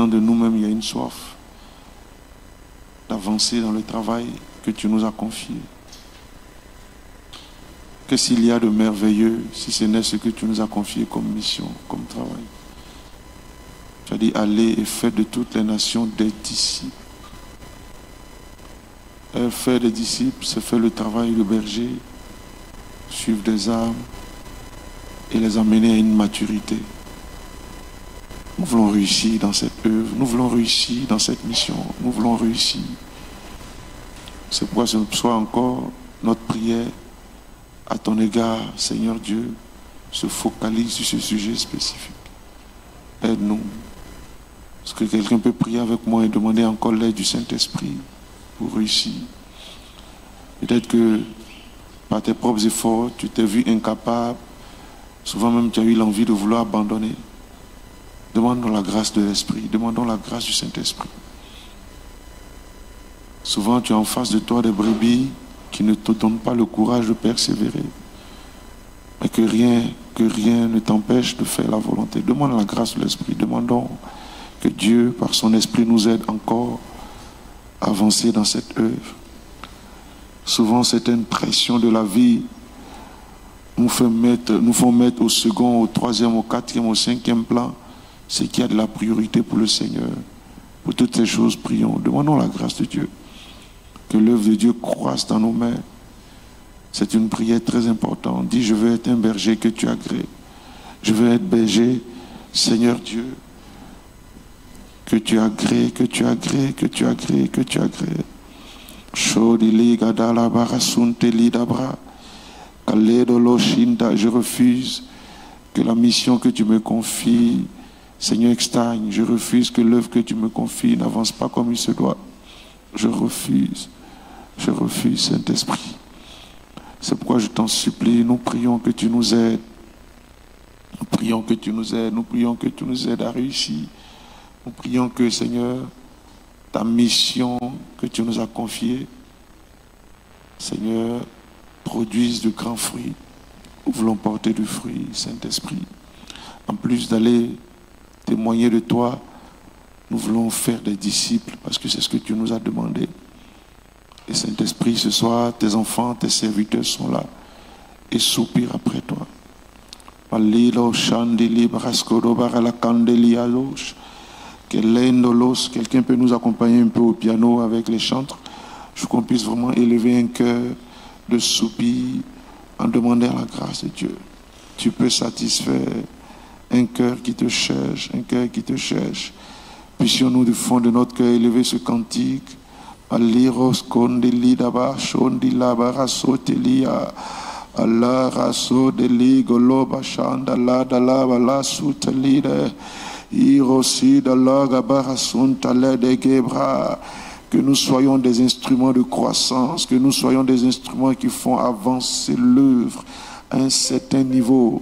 dedans de nous-mêmes, il y a une soif d'avancer dans le travail que tu nous as confié. Qu'est-ce qu'il y a de merveilleux si ce n'est ce que tu nous as confié comme mission, comme travail? Tu as dit, allez et faites de toutes les nations des disciples. Et faire des disciples, c'est faire le travail de berger, suivre des âmes et les amener à une maturité. Nous voulons réussir dans cette œuvre, nous voulons réussir dans cette mission, nous voulons réussir. C'est pourquoi ce soit encore notre prière à ton égard, Seigneur Dieu, se focalise sur ce sujet spécifique. Aide-nous. Est-ce que quelqu'un peut prier avec moi et demander encore l'aide du Saint-Esprit pour réussir? Peut-être que par tes propres efforts, tu t'es vu incapable. Souvent même, tu as eu l'envie de vouloir abandonner. Demandons la grâce de l'Esprit. Demandons la grâce du Saint-Esprit. Souvent, tu as en face de toi des brebis qui ne te donnent pas le courage de persévérer. Mais que rien ne t'empêche de faire la volonté. Demande la grâce de l'Esprit. Demandons que Dieu, par son Esprit, nous aide encore à avancer dans cette œuvre. Souvent, certaines pressions de la vie nous font mettre au second, au troisième, au quatrième, au cinquième plan ce qui a de la priorité pour le Seigneur. Pour toutes ces choses, prions. Demandons la grâce de Dieu. Que l'œuvre de Dieu croisse dans nos mains. C'est une prière très importante. Dis, je veux être un berger que tu agrées. Je veux être berger, Seigneur Dieu, que tu agrées, que tu agrées, que tu agrées, que tu agrées. Je refuse que la mission que tu me confies, Seigneur, stagne. Je refuse que l'œuvre que tu me confies n'avance pas comme il se doit. Je refuse, Saint-Esprit. C'est pourquoi je t'en supplie, nous prions que tu nous aides. Nous prions que tu nous aides, nous prions que tu nous aides à réussir. Nous prions que, Seigneur, ta mission que tu nous as confiée, Seigneur, produise de grands fruits. Nous voulons porter du fruit, Saint-Esprit. En plus d'aller témoigner de toi, nous voulons faire des disciples parce que c'est ce que tu nous as demandé. Et Saint-Esprit, ce soir, tes enfants, tes serviteurs sont là et soupirent après toi. Quelqu'un peut nous accompagner un peu au piano avec les chantres. Je veux qu'on puisse vraiment élever un cœur de soupir en demandant la grâce de Dieu. Tu peux satisfaire un cœur qui te cherche, un cœur qui te cherche. Puissions-nous du fond de notre cœur élever ce cantique. Aliros kondeli daba shondi labara sotelia Allah raso deli goloba shanda la dalaba la sutelide irosi dalaga barasunta le de gebra. Que nous soyons des instruments de croissance, que nous soyons des instruments qui font avancer l'œuvre à un certain niveau,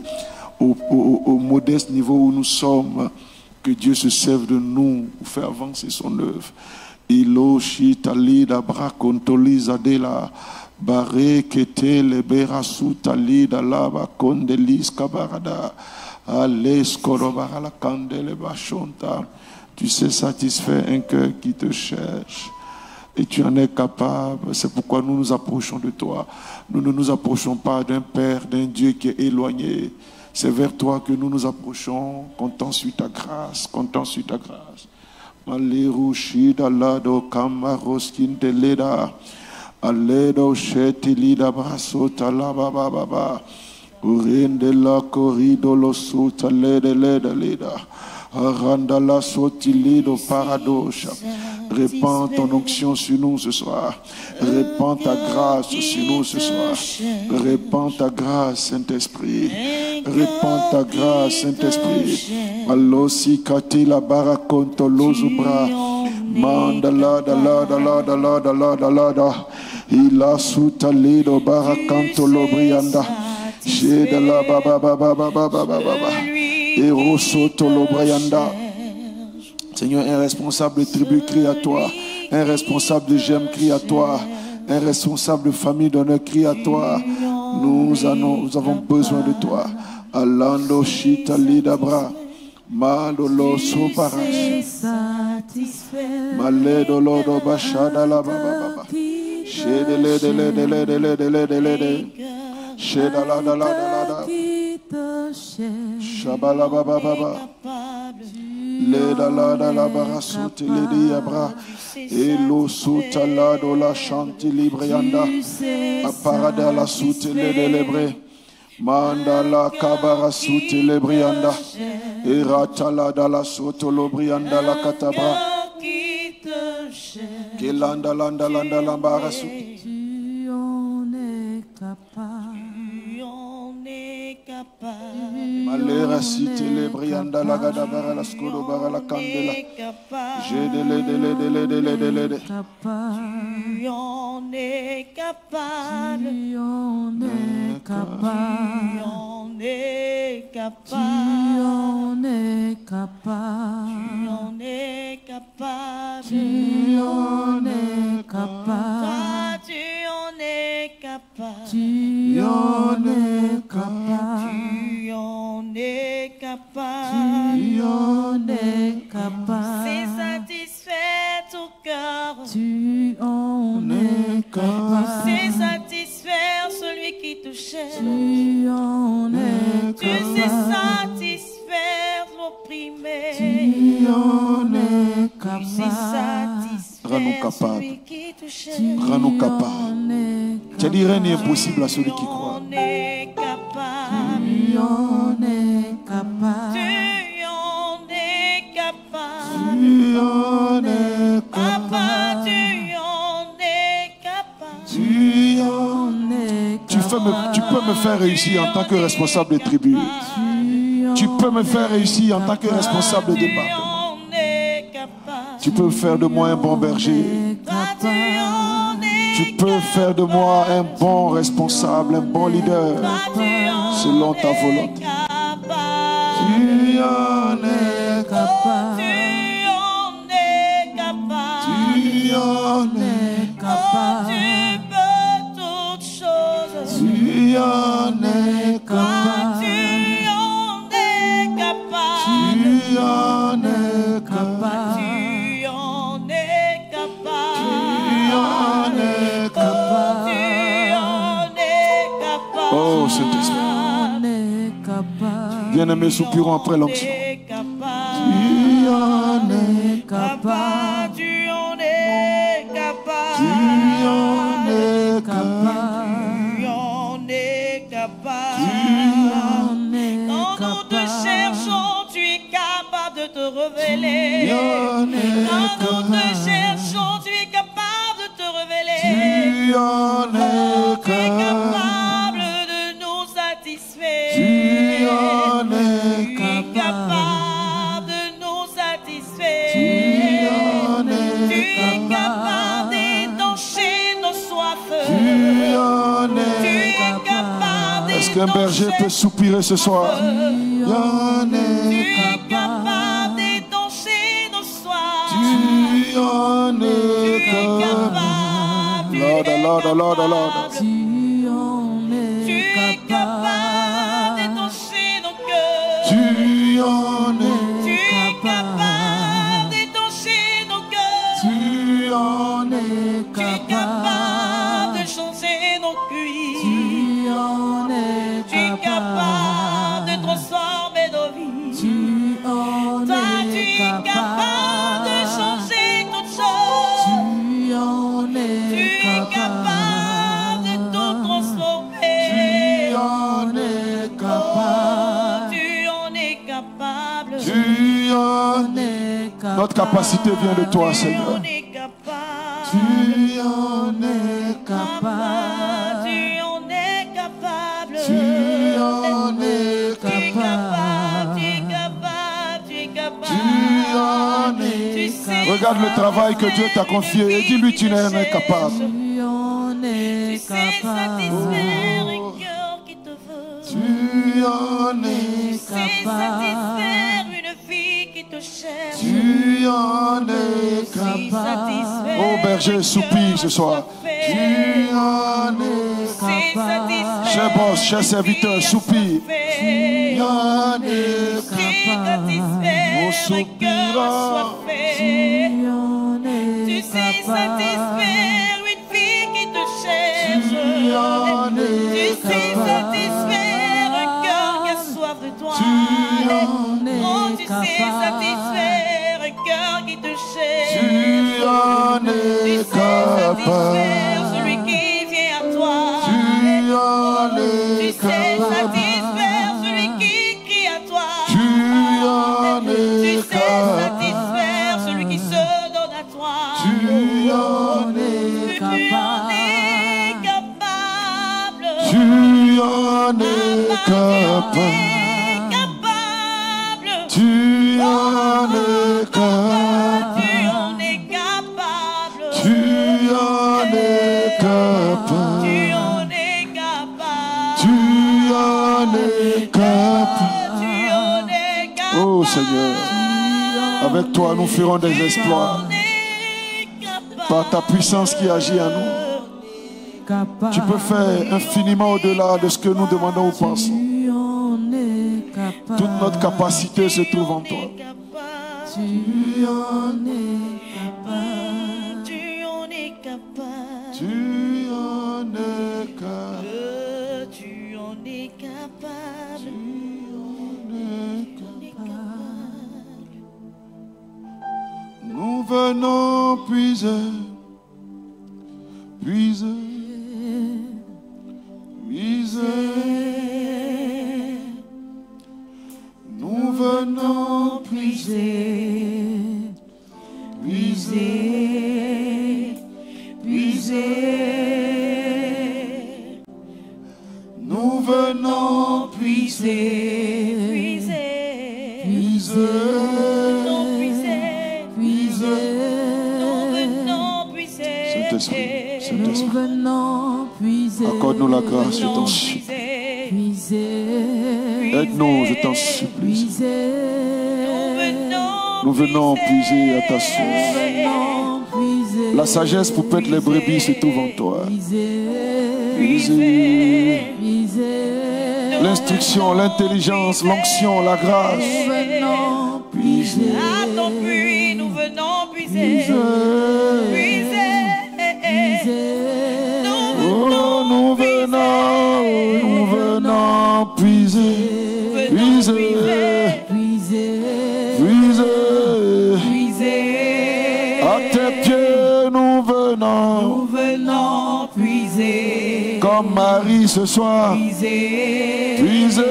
au modeste niveau où nous sommes, que Dieu se serve de nous pour faire avancer son œuvre. Ilo shitalida bracontoliza de la bare ketele berasu talida laba condelis cabarada ales corobara la candele bachonta. Tu sais satisfaire un cœur qui te cherche et tu en es capable. C'est pourquoi nous nous approchons de toi. Nous ne nous approchons pas d'un Père, d'un Dieu qui est éloigné. C'est vers toi que nous nous approchons, comptant sur ta grâce, comptant sur ta grâce. Malirushi dalado kamaroskin deleda aledo shetilida brasota la baba baba urinde la corrido lo suta leda leda leda arandala sotilido paradosha. Répands ton onction sur nous ce soir. Répands ta grâce sur nous ce soir. Répands ta grâce, Saint-Esprit. Répands ta grâce, Saint-Esprit. Allo si katila barakonto lozubra. Mandala dala dala dala dala dala da. Ila sutalido barakanto lobrianda. Jedala baba baba baba baba baba. Erosoto lobrianda. Seigneur, un responsable de tribu crie à toi. Un responsable de GEM crie à toi. Un responsable de famille d'honneur crie à toi. Nous avons besoin de toi. Alando shita lidabra. Malolo soparas. satisfaire. Maledo lodo bashada la baba. Shede le de le de le de le de le de le de. Sheda la da la da la da. Shabala baba baba. Leda la da la barasute le di abra. Elo suta la do la chanti librianda. Aparada la sute le de lebre. Manda la kabara sute le brianda. Eratala da la soto lo brianda la katabra. Kilanda landa landa lambara sute. Tu en es capable. Malera cité les brianda la gadabara la scodo bara la candela. J'ai de le Tu en es capable. Tu en es capable. Tu en es capable. Tu en es capable. Tu en es capable. Tu en es capable. Tu en es capable. Tu en es capable. Tu en es capable. C'est satisfaire ton cœur. Tu en es capable. C'est satisfaire celui qui te cherche. Tu en es capable. Tu sais satisfaire l'opprimé. Tu en es capable. Tu sais satisfaire celui qui te cherche. Rends-nous capables. Tu dis rien n'est impossible à celui qui croit. Tu en es capable. Tu en es capable. Tu en es capable. Tu en es Papa, capable. tu en es capable. Tu en es capable. Tu peux me faire réussir en tant que responsable de tribu. Tu peux me faire réussir en tant que responsable de département. Tu peux faire de moi un bon berger. Tu peux faire de moi un bon responsable, un bon leader, selon ta volonté. Tu en es capable. Tu en es capable. Tu en es capable. Tu peux toutes choses. Tu en es capable. Tu en es capable. Tu en es capable. Tu en es capable. Tu en es capable. Tu en es capable. Oh, Saint-Esprit. Bien-aimés, soupirons après l'onction. Tu en es capable. Tu en es capable. Tu en es capable. Tu en es capable. Tu en es Quand nous te cherchons, tu es capable de te révéler. Tu en es Quand nous te capable. cherchons, tu es capable de te révéler. Tu en es Tu es capable. capable de nous satisfaire. Tu en es capable de nous satisfaire. Tu en es Tu es capable d'étancher nos soifs. Tu en Tu es es capable Est-ce qu'un berger peut soupirer ce soir? Tu en Tu es es capable d'étancher nos soifs. Tu en Tu es es capable. capable. Lord, Lord, Lord, Lord. Tu es capable d'étancher nos cœurs. Tu en es Tu es capable d'étancher nos cœurs. Tu en es Tu es capable de changer nos cuirs. Tu en es Tu es capable de transformer nos vies. Toi, tu es capable de changer toutes choses. Tu es capable de tout transformer. Tu en es capable. Tu en es capable. Tu en es capable. Notre capacité vient de toi, Seigneur. Tu en es capable. Tu en es capable. Tu en es capable. Tu en es Tu es capable. capable. Tu es capable. Tu es capable. Tu en es Tu sais capable. Regarde le travail que Dieu t'a confié et dis-lui tu n'en es capable. Tu sais satisfaire un cœur qui te veut. Tu en es Tu sais satisfaire une fille qui te cherche. Tu en es capable. Oh berger, soupire ce soir. Tu en es capable. Cher boss, cher serviteur, soupire. Tu en es capable. On soupira. satisfaire une fille qui te cherche. Tu sais satisfaire un cœur qui a soif de toi. Oh, tu sais satisfaire un cœur qui te cherche. Tu en es capable. Satisfaire celui qui vient à toi. Tu en es Tu sais satisfaire celui qui crie à toi. Tu en Tu es sais capable. satisfaire celui qui se donne à toi. Tu en es capable. Tu en es capable. Tu en es capable. Tu en es capable. Tu en es capable. Oh Seigneur, avec toi nous ferons des exploits. Par ta puissance qui agit en nous, tu peux faire infiniment au-delà de ce que nous demandons ou pensons. Toute notre capacité se trouve en toi. Tu en es capable. Tu en es capable. Tu en es capable. Tu en es capable. Nous venons puiser, puiser, puiser. Nous venons puiser, puiser, puiser. Nous venons puiser, Puiser, puiser, puiser, nous venons puiser. Saint-Esprit, Nous Saint-Esprit, venons puiser. accorde-nous la grâce, je t'en supplie. Aide-nous, je t'en supplie. Nous venons puiser à ta source. La sagesse pour paître les brebis se trouve en toi. Puiser. L'instruction, l'intelligence, l'onction, la grâce. Puiser. À ton puits, nous venons puiser. Puiser. Oh, nous venons puiser. Puiser. Puiser. À tes pieds, nous venons puiser. comme Marie ce soir. Puiser.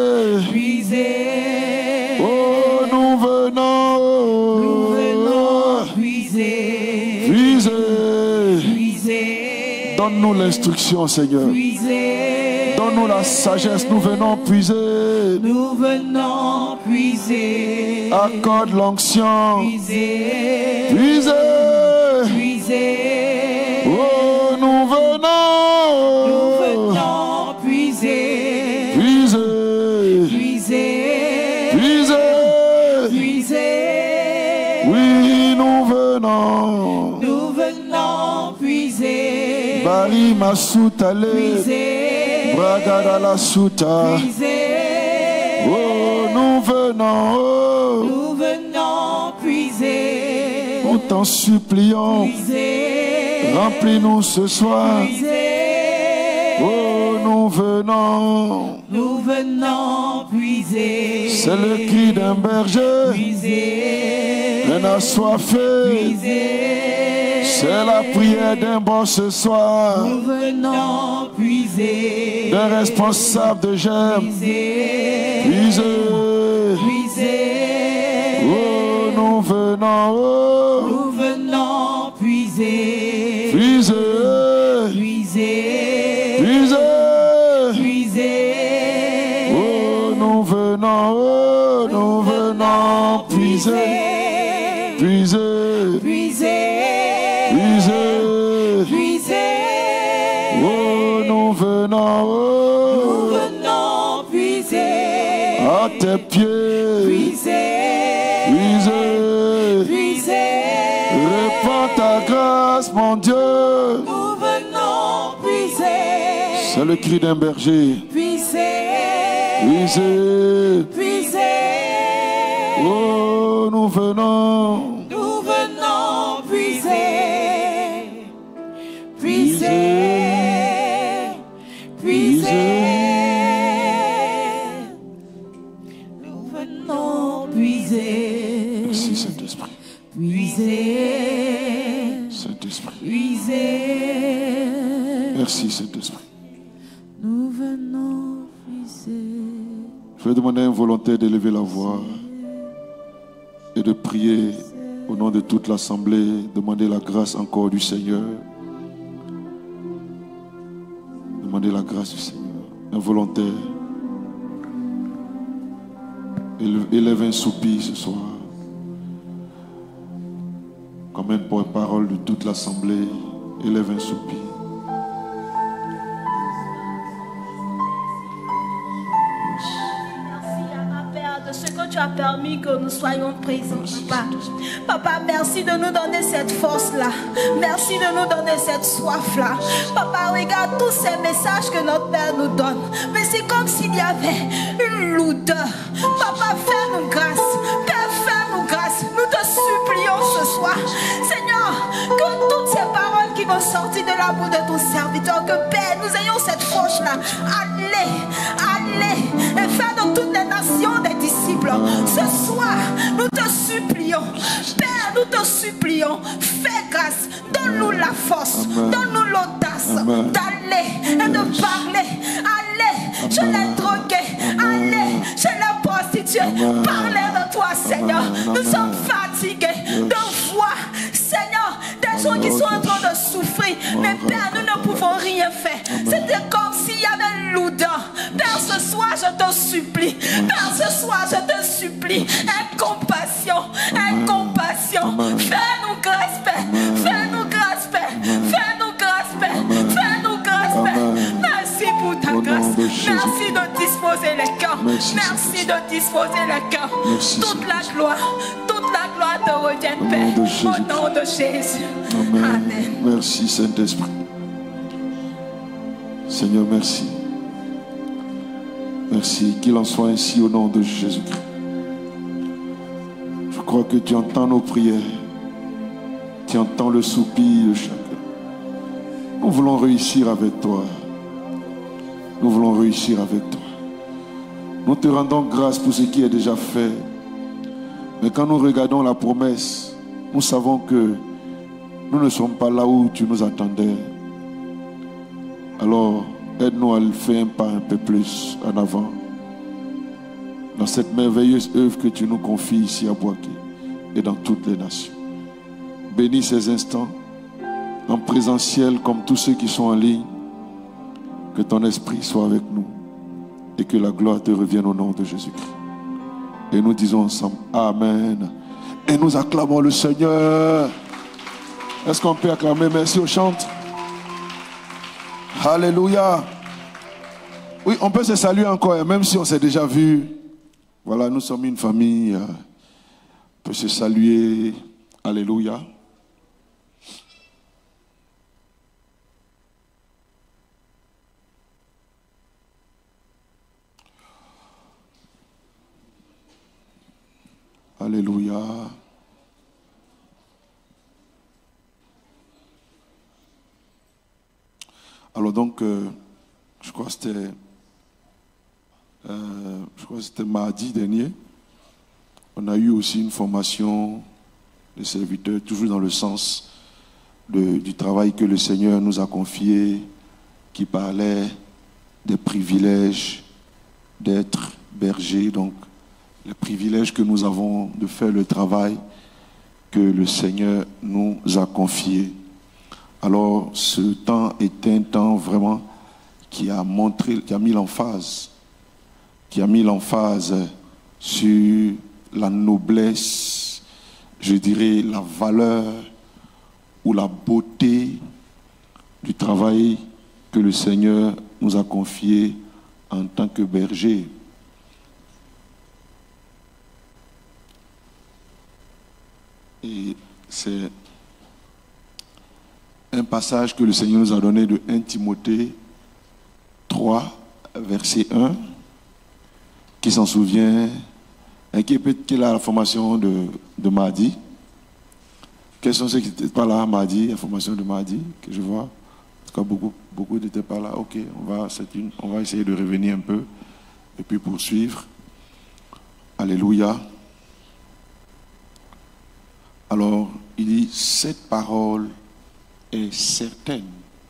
Oh, nous venons puiser. Donne-nous l'instruction, Seigneur. Donne-nous la sagesse, nous venons puiser. Accorde l'onction. Puiser. Oh, nous venons puiser. Oui, nous venons. Bari Masutale, Bragada la Suta. Oh, nous venons. Nous t'en supplions. Remplis-nous ce soir. Oh, nous venons. C'est le cri d'un berger. Un assoiffé. C'est la prière d'un bon ce soir. D'un responsable de germe. Puiser. Oh, nous venons. Puiser. Oh, nous venons puiser. Oh, nous venons à tes pieds. Répands ta grâce, mon Dieu. C'est le cri d'un berger. Puiser. Oh, nous venons puiser. Saint-Esprit. Puiser. Merci Saint-Esprit. Nous venons puiser. Je vais demander à un volontaire d'élever la voix et de prier au nom de toute l'assemblée, demander la grâce encore du Seigneur. Demander la grâce du Seigneur. Un volontaire. Élève un soupir ce soir. Comme un porte-parole de toute l'assemblée, élève un soupir. De ce que tu as permis que nous soyons présents, Papa. Papa, merci de nous donner cette force-là. Merci de nous donner cette soif-là. Papa, regarde tous ces messages que notre Père nous donne. Mais c'est comme s'il y avait une lourdeur. Papa, fais-nous grâce. Père, fais-nous grâce. Nous te supplions ce soir. Seigneur, que toutes ces paroles qui vont sortir de la bouche de ton serviteur, que Père, nous ayons cette force-là. Allez, et faire de toutes les nations des disciples. Ce soir, nous te supplions. Père, nous te supplions. Fais grâce. Donne-nous la force. Donne-nous l'audace d'aller et de parler. Allez, chez les drogués. Allez, chez les prostituées. Parlez de toi, Seigneur. Nous sommes fatigués de voir, Seigneur, des gens qui sont en train de souffrir. Mais Père, nous ne pouvons rien faire. C'était comme s'il y avait une lourdeur. Père, ce soir, je te supplie. Père, ce soir, je te supplie. Aie compassion. Fais-nous grâce, Père. Fais-nous grâce, Père. Fais-nous grâce, Père. Fais-nous grâce, Père. Merci pour ta grâce. Merci de disposer les cœurs. Merci de disposer les cœurs. Toute la gloire te revient, Père. Au nom de Jésus. Amen. Merci Saint-Esprit. Seigneur, merci. Merci, qu'il en soit ainsi au nom de Jésus-Christ. Je crois que tu entends nos prières. Tu entends le soupir de chacun. Nous voulons réussir avec toi. Nous voulons réussir avec toi. Nous te rendons grâce pour ce qui est déjà fait. Mais quand nous regardons la promesse, nous savons que nous ne sommes pas là où tu nous attendais. Alors, aide-nous à le faire un pas un peu plus en avant. Dans cette merveilleuse œuvre que tu nous confies ici à Boaké et dans toutes les nations. Bénis ces instants en présentiel comme tous ceux qui sont en ligne. Que ton esprit soit avec nous et que la gloire te revienne au nom de Jésus-Christ. Et nous disons ensemble Amen. Et nous acclamons le Seigneur. Est-ce qu'on peut acclamer? Merci au chantre. Alléluia. Oui, on peut se saluer encore, même si on s'est déjà vu. Voilà, nous sommes une famille. On peut se saluer. Alléluia. Alléluia. Alors donc, je crois que c'était mardi dernier. On a eu aussi une formation de serviteurs, toujours dans le sens du travail que le Seigneur nous a confié, qui parlait des privilèges d'être berger, donc les privilèges que nous avons de faire le travail que le Seigneur nous a confié. Alors, ce temps est un temps vraiment qui a mis l'emphase sur la noblesse, je dirais la valeur ou la beauté du travail que le Seigneur nous a confié en tant que berger. Et c'est un passage que le Seigneur nous a donné de 1 Timothée 3, verset 1. Qui s'en souvient? Et qui est là à la formation de mardi? Quels sont ceux qui n'étaient pas là mardi, la formation de mardi, que je vois? En tout cas, beaucoup n'étaient pas là. Ok, on va essayer de revenir un peu et puis poursuivre. Alléluia. Alors, il dit, cette parole est certaine.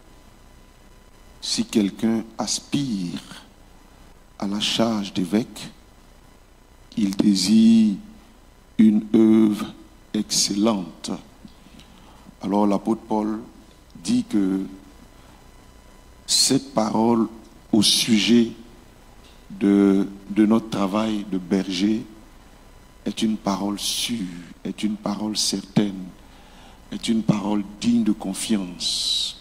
Si quelqu'un aspire à la charge d'évêque, il désire une œuvre excellente. Alors l'apôtre Paul dit que cette parole au sujet de notre travail de berger est une parole sûre, est une parole certaine, est une parole digne de confiance.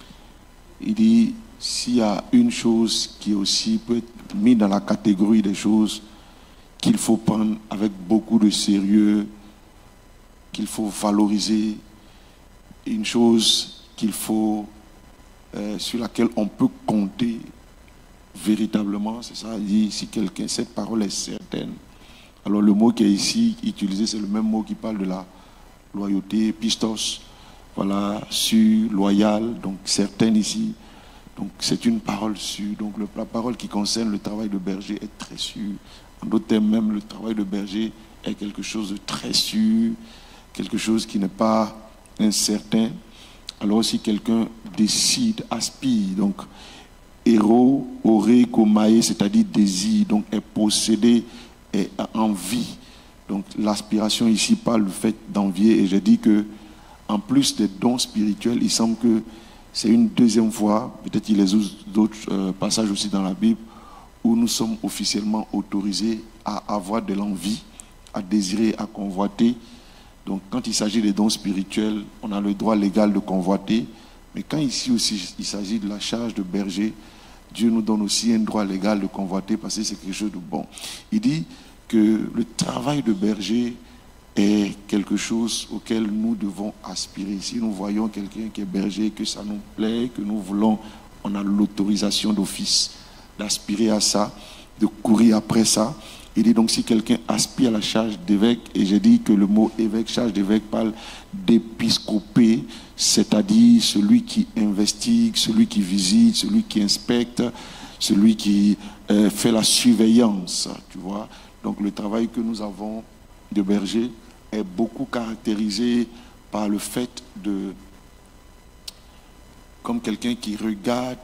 Il dit, s'il y a une chose qui aussi peut être mise dans la catégorie des choses qu'il faut prendre avec beaucoup de sérieux, qu'il faut valoriser, une chose qu'il faut, sur laquelle on peut compter véritablement, c'est ça, il dit, si quelqu'un, cette parole est certaine. Alors le mot qui est ici utilisé, c'est le même mot qui parle de la loyauté, pistos, voilà, sûr, loyal, donc certaine ici. Donc c'est une parole sûre. Donc la parole qui concerne le travail de berger est très sûre. En d'autres termes, même le travail de berger est quelque chose de très sûr, quelque chose qui n'est pas incertain. Alors si quelqu'un décide, aspire, donc héros, oré, komae, c'est-à-dire désir, donc est possédé, est envie. Donc l'aspiration ici parle du fait d'envier. Et j'ai dit que en plus des dons spirituels, il semble que c'est une deuxième fois, peut-être il y a d'autres passages aussi dans la Bible, où nous sommes officiellement autorisés à avoir de l'envie, à désirer, à convoiter. Donc quand il s'agit des dons spirituels, on a le droit légal de convoiter. Mais quand ici aussi il s'agit de la charge de berger, Dieu nous donne aussi un droit légal de convoiter parce que c'est quelque chose de bon. Il dit que le travail de berger est quelque chose auquel nous devons aspirer. Si nous voyons quelqu'un qui est berger, que ça nous plaît, que nous voulons, on a l'autorisation d'office d'aspirer à ça, de courir après ça. Il dit donc si quelqu'un aspire à la charge d'évêque, et j'ai dit que le mot évêque, charge d'évêque, parle d'épiscopé, c'est-à-dire celui qui investigue, celui qui visite, celui qui inspecte, celui qui fait la surveillance, tu vois. Donc le travail que nous avons de berger est beaucoup caractérisé par le fait de, comme quelqu'un qui regarde,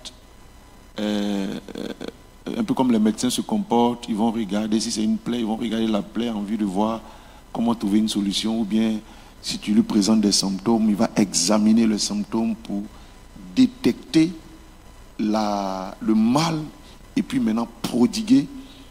un peu comme les médecins se comportent, ils vont regarder si c'est une plaie, ils vont regarder la plaie en vue de voir comment trouver une solution, ou bien si tu lui présentes des symptômes, il va examiner les symptômes pour détecter le mal et puis maintenant prodiguer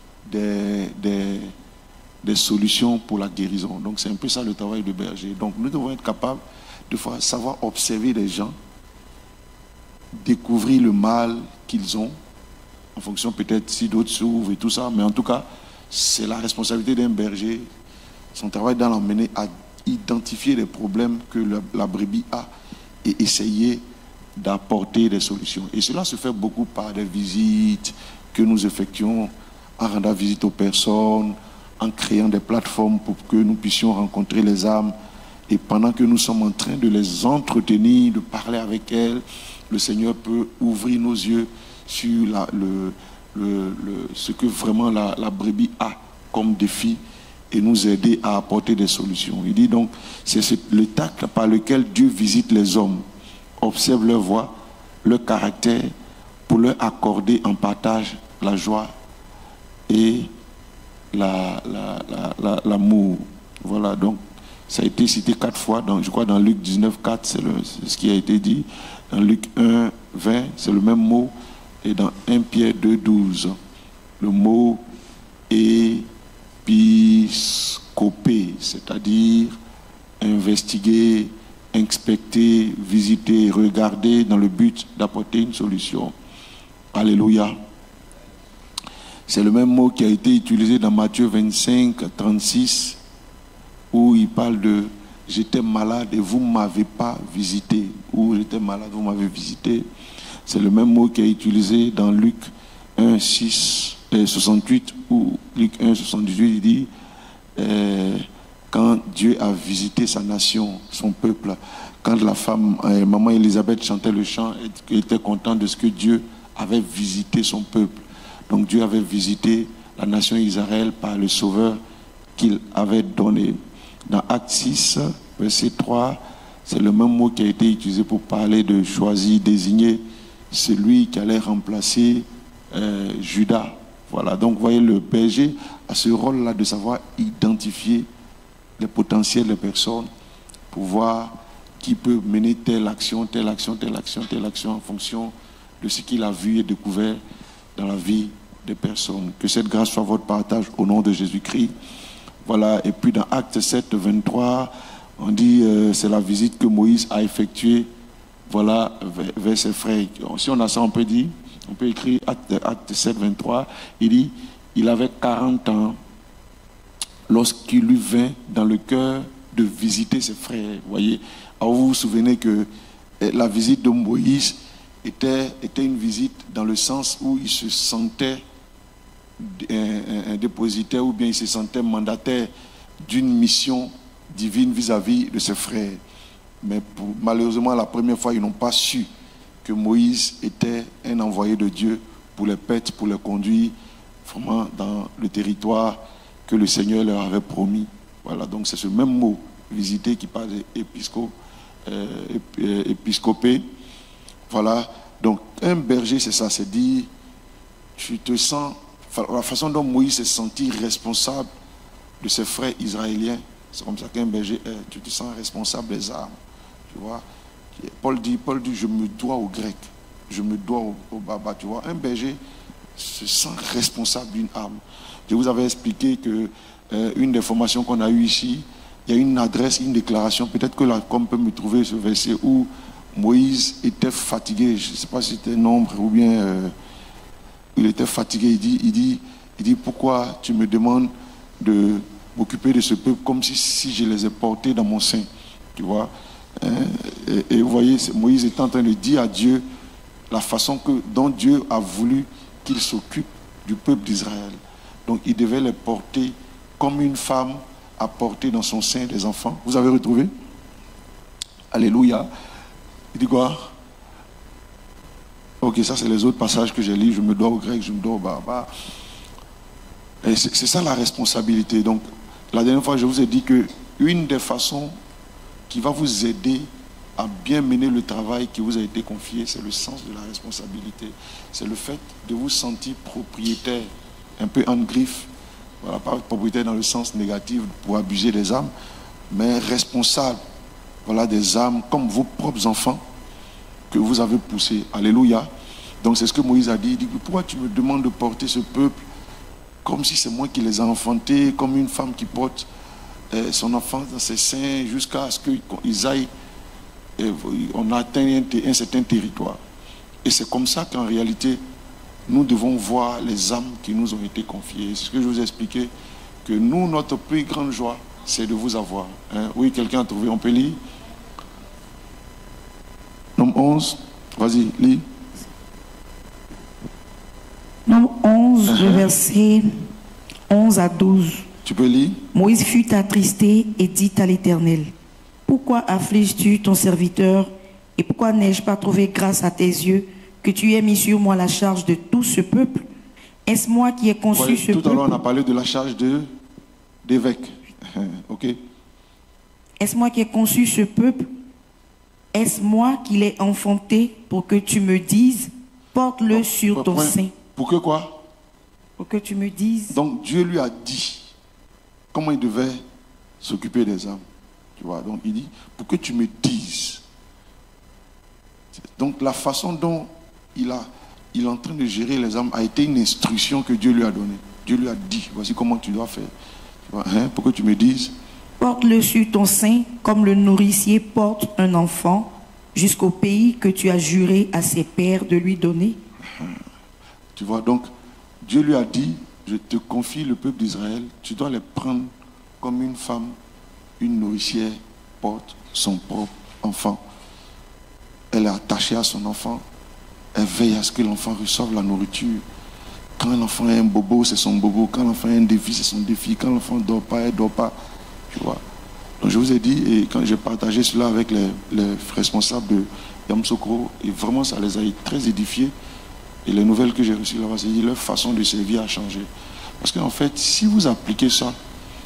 des solutions pour la guérison. Donc c'est un peu ça le travail de berger. Donc nous devons être capables de savoir observer les gens, découvrir le mal qu'ils ont, en fonction peut-être si d'autres s'ouvrent et tout ça, mais en tout cas, c'est la responsabilité d'un berger, son travail dans l'emmener à identifier les problèmes que la brebis a et essayer d'apporter des solutions. Et cela se fait beaucoup par des visites que nous effectuons en rendant visite aux personnes, en créant des plateformes pour que nous puissions rencontrer les âmes. Et pendant que nous sommes en train de les entretenir, de parler avec elles, le Seigneur peut ouvrir nos yeux sur ce que vraiment la brebis a comme défi et nous aider à apporter des solutions. Il dit donc, c'est le tact par lequel Dieu visite les hommes, observe leur voix, leur caractère, pour leur accorder en partage la joie et l'amour. Voilà, donc ça a été cité 4 fois, je crois dans Luc 19, 4, c'est ce qui a été dit. Dans Luc 1, 20, c'est le même mot. Et dans 1 Pierre 2, 12, le mot épiscopé, c'est-à-dire investiguer, inspecter, visiter, regarder dans le but d'apporter une solution. Alléluia. C'est le même mot qui a été utilisé dans Matthieu 25, 36, où il parle de « j'étais malade et vous ne m'avez pas visité » ou « j'étais malade, vous m'avez visité ». C'est le même mot qui est utilisé dans Luc 1, 68, où Luc 1, 78, il dit quand Dieu a visité sa nation, son peuple, quand la femme, maman Élisabeth chantait le chant, elle était contente de ce que Dieu avait visité son peuple. Donc Dieu avait visité la nation Israël par le sauveur qu'il avait donné. Dans Actes 6, verset 3, c'est le même mot qui a été utilisé pour parler de choisir, désigner celui qui allait remplacer Judas. Voilà, donc vous voyez, le berger a ce rôle-là de savoir identifier les potentiels des personnes pour voir qui peut mener telle action, telle action, telle action, telle action en fonction de ce qu'il a vu et découvert dans la vie des personnes. Que cette grâce soit votre partage au nom de Jésus-Christ. Voilà, et puis dans Acte 7, 23, on dit c'est la visite que Moïse a effectuée, voilà, vers ses frères. Si on a ça, on peut dire, on peut écrire Acte 7, 23, il dit, il avait 40 ans lorsqu'il lui vint dans le cœur de visiter ses frères. Vous voyez, alors vous vous souvenez que la visite de Moïse était une visite dans le sens où il se sentait un dépositaire ou bien il se sentait mandataire d'une mission divine vis-à-vis de ses frères. Mais malheureusement, la première fois, ils n'ont pas su que Moïse était un envoyé de Dieu pour les paître, pour les conduire vraiment dans le territoire que le Seigneur leur avait promis. Voilà, donc c'est ce même mot, visiter, qui parle d'épiscopé. Voilà, donc un berger, c'est ça, c'est dire, tu te sens, la façon dont Moïse s'est senti responsable de ses frères israéliens, c'est comme ça qu'un berger est, tu te sens responsable des âmes, tu vois. Paul dit, je me dois aux Grecs, je me dois aux Baba, tu vois. Un berger se sent responsable d'une âme. Je vous avais expliqué que une des formations qu'on a eues ici, il y a une adresse, une déclaration, peut-être que la com peut me trouver ce verset où Moïse était fatigué, je ne sais pas si c'était nombre ou bien il était fatigué, il dit pourquoi tu me demandes de m'occuper de ce peuple comme si je les ai portés dans mon sein, tu vois. Et vous voyez, Moïse est en train de dire à Dieu la façon dont Dieu a voulu qu'il s'occupe du peuple d'Israël. Donc il devait les porter comme une femme a porté dans son sein des enfants. Vous avez retrouvé? Alléluia. Il dit quoi? Ok, ça c'est les autres passages que j'ai lus. Je me dois aux Grecs, je me dois aux barbares. Et c'est ça la responsabilité. Donc la dernière fois je vous ai dit que une des façons qui va vous aider à bien mener le travail qui vous a été confié, c'est le sens de la responsabilité. C'est le fait de vous sentir propriétaire, un peu en griffe, voilà, pas propriétaire dans le sens négatif pour abuser des âmes, mais responsable, voilà, des âmes comme vos propres enfants que vous avez poussés. Alléluia. Donc c'est ce que Moïse a dit. Il dit, pourquoi tu me demandes de porter ce peuple comme si c'est moi qui les ai enfantés, comme une femme qui porte son enfant dans ses seins jusqu'à ce qu'ils aillent, on atteint un certain territoire. Et c'est comme ça qu'en réalité, nous devons voir les âmes qui nous ont été confiées. C'est ce que je vous ai expliqué, que nous, notre plus grande joie, c'est de vous avoir. Hein? Oui, quelqu'un a trouvé, on peut lire. Nombre 11, vas-y, lis. Nombre 11, le verset 11 à 12. Tu peux lire. Moïse fut attristé et dit à l'Éternel, pourquoi affliges-tu ton serviteur et pourquoi n'ai-je pas trouvé grâce à tes yeux que tu aies mis sur moi la charge de tout ce peuple? Est-ce moi qui ai conçu ce peuple? Tout à l'heure on a parlé de la charge d'évêque. Ok. Est-ce moi qui ai conçu ce peuple? Est-ce moi qui l'ai enfanté pour que tu me dises, porte-le sur ton sein? Pour que quoi? Pour que tu me dises. Donc Dieu lui a dit comment il devait s'occuper des âmes. Tu vois, donc il dit, pour que tu me dises. Donc la façon dont il est en train de gérer les âmes a été une instruction que Dieu lui a donnée. Dieu lui a dit, voici comment tu dois faire. Tu vois, hein, pour que tu me dises. Porte-le sur ton sein comme le nourricier porte un enfant jusqu'au pays que tu as juré à ses pères de lui donner. Tu vois, donc Dieu lui a dit, je te confie le peuple d'Israël, tu dois les prendre comme une femme, une nourricière porte son propre enfant. Elle est attachée à son enfant, elle veille à ce que l'enfant reçoive la nourriture. Quand l'enfant est un bobo, c'est son bobo. Quand l'enfant est un défi, c'est son défi. Quand l'enfant ne dort pas, elle ne dort pas. Tu vois. Donc je vous ai dit, et quand j'ai partagé cela avec les responsables de Yamsokro, et vraiment ça les a très édifiés. Et les nouvelles que j'ai reçues là-bas, c'est dit leur façon de servir a changé. Parce qu'en fait, si vous appliquez ça,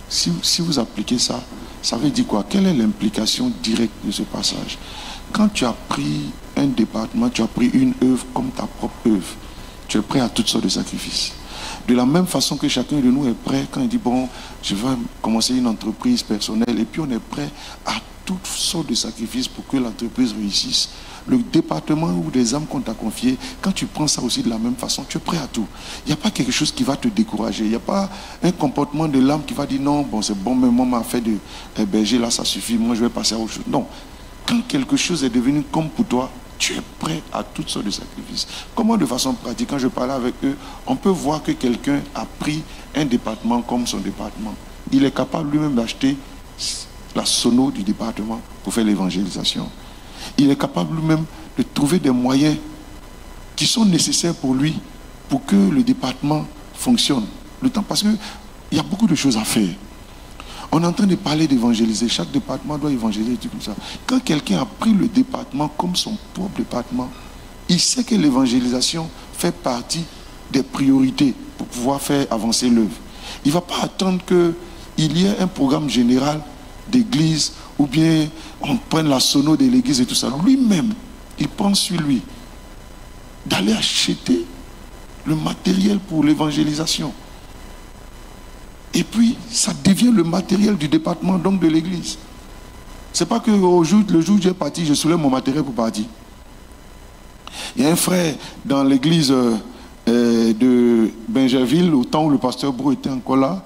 Si vous appliquez ça, ça veut dire quoi? Quelle est l'implication directe de ce passage? Quand tu as pris un département, tu as pris une œuvre comme ta propre œuvre, tu es prêt à toutes sortes de sacrifices. De la même façon que chacun de nous est prêt quand il dit, bon, je vais commencer une entreprise personnelle, et puis on est prêt à toutes sortes de sacrifices pour que l'entreprise réussisse. Le département ou des âmes qu'on t'a confié, quand tu prends ça aussi de la même façon, tu es prêt à tout. Il n'y a pas quelque chose qui va te décourager. Il n'y a pas un comportement de l'âme qui va dire, non, bon, c'est bon, mais moi, m'a fait de berger, là, ça suffit, moi, je vais passer à autre chose. Non. Quand quelque chose est devenu comme pour toi, tu es prêt à toutes sortes de sacrifices. Comment de façon pratique, quand je parlais avec eux, on peut voir que quelqu'un a pris un département comme son département. Il est capable lui-même d'acheter la sono du département pour faire l'évangélisation. Il est capable lui-même de trouver des moyens qui sont nécessaires pour lui, pour que le département fonctionne. Le temps, parce qu'il y a beaucoup de choses à faire. On est en train de parler d'évangéliser. Chaque département doit évangéliser, des trucs comme ça. Quand quelqu'un a pris le département comme son propre département, il sait que l'évangélisation fait partie des priorités pour pouvoir faire avancer l'œuvre. Il ne va pas attendre qu'il y ait un programme général d'église ou bien on prenne la sono de l'église et tout ça. Lui-même, il prend sur lui d'aller acheter le matériel pour l'évangélisation. Et puis, ça devient le matériel du département, donc de l'église. C'est pas que le jour où j'ai parti, je soulève mon matériel pour partir. Il y a un frère dans l'église de Benjerville, au temps où le pasteur Brou était encore là,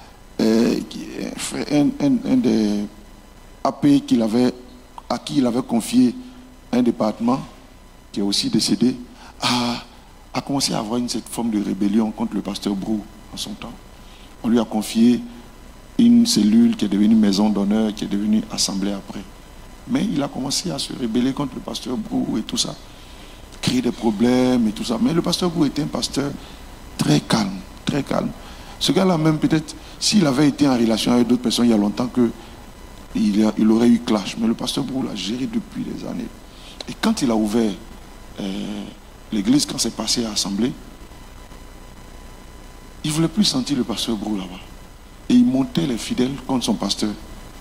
un des AP à qui il avait confié un département, qui est aussi décédé, a commencé à avoir cette forme de rébellion contre le pasteur Brou en son temps. On lui a confié une cellule qui est devenue maison d'honneur, qui est devenue assemblée après. Mais il a commencé à se rebeller contre le pasteur Brou et tout ça. Créer des problèmes et tout ça. Mais le pasteur Brou était un pasteur très calme, très calme. Ce gars-là même, peut-être, s'il avait été en relation avec d'autres personnes il y a longtemps, il aurait eu clash. Mais le pasteur Brou l'a géré depuis des années. Et quand il a ouvert l'église, quand c'est passé à l'assemblée, il ne voulait plus sentir le pasteur Brou là-bas. Et il montait les fidèles contre son pasteur.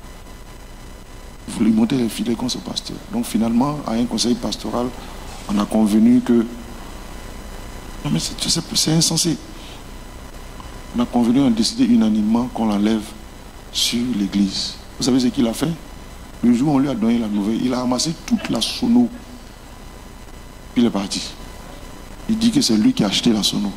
Il voulait monter les fidèles contre son pasteur. Donc finalement, à un conseil pastoral, on a convenu que... Non mais c'est insensé. On a convenu, on a décidé unanimement qu'on l'enlève sur l'église. Vous savez ce qu'il a fait? Le jour où on lui a donné la nouvelle, il a ramassé toute la sono. Puis il est parti. Il dit que c'est lui qui a acheté la sono.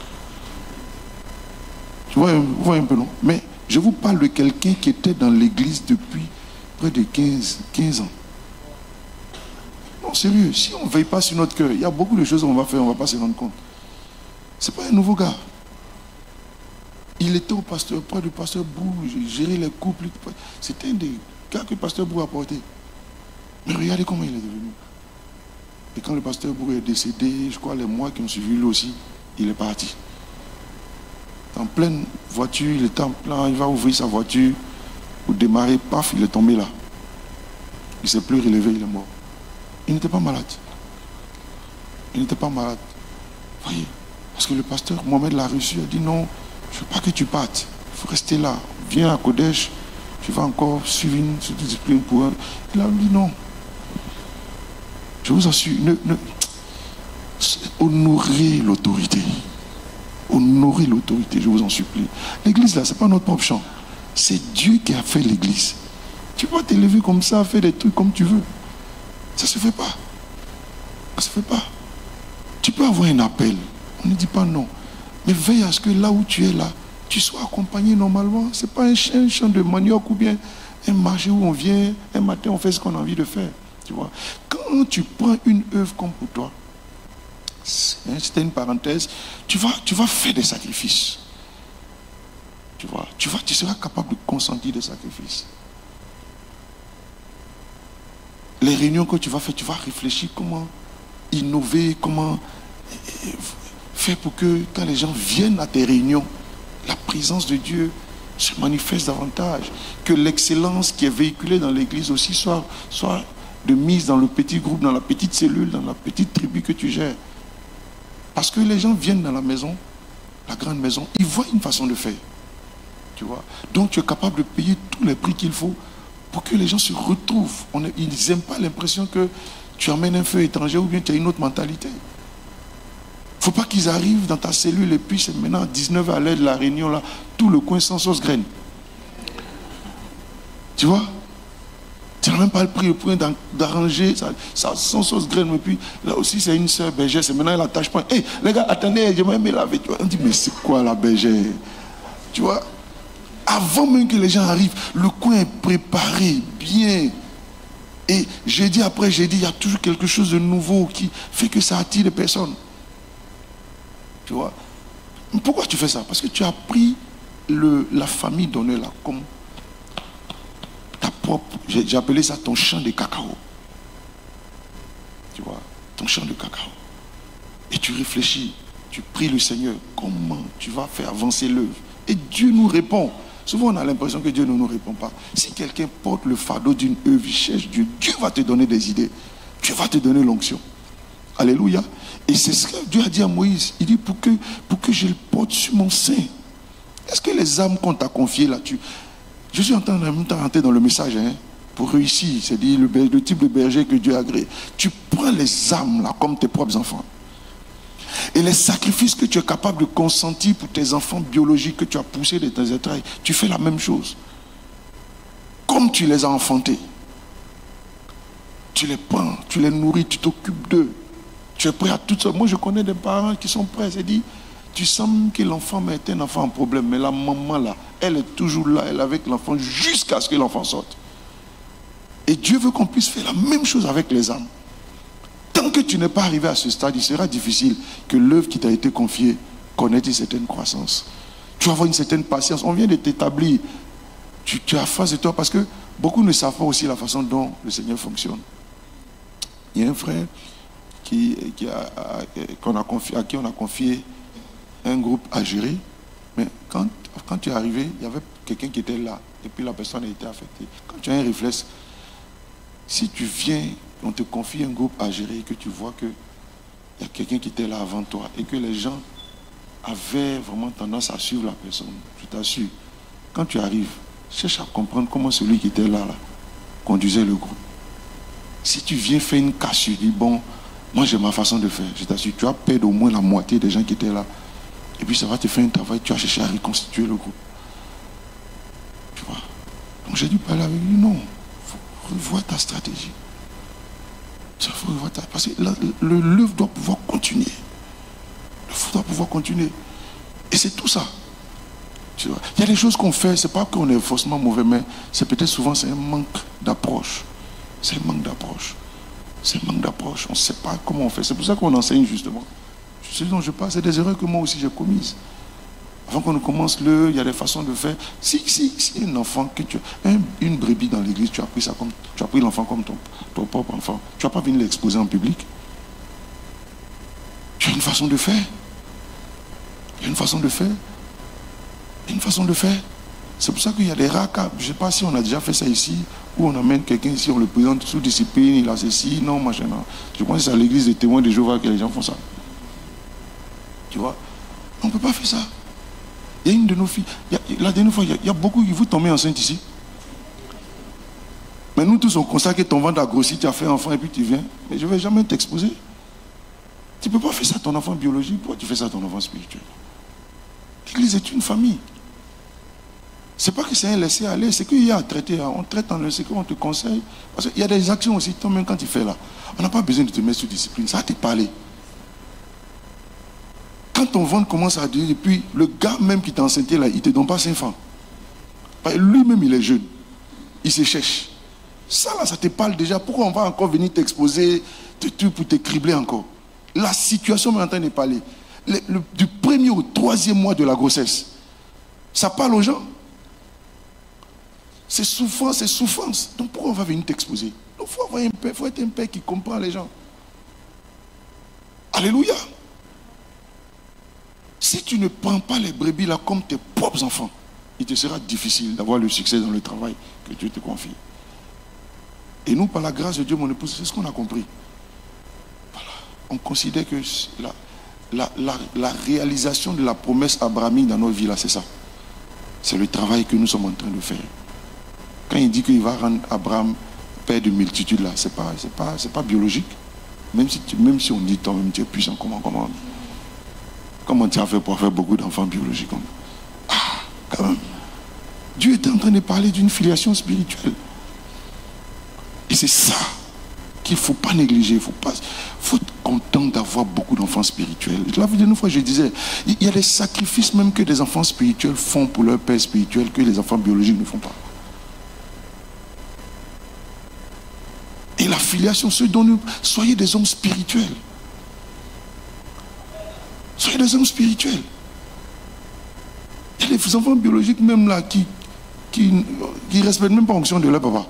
Vous voyez un peu, non? Mais je vous parle de quelqu'un qui était dans l'église depuis près de 15 ans. Non, sérieux, si on ne veille pas sur notre cœur, il y a beaucoup de choses qu'on va faire, on ne va pas se rendre compte. Ce n'est pas un nouveau gars. Il était au pasteur, près du pasteur Brou, gérer les couples. C'était un des gars que le pasteur Brou a porté. Mais regardez comment il est devenu. Et quand le pasteur Brou est décédé, je crois les mois qui ont suivi, lui aussi, il est parti. En pleine voiture, il est en plein, il va ouvrir sa voiture pour démarrer, paf, il est tombé là. Il ne s'est plus relevé, il est mort. Il n'était pas malade. Il n'était pas malade. Voyez, parce que le pasteur Mohamed l'a reçu, il a dit non, je ne veux pas que tu partes. Il faut rester là. Viens à Kodesh, tu vas encore suivre une discipline pour un. Il a dit non. Je vous assure, honorez l'autorité. Honorez l'autorité, je vous en supplie. L'église là, ce n'est pas notre propre champ. C'est Dieu qui a fait l'église. Tu vas t'élever comme ça, faire des trucs comme tu veux. Ça ne se fait pas. Ça ne se fait pas. Tu peux avoir un appel. On ne dit pas non. Mais veille à ce que là où tu es là, tu sois accompagné normalement. Ce n'est pas un champ de manioc ou bien un marché où on vient, un matin on fait ce qu'on a envie de faire. Tu vois. Quand tu prends une œuvre comme pour toi, c'était une parenthèse, tu vas faire des sacrifices. Tu seras capable de consentir des sacrifices. Les réunions que tu vas faire, tu vas réfléchir comment innover, comment faire pour que quand les gens viennent à tes réunions, la présence de Dieu se manifeste davantage. Que l'excellence qui est véhiculée dans l'église aussi soit de mise dans le petit groupe, dans la petite cellule, dans la petite tribu que tu gères. Parce que les gens viennent dans la maison, la grande maison, ils voient une façon de faire. Tu vois. Donc tu es capable de payer tous les prix qu'il faut pour que les gens se retrouvent. Ils n'aiment pas l'impression que tu amènes un feu étranger ou bien tu as une autre mentalité. Il ne faut pas qu'ils arrivent dans ta cellule et puis c'est maintenant à 19h à l'heure de la réunion, là, tout le coin sans sauce graine. Tu vois? Tu n'as même pas pris le point d'arranger ça sans sauce graine. Et puis là aussi, c'est une sœur bergère. C'est maintenant, elle attache pas. Hé, les gars, attendez, j'aimerais me laver. On dit, mais c'est quoi la bergère? Tu vois? Avant même que les gens arrivent, le coin est préparé, bien. Et jeudi après jeudi, il y a toujours quelque chose de nouveau qui fait que ça attire les personnes. Tu vois? Pourquoi tu fais ça? Parce que tu as pris la famille d'honneur là comme ta propre, j'ai appelé ça ton champ de cacao. Tu vois, ton champ de cacao. Et tu réfléchis, tu pries le Seigneur, comment tu vas faire avancer l'œuvre. Et Dieu nous répond. Souvent on a l'impression que Dieu ne nous répond pas. Si quelqu'un porte le fardeau d'une œuvre, il cherche Dieu, Dieu va te donner des idées. Dieu va te donner l'onction. Alléluia. Et c'est ce que Dieu a dit à Moïse. Il dit pour que je le porte sur mon sein. Est-ce que les âmes qu'on t'a confiées là-dessus, je suis en train de rentrer dans le message, hein, pour réussir, c'est-à-dire le type de berger que Dieu a créé. Tu prends les âmes là comme tes propres enfants. Et les sacrifices que tu es capable de consentir pour tes enfants biologiques que tu as poussés de tes entrailles, tu fais la même chose. Comme tu les as enfantés. Tu les prends, tu les nourris, tu t'occupes d'eux. Tu es prêt à tout ça. Moi, je connais des parents qui sont prêts. C'est dit, tu sens que l'enfant est un enfant en problème, mais la maman là, elle est toujours là, elle est avec l'enfant jusqu'à ce que l'enfant sorte. Et Dieu veut qu'on puisse faire la même chose avec les âmes. Tant que tu n'es pas arrivé à ce stade, il sera difficile que l'œuvre qui t'a été confiée connaisse une certaine croissance. Tu vas avoir une certaine patience. On vient de t'établir. Tu as face de toi parce que beaucoup ne savent pas aussi la façon dont le Seigneur fonctionne. Il y a un frère à qui on a confié un groupe à gérer, mais quand tu es arrivé, il y avait quelqu'un qui était là, et puis la personne a été affectée. Quand tu as un réflexe, si tu viens, on te confie un groupe à gérer, et que tu vois qu'il y a quelqu'un qui était là avant toi, et que les gens avaient vraiment tendance à suivre la personne, je t'assure, quand tu arrives, cherche à comprendre comment celui qui était là conduisait le groupe. Si tu viens faire une cassure, dis bon, moi j'ai ma façon de faire, je t'assure, tu vas perdre au moins la moitié des gens qui étaient là. Et puis ça va te faire un travail, tu vas chercher à reconstituer le groupe. Tu vois. Donc j'ai dû parler avec lui, non, il faut revoir ta stratégie. Faut revoir parce que l'œuvre doit pouvoir continuer. L'œuvre doit pouvoir continuer. Et c'est tout ça. Tu vois. Il y a des choses qu'on fait, c'est pas qu'on est forcément mauvais, mais c'est peut-être souvent c'est un manque d'approche. C'est un manque d'approche. C'est un manque d'approche. On ne sait pas comment on fait. C'est pour ça qu'on enseigne justement. Ce dont je parle, c'est des erreurs que moi aussi j'ai commises. Avant qu'on ne commence il y a des façons de faire. Si un enfant, une brebis dans l'église, tu as pris ça comme, tu as pris l'enfant comme ton propre enfant, tu n'as pas venu l'exposer en public. Tu as une façon de faire. Il y a une façon de faire. Il y a une façon de faire. C'est pour ça qu'il y a des rares cas. Je ne sais pas si on a déjà fait ça ici, où on amène quelqu'un ici, on le présente sous discipline, il a ceci, non, machin, non. Je pense que c'est à l'église des témoins de Jéhovah que les gens font ça. Tu vois, on ne peut pas faire ça. Il y a une de nos filles, la dernière fois, il y a beaucoup qui vous tombez enceinte ici. Mais nous tous, on constate que ton ventre a grossi, tu as fait enfant et puis tu viens. Mais je ne vais jamais t'exposer. Tu ne peux pas faire ça à ton enfant biologique. Pourquoi tu fais ça à ton enfant spirituel? L'église est une famille. Ce n'est pas que c'est un laisser aller, c'est qu'il y a à traiter. On traite en laisser, on te conseille. Parce qu'il y a des actions aussi, toi-même quand tu fais là. On n'a pas besoin de te mettre sous discipline, ça va te parler. Quand ton ventre commence à dire, et puis le gars même qui t'a enceinté là, il ne te donne pas 5 francs. Lui-même, il est jeune. Il se cherche. Ça là, ça te parle déjà. Pourquoi on va encore venir t'exposer pour te cribler encore? La situation est en train de parler. Du 1er au 3e mois de la grossesse, ça parle aux gens. C'est souffrance, c'est souffrance. Donc pourquoi on va venir t'exposer? Donc il faut être un père qui comprend les gens. Alléluia. Si tu ne prends pas les brebis là comme tes propres enfants, il te sera difficile d'avoir le succès dans le travail que Dieu te confie. Et nous, par la grâce de Dieu, mon épouse, c'est ce qu'on a compris. Voilà. On considère que la réalisation de la promesse abrahamique dans nos vies là, c'est ça. C'est le travail que nous sommes en train de faire. Quand il dit qu'il va rendre Abraham père de multitudes, là, c'est pas biologique. Même si on dit toi-même tu es puissant, comment tu as fait pour faire beaucoup d'enfants biologiques? Quand même. Dieu était en train de parler d'une filiation spirituelle. Et c'est ça qu'il ne faut pas négliger. Il faut être content d'avoir beaucoup d'enfants spirituels. La dernière fois, je disais, il y a des sacrifices même que des enfants spirituels font pour leur père spirituel que les enfants biologiques ne font pas. Et la filiation se donne. Soyez des hommes spirituels. Soyez des hommes spirituels. Il y a des enfants biologiques même là qui respectent même pas en fonction de leur papa.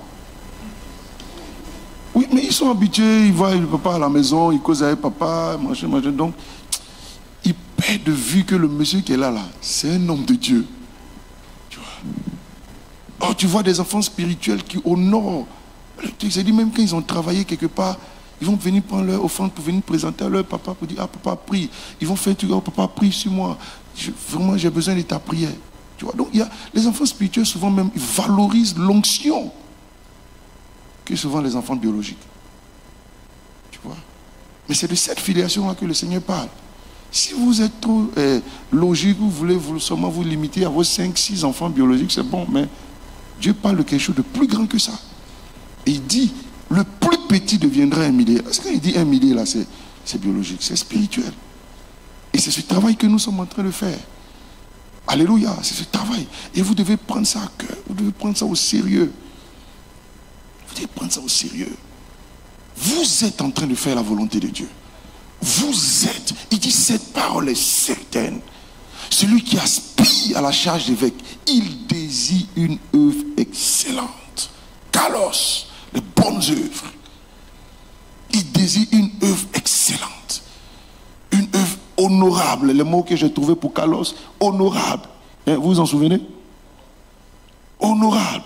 Oui, mais ils sont habitués, ils voient le papa à la maison, ils causent avec papa, machin. Donc, ils perdent de vue que le monsieur qui est là, c'est un homme de Dieu. Tu vois. Oh, tu vois des enfants spirituels qui honorent. J'ai dit, même quand ils ont travaillé quelque part, ils vont venir prendre leur offrande pour venir présenter à leur papa pour dire, ah papa, prie. Ils vont faire tout, oh papa, prie sur moi. Vraiment, j'ai besoin de ta prière. Tu vois. Donc, les enfants spirituels, souvent même, ils valorisent l'onction que souvent les enfants biologiques. Tu vois. Mais c'est de cette filiation-là que le Seigneur parle. Si vous êtes trop logique, vous voulez seulement vous limiter à vos 5-6 enfants biologiques, c'est bon, mais Dieu parle de quelque chose de plus grand que ça. Et il dit, le plus petit deviendra un millier. Est-ce qu'il dit un millier là, c'est biologique, c'est spirituel. Et c'est ce travail que nous sommes en train de faire. Alléluia, c'est ce travail. Et vous devez prendre ça à cœur, vous devez prendre ça au sérieux. Vous devez prendre ça au sérieux. Vous êtes en train de faire la volonté de Dieu. Vous êtes, il dit, cette parole est certaine. Celui qui aspire à la charge d'évêque, il désire une œuvre excellente. Kalos, les bonnes œuvres. Il désire une œuvre excellente. Une œuvre honorable. Le mot que j'ai trouvé pour Kalos, honorable. Vous vous en souvenez? Honorable.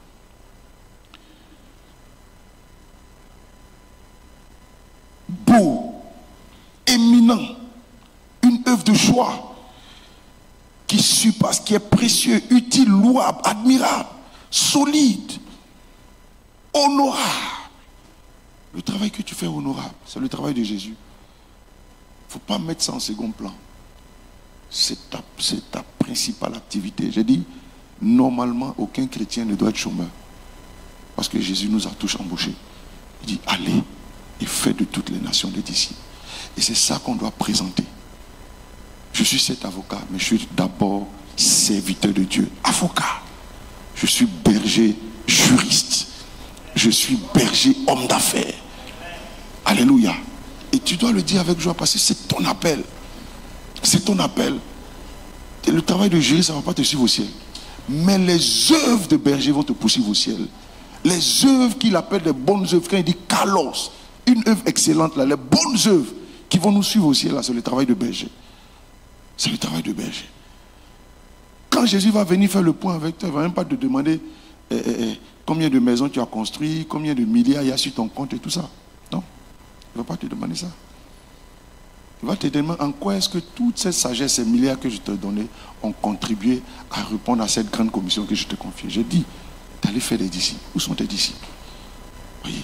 Beau, éminent, une œuvre de joie qui surpasse, qui est précieux, utile, louable, admirable, solide, honorable. Le travail que tu fais est honorable, c'est le travail de Jésus. Il ne faut pas mettre ça en second plan. C'est ta principale activité. J'ai dit, normalement, aucun chrétien ne doit être chômeur. Parce que Jésus nous a tous embauchés. Il dit, allez et faites de toutes les nations des disciples. Et c'est ça qu'on doit présenter. Je suis cet avocat, mais je suis d'abord serviteur de Dieu. Avocat. Je suis berger, juriste. Je suis berger, homme d'affaires. Alléluia. Et tu dois le dire avec joie parce que c'est ton appel. C'est ton appel. Et le travail de juriste, ça ne va pas te suivre au ciel. Mais les œuvres de berger vont te poursuivre au ciel. Les œuvres qu'il appelle des bonnes œuvres, quand il dit kalos, une œuvre excellente, là, les bonnes œuvres qui vont nous suivre au ciel, là, c'est le travail de berger. C'est le travail de berger. Quand Jésus va venir faire le point avec toi, il ne va même pas te demander combien de maisons tu as construit, combien de milliards il y a sur ton compte et tout ça. Non, il ne va pas te demander ça. Il va te demander en quoi est-ce que toute cette sagesse, ces milliards que je te donnais, ont contribué à répondre à cette grande commission que je te confie. Je dis, d'aller faire des disciples. Où sont tes disciples? Voyez.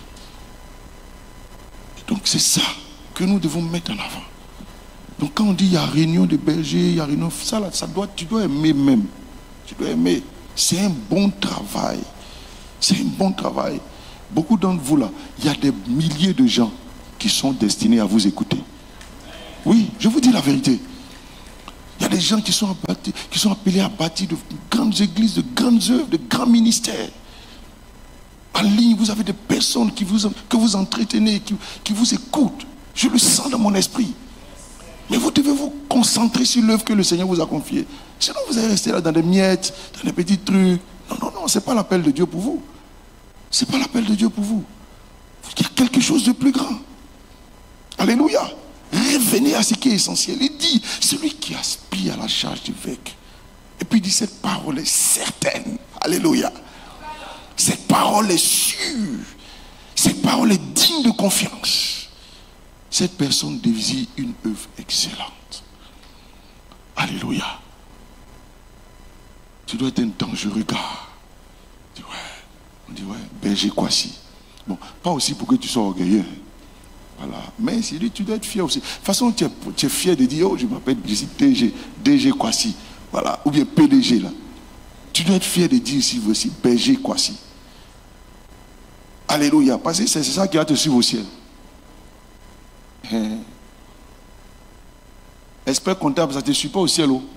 Donc c'est ça que nous devons mettre en avant. Donc quand on dit il y a réunion de bergers, il y a réunion, ça là, tu dois aimer même. Tu dois aimer. C'est un bon travail. C'est un bon travail. Beaucoup d'entre vous là, il y a des milliers de gens qui sont destinés à vous écouter. Oui, je vous dis la vérité. Il y a des gens qui sont appelés à bâtir de grandes églises, de grandes œuvres, de grands ministères. En ligne, vous avez des personnes que vous entretenez, qui vous écoutent. Je le sens dans mon esprit. Mais vous devez vous concentrer sur l'œuvre que le Seigneur vous a confiée. Sinon, vous allez rester là dans des miettes, dans des petits trucs. Non, ce n'est pas l'appel de Dieu pour vous. Ce n'est pas l'appel de Dieu pour vous. Il y a quelque chose de plus grand. Alléluia. Revenez à ce qui est essentiel. Il dit, celui qui aspire à la charge d'évêque. Et puis il dit, cette parole est certaine. Alléluia. Cette parole est sûre. Cette parole est digne de confiance. Cette personne désire une œuvre excellente. Alléluia. Tu dois être un dangereux gars. On dit ouais, berger Kwasi. Bon, pas aussi pour que tu sois orgueilleux. Voilà. Mais tu dois être fier aussi. De toute façon, tu es fier de dire, oh, je m'appelle DG Kwasi. Voilà. Ou bien PDG là. Tu dois être fier de dire ici aussi, berger Kwasi. Alléluia. Parce que c'est ça qui va te suivre au ciel. Expert comptable, ça ne te suit pas au ciel. Oh.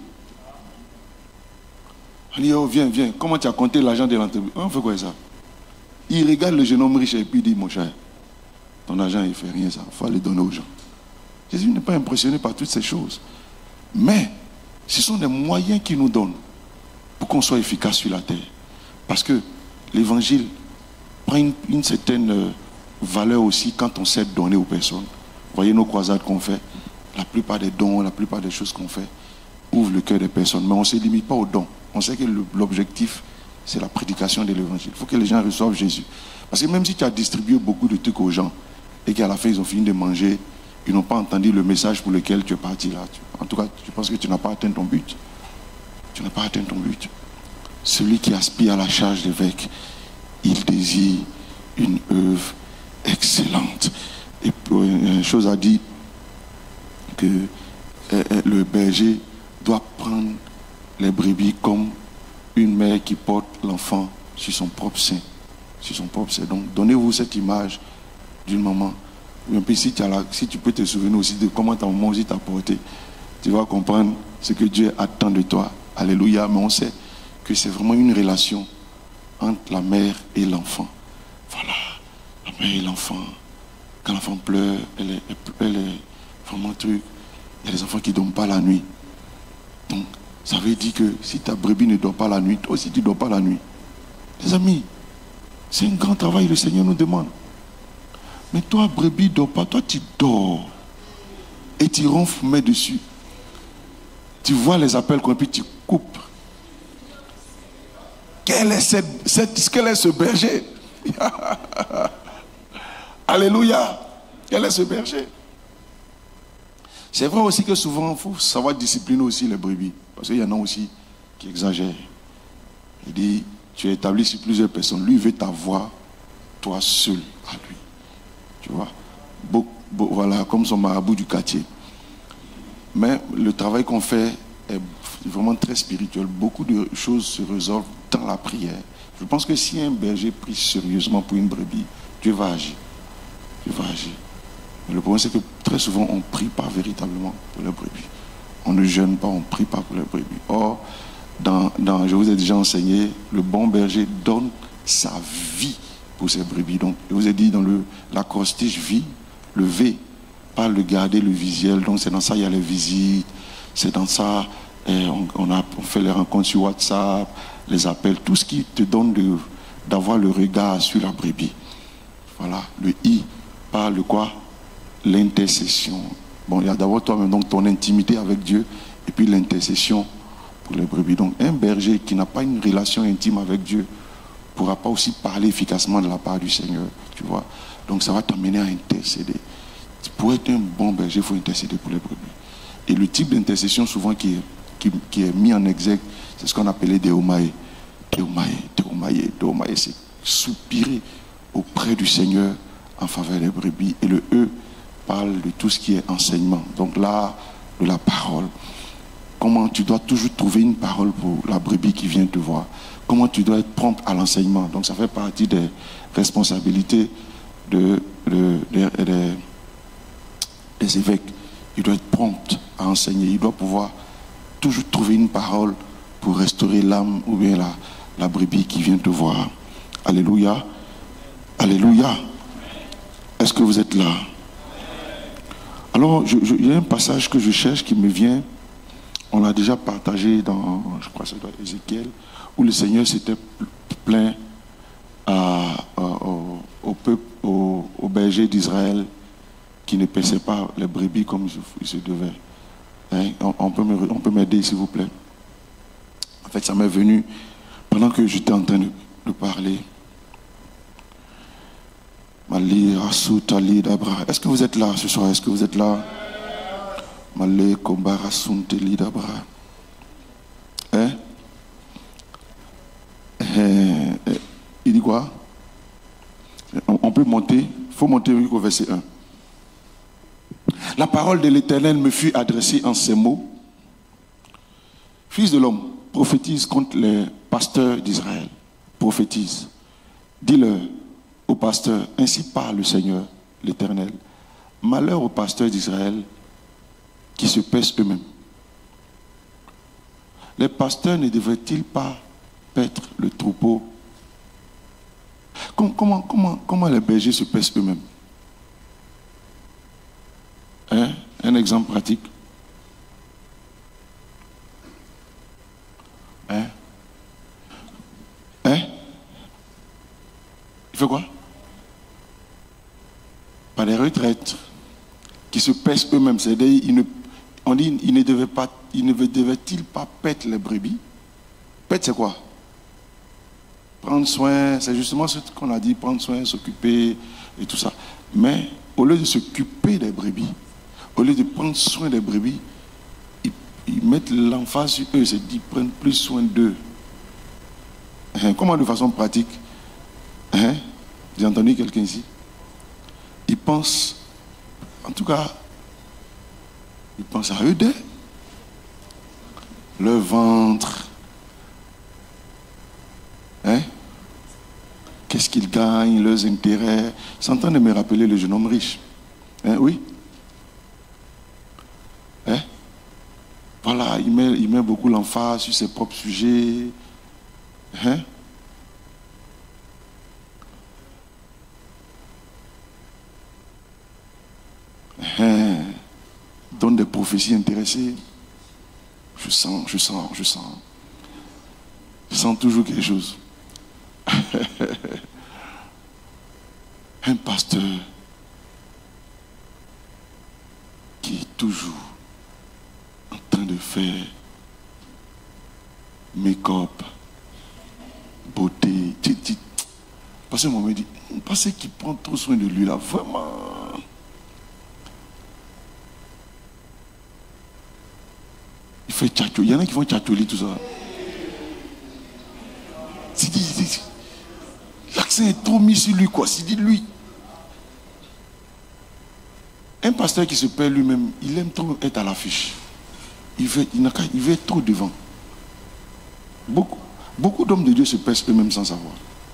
On dit, oh, viens. Comment tu as compté l'argent de l'entreprise? On fait quoi ça? Il regarde le jeune homme riche et puis il dit, mon cher, ton argent, il ne fait rien ça. Il faut aller donner aux gens. Jésus n'est pas impressionné par toutes ces choses. Mais, ce sont des moyens qu'il nous donne pour qu'on soit efficace sur la terre. Parce que l'évangile prend une certaine valeur aussi quand on sait donner aux personnes. Voyez nos croisades qu'on fait. La plupart des dons, la plupart des choses qu'on fait ouvrent le cœur des personnes. Mais on ne se limite pas aux dons. On sait que l'objectif, c'est la prédication de l'évangile. Il faut que les gens reçoivent Jésus. Parce que même si tu as distribué beaucoup de trucs aux gens et qu'à la fin, ils ont fini de manger, ils n'ont pas entendu le message pour lequel tu es parti là. En tout cas, je pense que tu n'as pas atteint ton but. Tu n'as pas atteint ton but. Celui qui aspire à la charge d'évêque, il désire une œuvre excellente. Et une chose a dit que le berger doit prendre les brebis comme une mère qui porte l'enfant sur son propre sein. Sur son propre sein. Donc, donnez-vous cette image d'une maman. Et puis, si tu peux te souvenir aussi de comment ta maman aussi t'a porté, tu vas comprendre ce que Dieu attend de toi. Alléluia. Mais on sait que c'est vraiment une relation entre la mère et l'enfant. Voilà. La mère et l'enfant. Quand l'enfant pleure, elle est vraiment truc. Il y a des enfants qui ne dorment pas la nuit. Donc, ça veut dire que si ta brebis ne dort pas la nuit, toi aussi tu ne dors pas la nuit. Les amis, c'est un grand travail que le Seigneur nous demande. Mais toi, brebis, ne dors pas. Toi, tu dors. Et tu ronfles, mets dessus. Tu vois les appels qu'on puis tu coupes. Quel est ce berger? Alléluia. Quel est ce berger? C'est vrai aussi que souvent, il faut savoir discipliner aussi les brebis. Parce qu'il y en a aussi qui exagèrent. Il dit, tu es établi sur plusieurs personnes. Lui, il veut t'avoir, toi seul, à lui. Tu vois? Voilà, comme son marabout du quartier. Mais le travail qu'on fait est vraiment très spirituel. Beaucoup de choses se résolvent dans la prière. Je pense que si un berger prie sérieusement pour une brebis, Dieu va agir. Dieu va agir. Mais le problème, c'est que très souvent, on ne prie pas véritablement pour les brebis. On ne jeûne pas, on ne prie pas pour les brebis. Or, je vous ai déjà enseigné, le bon berger donne sa vie pour ses brebis. Donc, je vous ai dit dans l'acrostiche vie, le V, pas le garder le visuel. Donc, c'est dans ça il y a les visites, c'est dans ça on fait les rencontres sur WhatsApp, les appels, tout ce qui te donne d'avoir le regard sur la brebis. Voilà, le I parle de quoi? L'intercession. Bon, il y a d'abord toi-même, donc ton intimité avec Dieu, et puis l'intercession pour les brebis. Donc, un berger qui n'a pas une relation intime avec Dieu ne pourra pas aussi parler efficacement de la part du Seigneur, tu vois. Donc, ça va t'amener à intercéder. Pour être un bon berger, il faut intercéder pour les brebis. Et le type d'intercession souvent qui est mis en exergue, c'est ce qu'on appelait des omaïs. Des c'est soupirer auprès du Seigneur en faveur des brebis. Et le E parle de tout ce qui est enseignement. Donc là, de la parole. Comment tu dois toujours trouver une parole pour la brebis qui vient te voir. Comment tu dois être prompt à l'enseignement. Donc ça fait partie des responsabilités des évêques. Il doit être prompt à enseigner. Il doit pouvoir toujours trouver une parole pour restaurer l'âme ou bien la brebis qui vient te voir. Alléluia. Alléluia. Est-ce que vous êtes là? Alors, il y a un passage que je cherche qui me vient. On l'a déjà partagé dans, je crois que c'est dans Ézéchiel, où le Seigneur s'était plaint au peuple, au berger d'Israël qui ne paissait pas les brebis comme il se devait. Hein? On peut m'aider, s'il vous plaît. En fait, ça m'est venu pendant que j'étais en train de parler. Est-ce que vous êtes là ce soir? Est-ce que vous êtes là? Hein? faut monter au verset 1. La parole de l'Éternel me fut adressée en ces mots. Fils de l'homme, prophétise contre les pasteurs d'Israël. Prophétise. Dis-leur aux pasteurs, ainsi parle le Seigneur, l'Éternel. Malheur aux pasteurs d'Israël qui se pèsent eux-mêmes. Les pasteurs ne devraient-ils pas paître le troupeau? Comment les bergers se pèsent eux-mêmes? Hein? Un exemple pratique. Hein? Il fait quoi? Par les retraites qui se pèsent eux-mêmes. C'est-à-dire, on dit, ils ne devaient-ils pas paître les brebis? Paître, c'est quoi? Prendre soin, c'est justement ce qu'on a dit, prendre soin, s'occuper et tout ça. Mais au lieu de s'occuper des brebis, au lieu de prendre soin des brebis, ils mettent l'emphase sur eux, c'est-à-dire qu'ils prennent plus soin d'eux. Comment de façon pratique? J'ai entendu quelqu'un ici. Ils pensent, en tout cas, ils pensent à eux deux. Leur ventre. Qu'est-ce qu'ils gagnent, leurs intérêts. C'est en train de me rappeler le jeune homme riche. Oui. Voilà, il met beaucoup l'emphase sur ses propres sujets. Donne des prophéties intéressées. Je sens toujours quelque chose. Un pasteur qui est toujours en train de faire make-up, beauté. Parce que moi me dit, parce qu'il prend trop soin de lui là, vraiment. Il fait tchatcho. Il y en a qui font tchatcholi, tout ça. L'accent est trop mis sur lui, quoi. C'est dit lui. Un pasteur qui se perd lui-même, il aime trop être à l'affiche. Il veut être trop devant. Beaucoup d'hommes de Dieu se pèsent eux-mêmes sans savoir.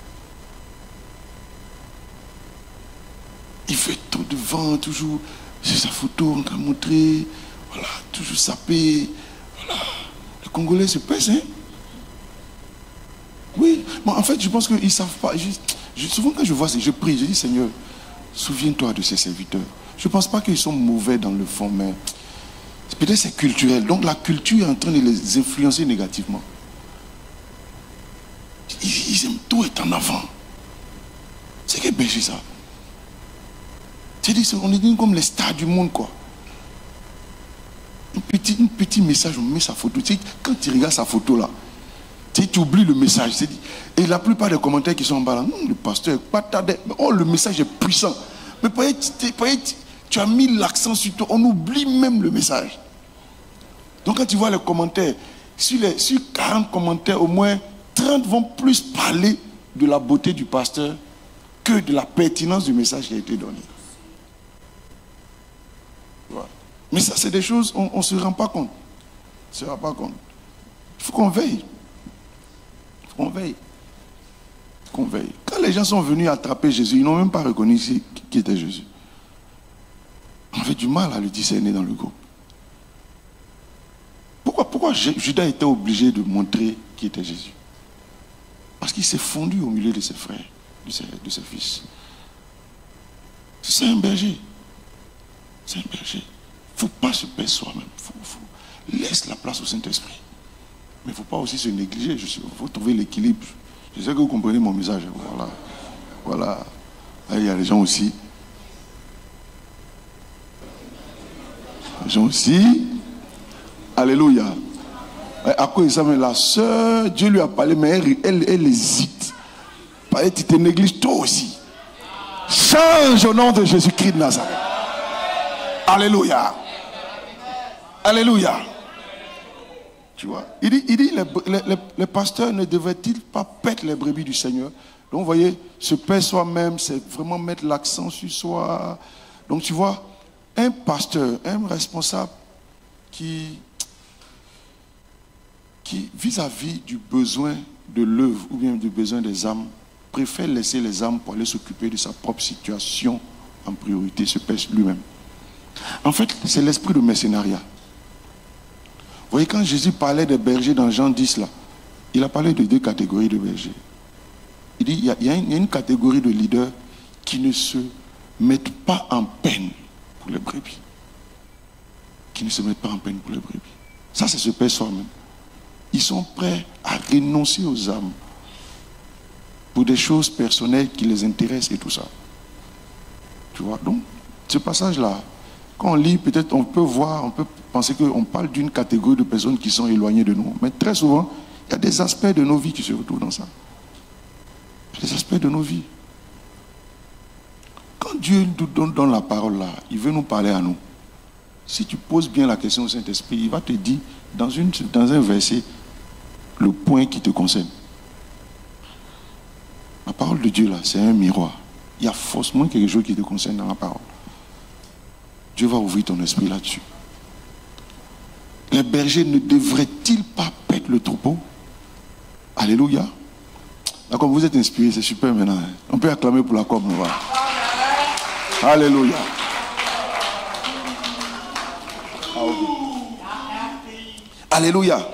Il veut être trop devant, toujours. C'est sa photo, on t'a montré. Voilà, toujours sapé. Voilà. Les Congolais se pèsent, hein. Oui, mais en fait, je pense qu'ils ne savent pas. Souvent, quand je vois ça, je prie, je dis, Seigneur, souviens-toi de ces serviteurs. Je ne pense pas qu'ils sont mauvais dans le fond, mais peut-être c'est culturel. Donc la culture est en train de les influencer négativement. Ils aiment tout être en avant. C'est que berger ça. C'est-à-dire, on est dit comme les stars du monde, quoi. Un petit message, on met sa photo. Tu sais, quand tu regardes sa photo là, tu oublies le message. Et la plupart des commentaires qui sont en bas là, le pasteur, le message est puissant. Mais tu as mis l'accent sur toi, on oublie même le message. Donc quand tu vois les commentaires, sur 40 commentaires, au moins 30 vont plus parler de la beauté du pasteur que de la pertinence du message qui a été donné. Voilà. Mais ça, c'est des choses, on ne se rend pas compte. On ne se rend pas compte. Il faut qu'on veille. On veille. Quand les gens sont venus attraper Jésus, ils n'ont même pas reconnu qui était Jésus. On avait du mal à le discerner dans le groupe. Pourquoi Judas était obligé de montrer qui était Jésus? Parce qu'il s'est fondu au milieu de ses frères, de ses fils. C'est un berger. C'est un berger. Il ne faut pas se perdre soi-même. Laisse la place au Saint-Esprit. Mais il ne faut pas aussi se négliger. Il faut trouver l'équilibre. Je sais que vous comprenez mon message. Voilà. Là, il y a les gens aussi. Les gens aussi. Alléluia. À quoi ça, mais la sœur, Dieu lui a parlé, mais elle hésite. Tu te négliges toi aussi. Change au nom de Jésus-Christ de Nazareth. Alléluia. Alléluia. Tu vois, il dit les pasteurs ne devraient-ils pas paître les brebis du Seigneur? Donc, vous voyez, se paix soi-même, c'est vraiment mettre l'accent sur soi. Donc, tu vois, un pasteur, un responsable qui vis-à-vis du besoin de l'œuvre ou bien du besoin des âmes, préfère laisser les âmes pour aller s'occuper de sa propre situation en priorité, se pèse lui-même. En fait, c'est l'esprit de mercénariat. Vous voyez, quand Jésus parlait des bergers dans Jean 10, là, il a parlé de 2 catégories de bergers. Il dit, il y a une catégorie de leaders qui ne se mettent pas en peine pour les brebis. Qui ne se mettent pas en peine pour les brebis. Ça, c'est se pèse soi-même. Ils sont prêts à renoncer aux âmes pour des choses personnelles qui les intéressent et tout ça. Tu vois, donc, ce passage-là, quand on lit, peut-être on peut voir, on peut penser qu'on parle d'une catégorie de personnes qui sont éloignées de nous. Mais très souvent, il y a des aspects de nos vies qui se retrouvent dans ça. Des aspects de nos vies. Quand Dieu nous donne la parole là, il veut nous parler à nous. Si tu poses bien la question au Saint-Esprit, il va te dire dans un verset le point qui te concerne. La parole de Dieu là, c'est un miroir. Il y a forcément quelque chose qui te concerne dans la parole. Dieu va ouvrir ton esprit là-dessus. Les bergers ne devraient-ils pas perdre le troupeau? Alléluia. D'accord, vous êtes inspirés, c'est super maintenant. On peut acclamer pour la com. Alléluia. Alléluia.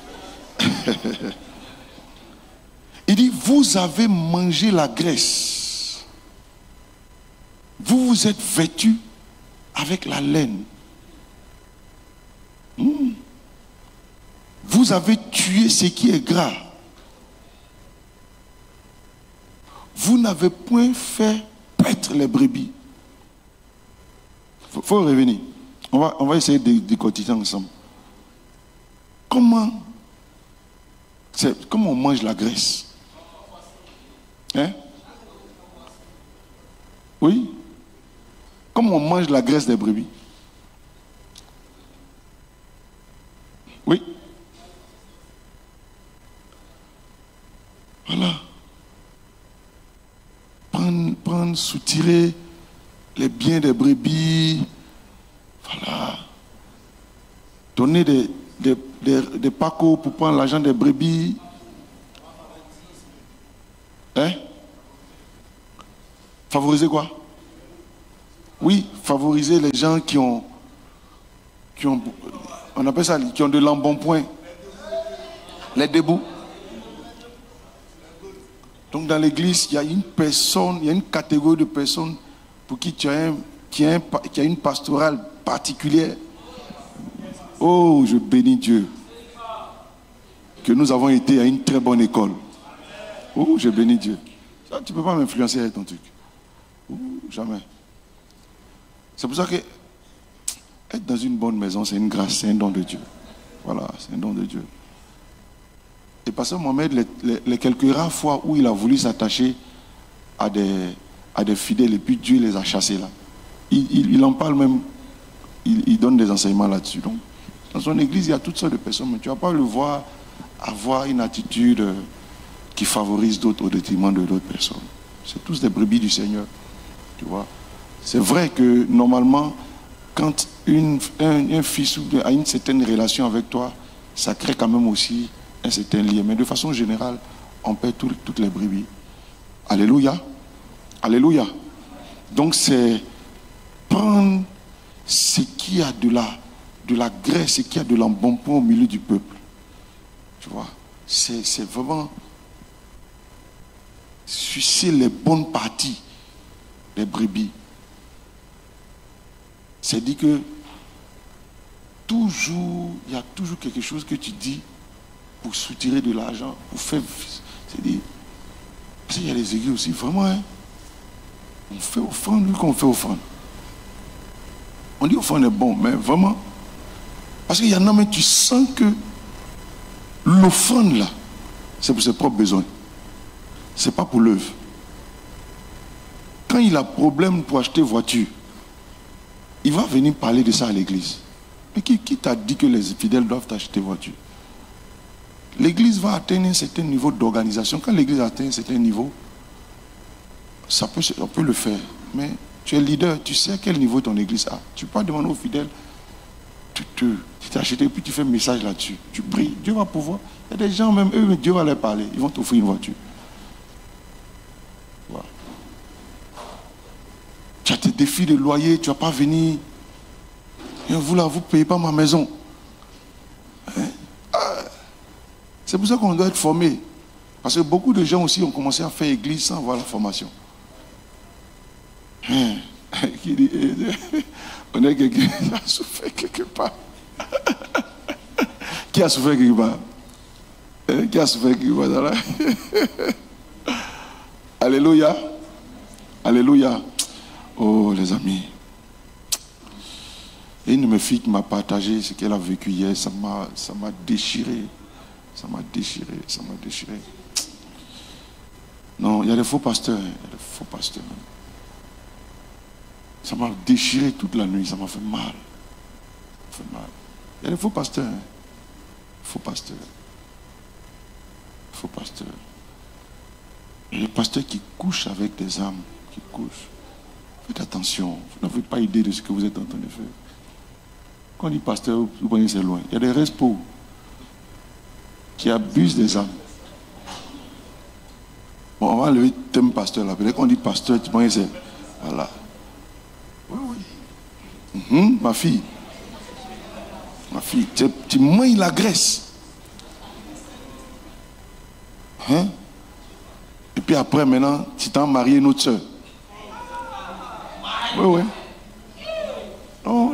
Il dit, vous avez mangé la graisse. Vous vous êtes vêtus avec la laine. Vous avez tué ce qui est gras. Vous n'avez point fait paître les brebis. Faut revenir. On va essayer de décortiquer ensemble. Comment on mange la graisse? Hein? Oui? Comment on mange la graisse des brebis? Oui? Voilà. Prendre, soutirer les biens des brebis. Voilà. Donner des pacos pour prendre l'argent des brebis. Hein? Favoriser quoi? Oui, favoriser les gens qui ont on appelle ça, qui ont de l'embonpoint. Les débouts. Donc dans l'église, il y a une personne, il y a une catégorie de personnes pour qui qui a une pastorale particulière. Oh, je bénis Dieu. Que nous avons été à une très bonne école. Oh, je bénis Dieu. Ça, tu ne peux pas m'influencer avec ton truc. Oh, jamais. C'est pour ça que être dans une bonne maison, c'est une grâce, c'est un don de Dieu. Voilà, c'est un don de Dieu. Et pasteur Mohamed, les quelques rares fois où il a voulu s'attacher à des fidèles et puis Dieu les a chassés là. Il en parle même, il donne des enseignements là-dessus. Donc, dans son église, il y a toutes sortes de personnes, mais tu ne vas pas le voir avoir une attitude qui favorise d'autres au détriment de d'autres personnes. C'est tous des brebis du Seigneur. Tu vois. C'est vrai que normalement, quand un fils a une certaine relation avec toi, ça crée quand même aussi un certain lien. Mais de façon générale, on perd toutes les brebis. Alléluia. Alléluia. Donc c'est prendre ce qui a de la graisse, ce qui a de l'embonpoint au milieu du peuple. Tu vois. C'est vraiment sucer les bonnes parties des brebis. C'est dit que toujours, il y a toujours quelque chose que tu dis pour soutirer de l'argent, pour faire. C'est dit, parce qu'il y a les églises aussi, vraiment, hein, on fait offrande, lui qu'on fait offrande. On dit offrande est bon, mais vraiment, parce qu'il y en a, mais tu sens que l'offrande là, c'est pour ses propres besoins. C'est pas pour l'œuvre. Quand il a problème pour acheter voiture, il va venir parler de ça à l'église. Mais qui t'a dit que les fidèles doivent acheter voiture? L'église va atteindre un certain niveau d'organisation. Quand l'église atteint un certain niveau, on peut le faire. Mais tu es leader, tu sais à quel niveau ton église a. Tu peux pas demander aux fidèles, tu t'es acheté et puis tu fais un message là-dessus. Tu pries, Dieu va pouvoir. Il y a des gens, même eux, Dieu va leur parler. Ils vont t'offrir une voiture. Voilà. Tu as tes défis de loyer, tu ne vas pas venir. Et vous là, vous ne payez pas ma maison. Hein? C'est pour ça qu'on doit être formé. Parce que beaucoup de gens aussi ont commencé à faire église sans avoir la formation. Hein? On est quelqu'un qui a souffert quelque part. Qui a souffert quelque part? Qui a souffert quelque part dans la... Alléluia. Alléluia. Oh les amis. Et une de mes filles qui m'a partagé ce qu'elle a vécu hier, ça m'a déchiré. Ça m'a déchiré. Non, il y a des faux pasteurs. Ça m'a déchiré toute la nuit, ça m'a fait mal. Il y a des faux pasteurs. Faux pasteurs. Il y a des pasteurs qui couchent avec des âmes. Qui couchent. Faites attention. Vous n'avez pas idée de ce que vous êtes en train de faire. Quand on dit pasteur, vous voyez, c'est loin. Il y a des respos qui abusent des âmes. Bon, on va enlever le thème pasteur là. Peut-être qu'on dit pasteur, tu vois, c'est... Voilà. Oui. Ma fille, tu manges la graisse. Hein? Et puis après, maintenant, tu t'en marié une autre soeur. Oui. Non,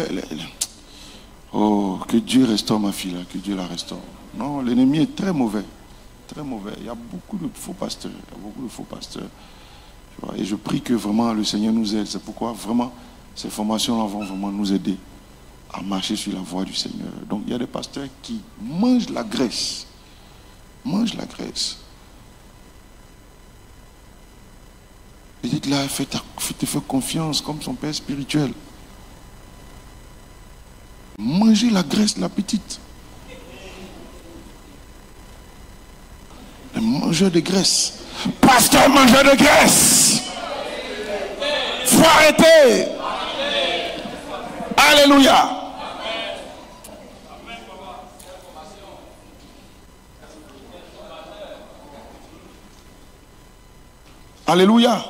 oh, que Dieu restaure ma fille là, que Dieu la restaure. Non, l'ennemi est très mauvais. Très mauvais. Il y a beaucoup de faux pasteurs. Tu vois, et je prie que vraiment le Seigneur nous aide. C'est pourquoi vraiment ces formations-là vont vraiment nous aider à marcher sur la voie du Seigneur. Donc il y a des pasteurs qui mangent la graisse. Et dites-là, fais confiance comme son père spirituel. Mangez la graisse, la petite. Les mangeurs de graisse. Pasteur mangeur de graisse. Faut arrêter. Alléluia. Alléluia.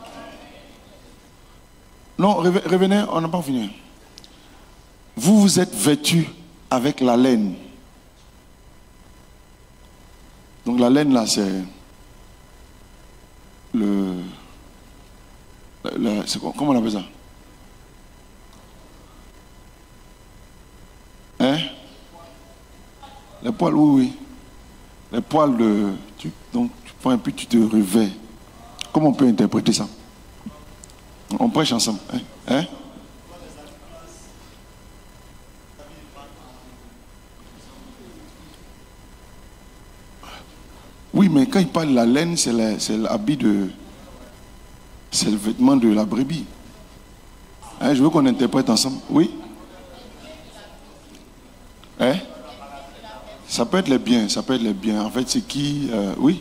Non, revenez, on n'a pas fini. Vous êtes vêtus avec la laine. Donc la laine là, c'est comment on appelle ça? Hein? Les poils, oui. Les poils de... donc tu prends un peu, tu te revêts. Comment on peut interpréter ça? On prêche ensemble. Hein? Oui, mais quand il parle de la laine, c'est l'habit de... C'est le vêtement de la brebis. Hein, je veux qu'on interprète ensemble. Oui? Hein? Ça peut être les biens, En fait, c'est qui... oui?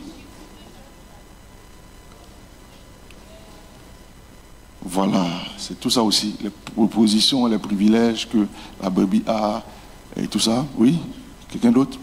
Voilà, c'est tout ça aussi. Les propositions, les privilèges que la brebis a et tout ça. Oui? Quelqu'un d'autre?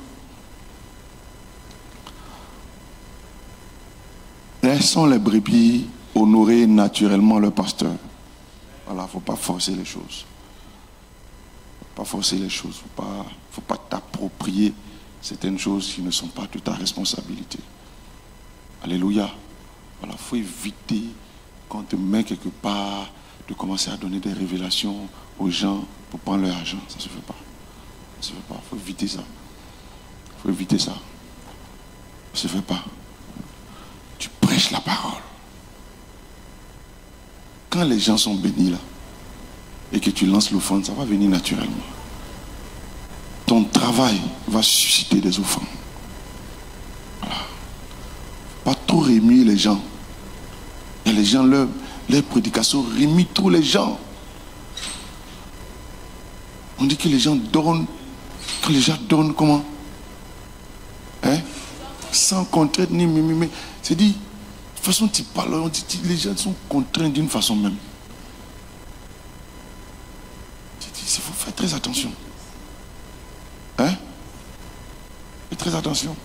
Laissons les brebis honorer naturellement leur pasteur. Voilà, il ne faut pas forcer les choses. Il ne faut pas t'approprier certaines choses qui ne sont pas de ta responsabilité. Alléluia. Voilà, il faut éviter quand on te met quelque part de commencer à donner des révélations aux gens pour prendre leur argent. Ça ne se fait pas. Il faut éviter ça. Ça ne se fait pas. Tu prêches la parole. Quand les gens sont bénis là, et que tu lances l'offrande, ça va venir naturellement. Ton travail va susciter des offrandes. Voilà. Pas trop remuer les gens. Et les gens, leur prédication remuent trop les gens. On dit que les gens donnent. Quand les gens donnent, comment? Hein? Sans contrainte ni mimimi. C'est dit, façon tu parles, on dit, les gens sont contraints d'une façon même. Il faut faire très attention. Hein? Fais très attention.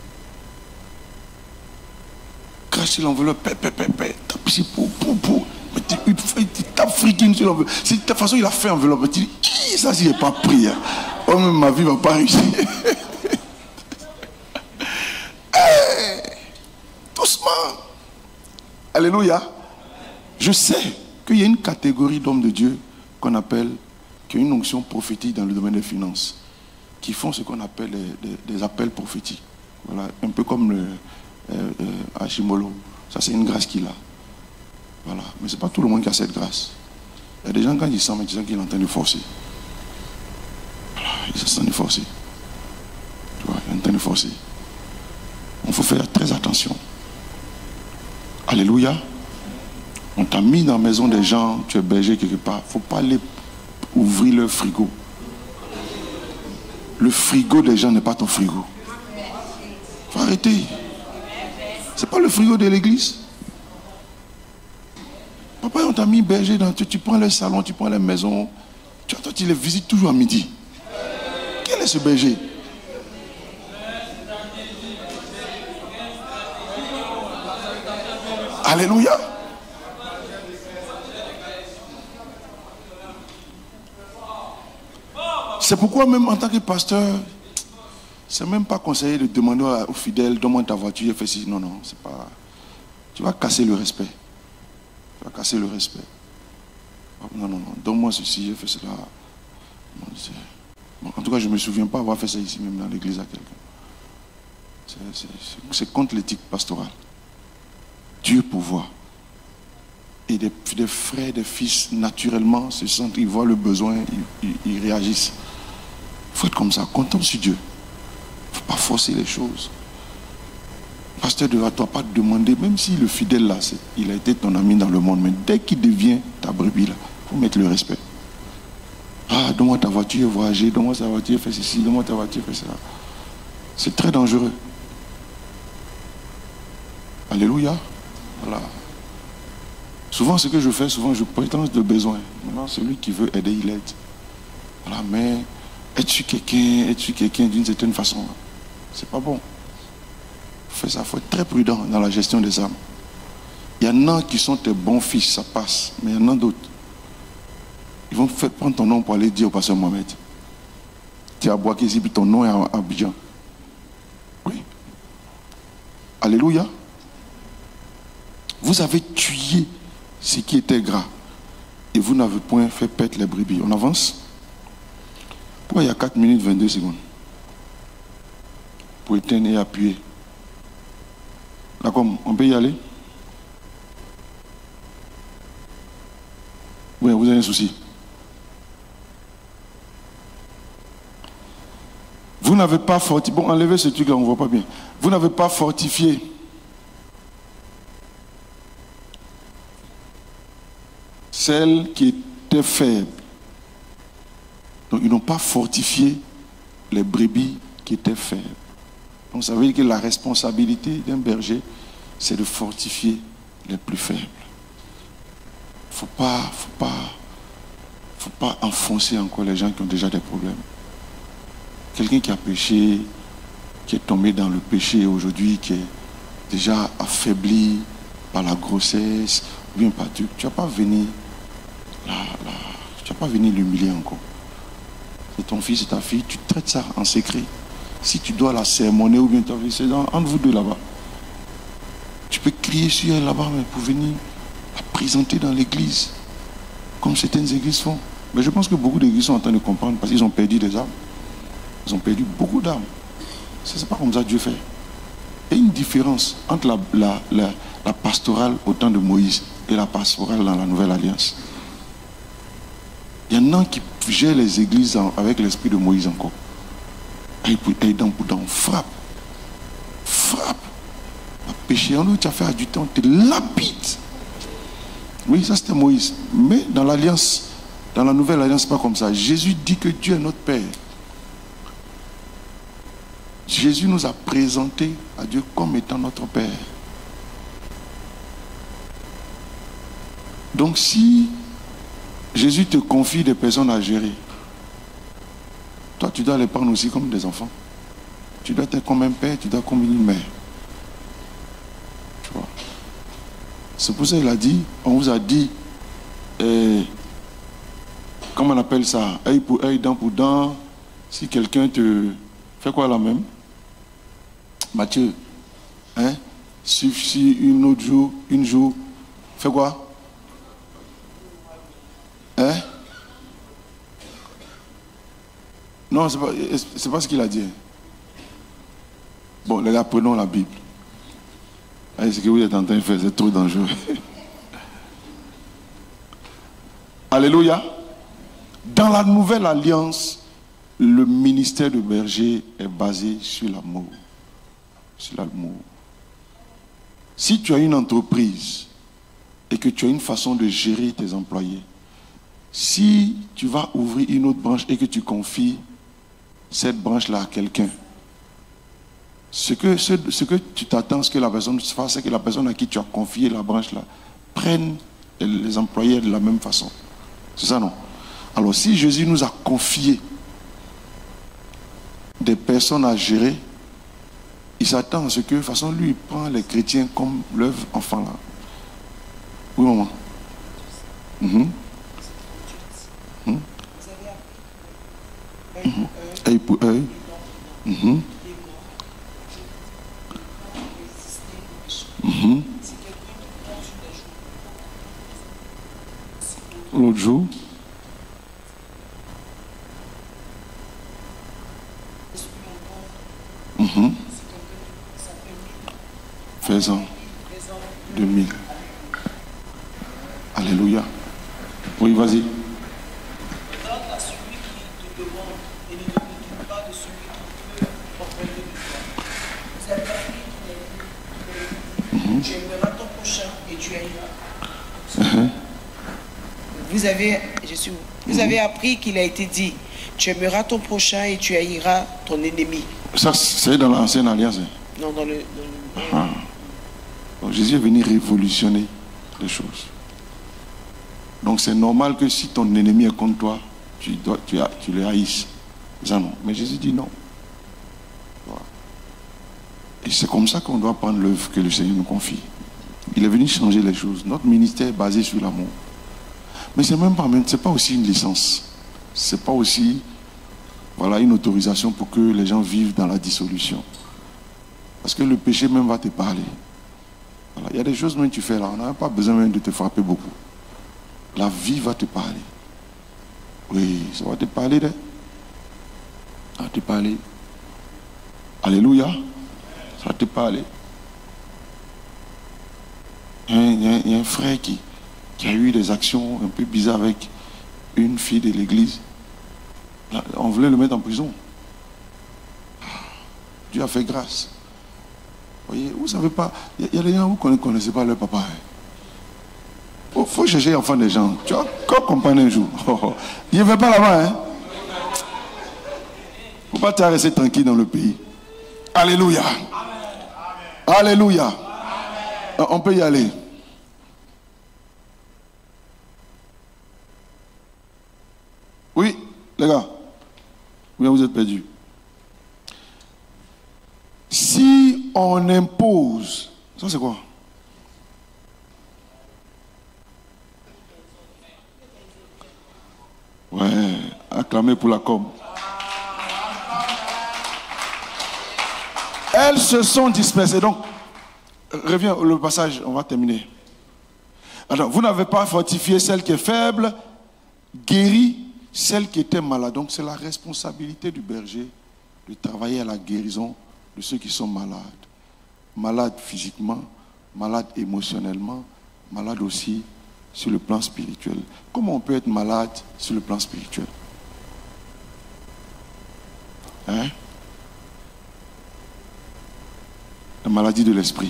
Cracher l'enveloppe, tape ici, pou. Mais tu tapes friquine sur l'enveloppe. C'est de toute façon, il a fait enveloppe. Tu dis, ça, s'il n'est pas pris. Hein. Oh, même ma vie ne va pas réussir. Hey, doucement. Alléluia. Je sais qu'il y a une catégorie d'hommes de Dieu qu'on appelle, qui a une onction prophétique dans le domaine des finances, qui font ce qu'on appelle des appels prophétiques. Voilà, un peu comme le Hashimolo. Ça, c'est une grâce qu'il a. Voilà. Mais ce n'est pas tout le monde qui a cette grâce. Il y a des gens, quand ils sentent, qu'ils sont en train de forcer. Voilà, ils sont en train de forcer. Tu vois, ils sont en train de forcer. Il faut faire très attention. Alléluia. On t'a mis dans la maison des gens, tu es berger quelque part. Il ne faut pas aller ouvrir leur frigo. Le frigo des gens n'est pas ton frigo. Il faut arrêter. Ce n'est pas le frigo de l'église. Papa, on t'a mis berger dans tu prends les salons, tu prends les maisons. Toi, tu les visites toujours à midi. Quel est ce berger? Alléluia. C'est pourquoi même en tant que pasteur, c'est même pas conseillé de demander aux fidèles, donne-moi ta voiture, fais ci. Non, c'est pas. Tu vas casser le respect. Tu vas casser le respect. Non, donne-moi ceci, j'ai fait cela. Bon, en tout cas, je ne me souviens pas avoir fait ça ici, même dans l'église à quelqu'un. C'est contre l'éthique pastorale. Dieu pourvoit. Et des frères, des fils, naturellement, se sentent, ils voient le besoin, ils réagissent. Il faut être comme ça, content sur Dieu. Il ne faut pas forcer les choses. Le pasteur ne doit pas te demander, même si le fidèle là, il a été ton ami dans le monde, mais dès qu'il devient ta brebis là, il faut mettre le respect. Ah, donne-moi ta voiture, voyager, donne-moi ta voiture, fais ceci, donne-moi ta voiture, fais cela. C'est très dangereux. Alléluia. Voilà. Souvent, ce que je fais, je prétends de besoin. Maintenant, celui qui veut aider, il aide. Voilà, mais es-tu quelqu'un d'une certaine façon? C'est pas bon. Fais ça, il faut être très prudent dans la gestion des âmes. Il y en a qui sont tes bons fils, ça passe, mais il y en a d'autres. Ils vont prendre ton nom pour aller dire au pasteur Mohamed. Tu es à Boakézi, puis ton nom est à Abidjan. Oui. Alléluia. Vous avez tué ce qui était gras et vous n'avez point fait perdre les brebis. On avance. Pourquoi il y a 4 minutes 22 secondes pour éteindre et appuyer? D'accord, on peut y aller? Oui, vous avez un souci. Vous n'avez pas fortifié. Bon, enlevez ce truc là, on ne voit pas bien. Vous n'avez pas fortifié celles qui étaient faibles. Donc, ils n'ont pas fortifié les brebis qui étaient faibles. Donc, ça veut dire que la responsabilité d'un berger, c'est de fortifier les plus faibles. Il ne faut pas enfoncer encore les gens qui ont déjà des problèmes. Quelqu'un qui a péché, qui est tombé dans le péché aujourd'hui, qui est déjà affaibli par la grossesse, ou bien par Dieu, tu ne vas pas venir l'humilier encore. C'est ton fils et ta fille, tu traites ça en secret. Si tu dois la sermonner ou bien c'est entre vous deux là-bas. Tu peux crier sur elle là-bas, mais pour venir la présenter dans l'église, comme certaines églises font. Mais je pense que beaucoup d'églises sont en train de comprendre parce qu'ils ont perdu des âmes. Ils ont perdu beaucoup d'âmes. Ce n'est pas comme ça que Dieu fait. Il y a une différence entre la pastorale au temps de Moïse et la pastorale dans la Nouvelle Alliance. Il y en a qui gèrent les églises avec l'esprit de Moïse encore. Et dans frappe. Frappe. Péché, en tu as fait du temps, tu te lapides. Oui, ça c'était Moïse. Mais dans l'alliance, dans la Nouvelle Alliance, c'est pas comme ça. Jésus dit que Dieu est notre Père. Jésus nous a présenté à Dieu comme étant notre Père. Donc si Jésus te confie des personnes à gérer, toi tu dois les prendre aussi comme des enfants. Tu dois être comme un père, tu dois être comme une mère. Tu vois. C'est pour ça qu'il a dit, on vous a dit, comment on appelle ça, œil pour œil, dent pour dent. Si quelqu'un te fait quoi là même, Matthieu, hein, si une jour, fais quoi, hein? Non, c'est pas ce qu'il a dit. Bon, les gars, prenons la Bible. Allez, ce que vous êtes en train de faire, c'est trop dangereux. Alléluia. Dans la nouvelle alliance, le ministère de berger est basé sur l'amour. Sur l'amour. Si tu as une entreprise et que tu as une façon de gérer tes employés, si tu vas ouvrir une autre branche et que tu confies cette branche-là à quelqu'un, ce que tu t'attends que la personne fasse, c'est que la personne à qui tu as confié la branche-là prenne les employés de la même façon. C'est ça, non? Alors, si Jésus nous a confié des personnes à gérer, il s'attend à ce que, de toute façon, lui, il prend les chrétiens comme leur enfant là. Oui, maman. Œil pour œil. L'autre jour. Fais-en 2000. Alléluia. Oui, vas-y. Donne à celui qui te demande et ne te détourne pas de celui qui peut emprunter de toi. Vous avez appris qu'il a dit, tu aimeras ton prochain et tu haïras. Vous avez appris qu'il a été dit, tu aimeras ton prochain et tu haïras ton ennemi. Ça, c'est dans l'ancienne alliance. Non, dans le Donc, Jésus est venu révolutionner les choses. Donc c'est normal que si ton ennemi est contre toi, tu le haïsses. Ça non. Mais Jésus dit non. Voilà. Et c'est comme ça qu'on doit prendre l'œuvre que le Seigneur nous confie. Il est venu changer les choses. Notre ministère est basé sur l'amour. Mais c'est pas aussi une licence. C'est pas aussi une autorisation pour que les gens vivent dans la dissolution. Parce que le péché même va te parler. Voilà. Il y a des choses même que tu fais là, on n'a pas besoin même de te frapper beaucoup. La vie va te parler. Oui, ça va te parler. Ça va te parler. Alléluia. Ça va te parler. Il y a un frère qui a eu des actions un peu bizarres avec une fille de l'église. On voulait le mettre en prison. Dieu a fait grâce. Vous voyez, vous ne savez pas, il y a des gens vous ne connaissez pas leur papa. Il faut chercher l'enfant des gens. Tu vois, comme comprendre un jour. Il ne va pas là-bas. Il ne faut pas te rester tranquille dans le pays. Alléluia. Amen. Alléluia. Amen. On peut y aller. Oui, les gars. Bien, vous êtes perdus. Si on impose, ça c'est quoi? Ouais, acclamez pour la com. Elles se sont dispersées. Donc, reviens le passage, on va terminer. Alors, vous n'avez pas fortifié celle qui est faible, guéri celle qui était malade. Donc, c'est la responsabilité du berger de travailler à la guérison de ceux qui sont malades. Malades physiquement, malades émotionnellement, malades aussi sur le plan spirituel. Comment on peut être malade sur le plan spirituel? Hein? La maladie de l'esprit.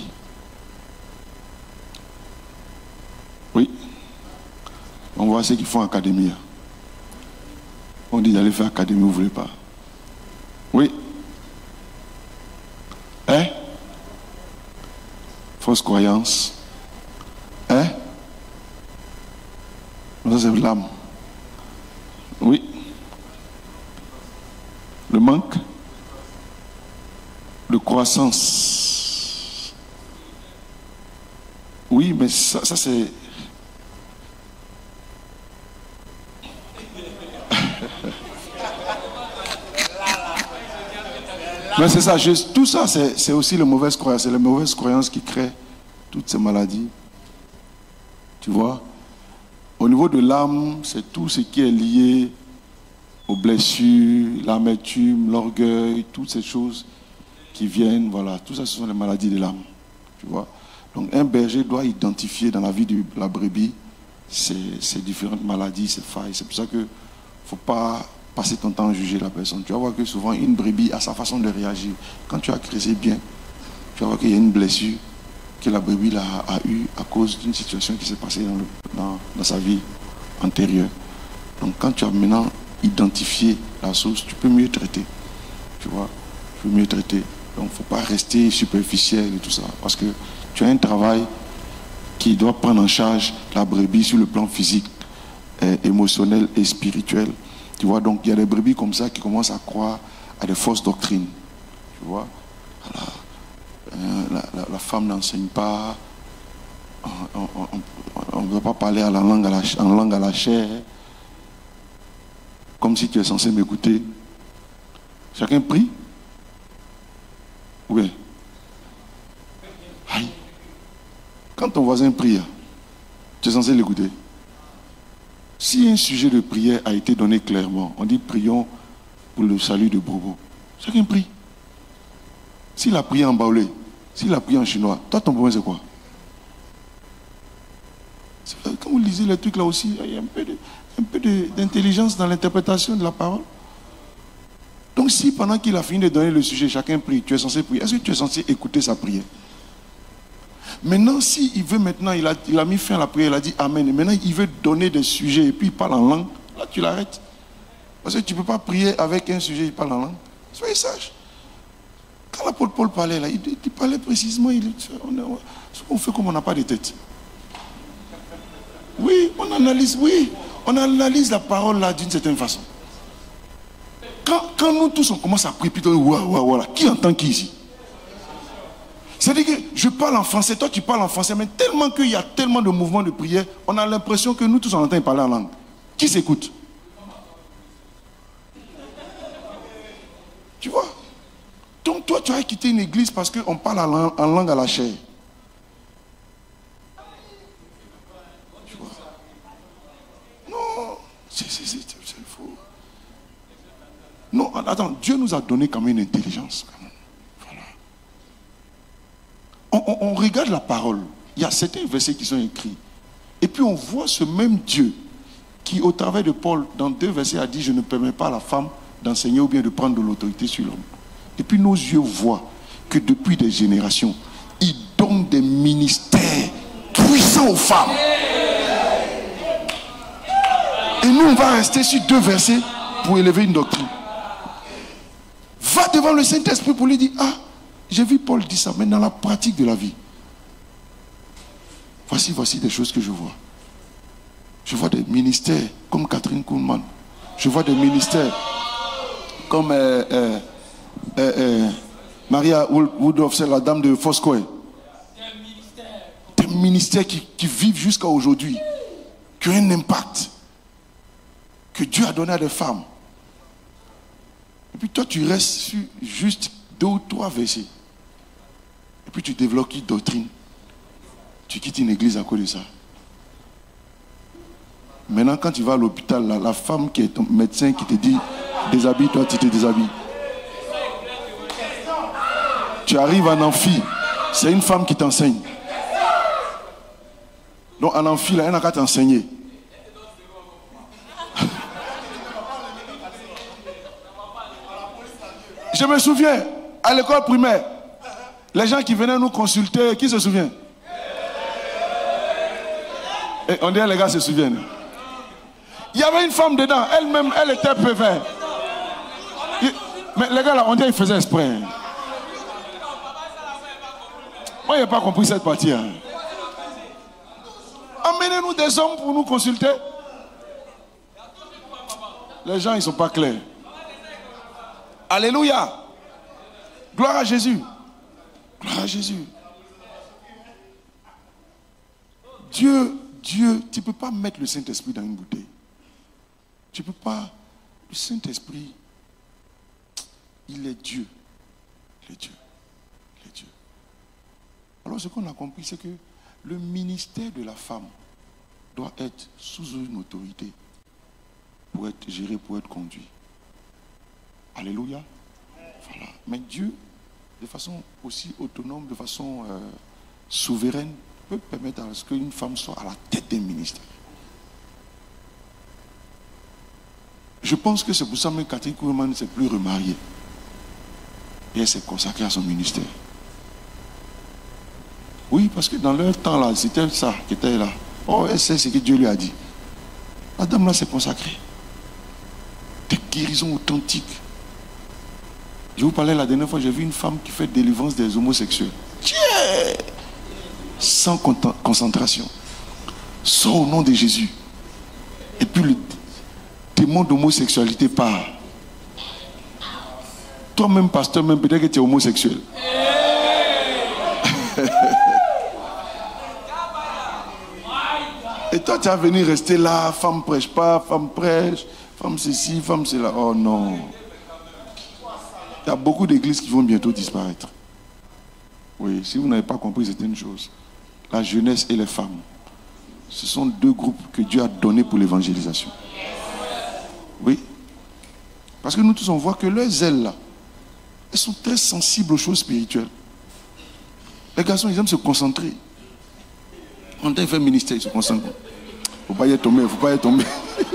Oui. On voit ceux qui font académie. On dit d'aller faire académie, vous ne voulez pas. Oui. Hein? Fausse croyance. Hein? Ça, c'est l'âme. Oui. Le manque de croissance. Oui, mais ça c'est... Mais c'est ça, tout ça, c'est aussi les mauvaises croyances. C'est les mauvaises croyances qui créent toutes ces maladies. Tu vois? Au niveau de l'âme, c'est tout ce qui est lié aux blessures, l'amertume, l'orgueil, toutes ces choses qui viennent, voilà. Tout ça, ce sont les maladies de l'âme. Tu vois? Donc un berger doit identifier dans la vie de la brebis ces différentes maladies, ces failles. C'est pour ça qu'il ne faut pas passer ton temps à juger la personne. Tu vas voir que souvent une brebis a sa façon de réagir. Quand tu as creusé bien, tu vas voir qu'il y a une blessure que la brebis a eue à cause d'une situation qui s'est passée dans sa vie antérieure. Donc quand tu as maintenant identifié la source, tu peux mieux traiter. Tu vois, tu peux mieux traiter. Donc il ne faut pas rester superficiel et tout ça. Parce que tu as un travail qui doit prendre en charge la brebis sur le plan physique, émotionnel et spirituel. Tu vois, donc il y a des brebis comme ça qui commencent à croire à des fausses doctrines. Tu vois, la femme n'enseigne pas, on ne doit pas parler en langue à la chair, comme si tu es censé m'écouter. Chacun prie. Oui. Aïe. Quand ton voisin prie, tu es censé l'écouter. Si un sujet de prière a été donné clairement, on dit prions pour le salut de Bobo. Chacun prie. S'il a prié en baoulé, s'il a prié en chinois, toi ton problème c'est quoi? Quand vous lisez les trucs là aussi, il y a un peu d'intelligence dans l'interprétation de la parole. Donc si pendant qu'il a fini de donner le sujet, chacun prie, tu es censé prier, est-ce que tu es censé écouter sa prière? Maintenant, s'il veut maintenant, il a mis fin à la prière, il a dit Amen. Et maintenant, il veut donner des sujets et puis il parle en langue. Là, tu l'arrêtes. Parce que tu ne peux pas prier avec un sujet, il parle en langue. Soyez sage. Quand l'apôtre Paul parlait là, il parlait précisément. On fait comme on n'a pas de tête. Oui, on analyse la parole là d'une certaine façon. Quand nous tous on commence à prier, puis voilà, qui entend qui ici? C'est-à-dire que je parle en français, toi tu parles en français, mais tellement qu'il y a tellement de mouvements de prière, on a l'impression que nous tous on entend parler en langue. Qui s'écoute? Tu vois? Donc toi tu as quitté une église parce qu'on parle en langue à la chair. Tu vois? Non, c'est faux. Non, attends, Dieu nous a donné quand même une intelligence. On regarde la parole, il y a certains versets qui sont écrits. Et puis on voit ce même Dieu qui, au travers de Paul, dans 2 versets, a dit « Je ne permets pas à la femme d'enseigner ou bien de prendre de l'autorité sur l'homme. » Et puis nos yeux voient que depuis des générations, il donne des ministères puissants aux femmes. Et nous, on va rester sur 2 versets pour élever une doctrine. Va devant le Saint-Esprit pour lui dire « Ah, j'ai vu Paul dire ça, mais dans la pratique de la vie, voici des choses que je vois. Je vois des ministères comme Catherine Kuhlman. Je vois des ministères comme Maria Woodruff, c'est la dame de Foscoe. Des ministères qui vivent jusqu'à aujourd'hui, qui ont un impact, que Dieu a donné à des femmes. Et puis toi, tu restes sur juste 2 ou 3 versets. Et puis tu développes une doctrine. Tu quittes une église à cause de ça. Maintenant, quand tu vas à l'hôpital, la femme qui est ton médecin qui te dit déshabille-toi, tu te déshabilles. Tu arrives en amphi, c'est une femme qui t'enseigne. Donc en amphi, là, elle n'a qu'à t'enseigner. Je me souviens, à l'école primaire, les gens qui venaient nous consulter, qui se souvient? Et on dirait les gars se souviennent. Il y avait une femme dedans, elle-même, elle était pervers. Mais les gars là, on dirait qu'ils faisaient exprès. Moi, je n'ai pas compris cette partie. Hein. Emmenez-nous des hommes pour nous consulter. Les gens, ils ne sont pas clairs. Alléluia. Gloire à Jésus. Gloire à Jésus. Dieu, tu ne peux pas mettre le Saint-Esprit dans une bouteille. Tu ne peux pas. Le Saint-Esprit, il est Dieu. Il est Dieu. Il est Dieu. Alors ce qu'on a compris, c'est que le ministère de la femme doit être sous une autorité pour être géré, pour être conduit. Alléluia. Voilà. Mais Dieu, de façon aussi autonome, de façon souveraine, peut permettre à ce qu'une femme soit à la tête d'un ministère. Je pense que c'est pour ça que Catherine Kuhlman ne s'est plus remariée. Et elle s'est consacrée à son ministère. Oui, parce que dans leur temps là, c'était ça qui était là. Oh, elle sait ce que Dieu lui a dit. La dame là s'est consacrée. Des guérisons authentiques. Je vous parlais la dernière fois, j'ai vu une femme qui fait délivrance des homosexuels. Yeah! Sans concentration. Sors au nom de Jésus. Et puis le démon d'homosexualité part. Toi-même, pasteur, même peut-être que tu es homosexuel. Et toi, tu vas venir rester là, femme prêche pas, femme prêche, femme ceci, femme cela. Oh non. Il y a beaucoup d'églises qui vont bientôt disparaître. Oui, si vous n'avez pas compris, c'est une chose. La jeunesse et les femmes, ce sont deux groupes que Dieu a donnés pour l'évangélisation. Oui. Parce que nous tous, on voit que leurs ailes là, elles sont très sensibles aux choses spirituelles. Les garçons, ils aiment se concentrer. On a fait ministère, ils se concentrent. Faut pas y être tombé, faut pas y être tombé.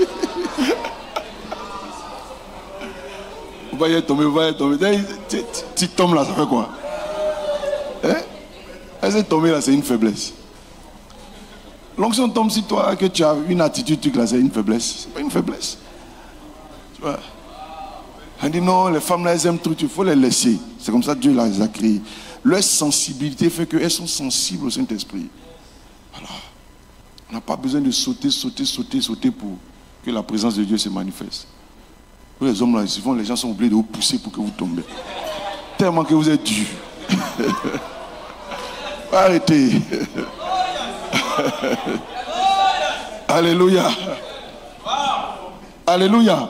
Faut pas y être tombé, faut pas y être tombé. Tu tombes là, ça fait quoi? Hein? Est-ce que tomber là, c'est une faiblesse? L'onction tombe sur toi, que tu as une attitude, là, c'est une faiblesse. C'est pas une faiblesse. Tu vois? On dit non, les femmes là, elles aiment tout, il faut les laisser. C'est comme ça que Dieu les a créées. Leur sensibilité fait qu'elles sont sensibles au Saint-Esprit. Voilà. On n'a pas besoin de sauter pour que la présence de Dieu se manifeste. Pour les hommes là, souvent les gens sont obligés de vous pousser pour que vous tombez. Tellement que vous êtes durs. Arrêtez. Alléluia. Alléluia.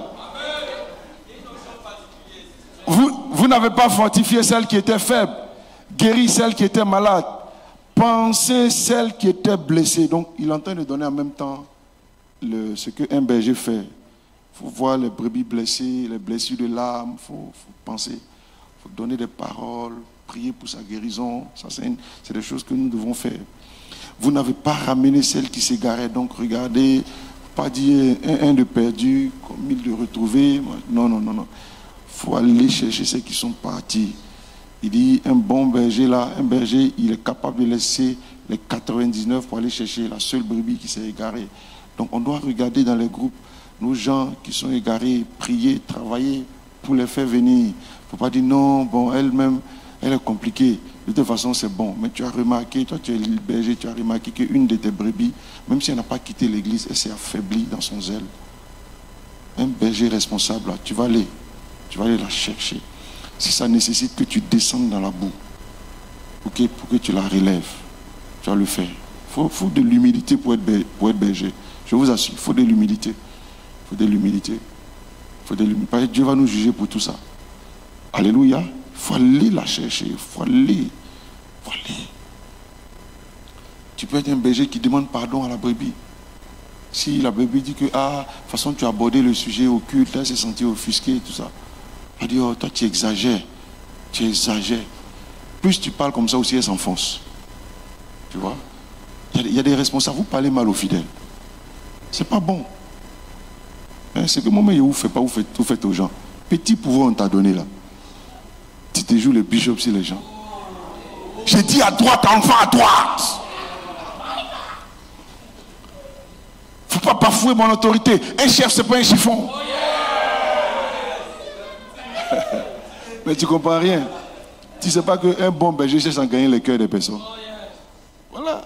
Vous n'avez pas fortifié celle qui était faible, guéri celle qui était malade, pensé celle qui était blessée. Donc il est en train de donner en même temps ce qu'un berger fait. Il faut voir les brebis blessées, les blessures de l'âme, il faut penser, il faut donner des paroles, prier pour sa guérison. Ça, c'est des choses que nous devons faire. Vous n'avez pas ramené celle qui s'égarait, donc regardez, pas dire un de perdu, comme 1000 de retrouvés. Non. Il faut aller chercher ceux qui sont partis. Il dit, un bon berger là, un berger, il est capable de laisser les 99 pour aller chercher la seule brebis qui s'est égarée. Donc on doit regarder dans les groupes nos gens qui sont égarés, prier, travailler pour les faire venir. Il ne faut pas dire non, bon, elle-même, elle est compliquée. De toute façon, c'est bon. Mais tu as remarqué, toi tu es le berger, tu as remarqué qu'une de tes brebis, même si elle n'a pas quitté l'église, elle s'est affaiblie dans son zèle. Un berger responsable, là, tu vas aller la chercher. Si ça nécessite que tu descendes dans la boue, pour que tu la relèves, tu vas le faire. Il faut de l'humilité pour être berger. Je vous assure, il faut de l'humilité. Il faut de l'humilité. Parce que Dieu va nous juger pour tout ça. Alléluia. Il faut aller la chercher. Il faut aller. Tu peux être un berger qui demande pardon à la brebis. Si la brebis dit que, de toute façon, tu as abordé le sujet au culte, elle s'est sentie offusquée et tout ça. Elle dit, oh, toi, tu exagères. Plus tu parles comme ça aussi, elle s'enfonce. Tu vois? Il y a des responsables, vous parlez mal aux fidèles. C'est pas bon. Hein, c'est que moi, vous ne faites pas, vous faites aux gens. Petit pouvoir on t'a donné là. Tu te joues le bishop sur les gens. J'ai dit à droite, enfant, à droite. Faut pas bafouer mon autorité. Un chef, c'est pas un chiffon. Mais tu comprends rien. Tu sais pas qu'un bon berger cherche à gagner le cœur des personnes. Voilà.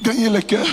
Gagner le cœur.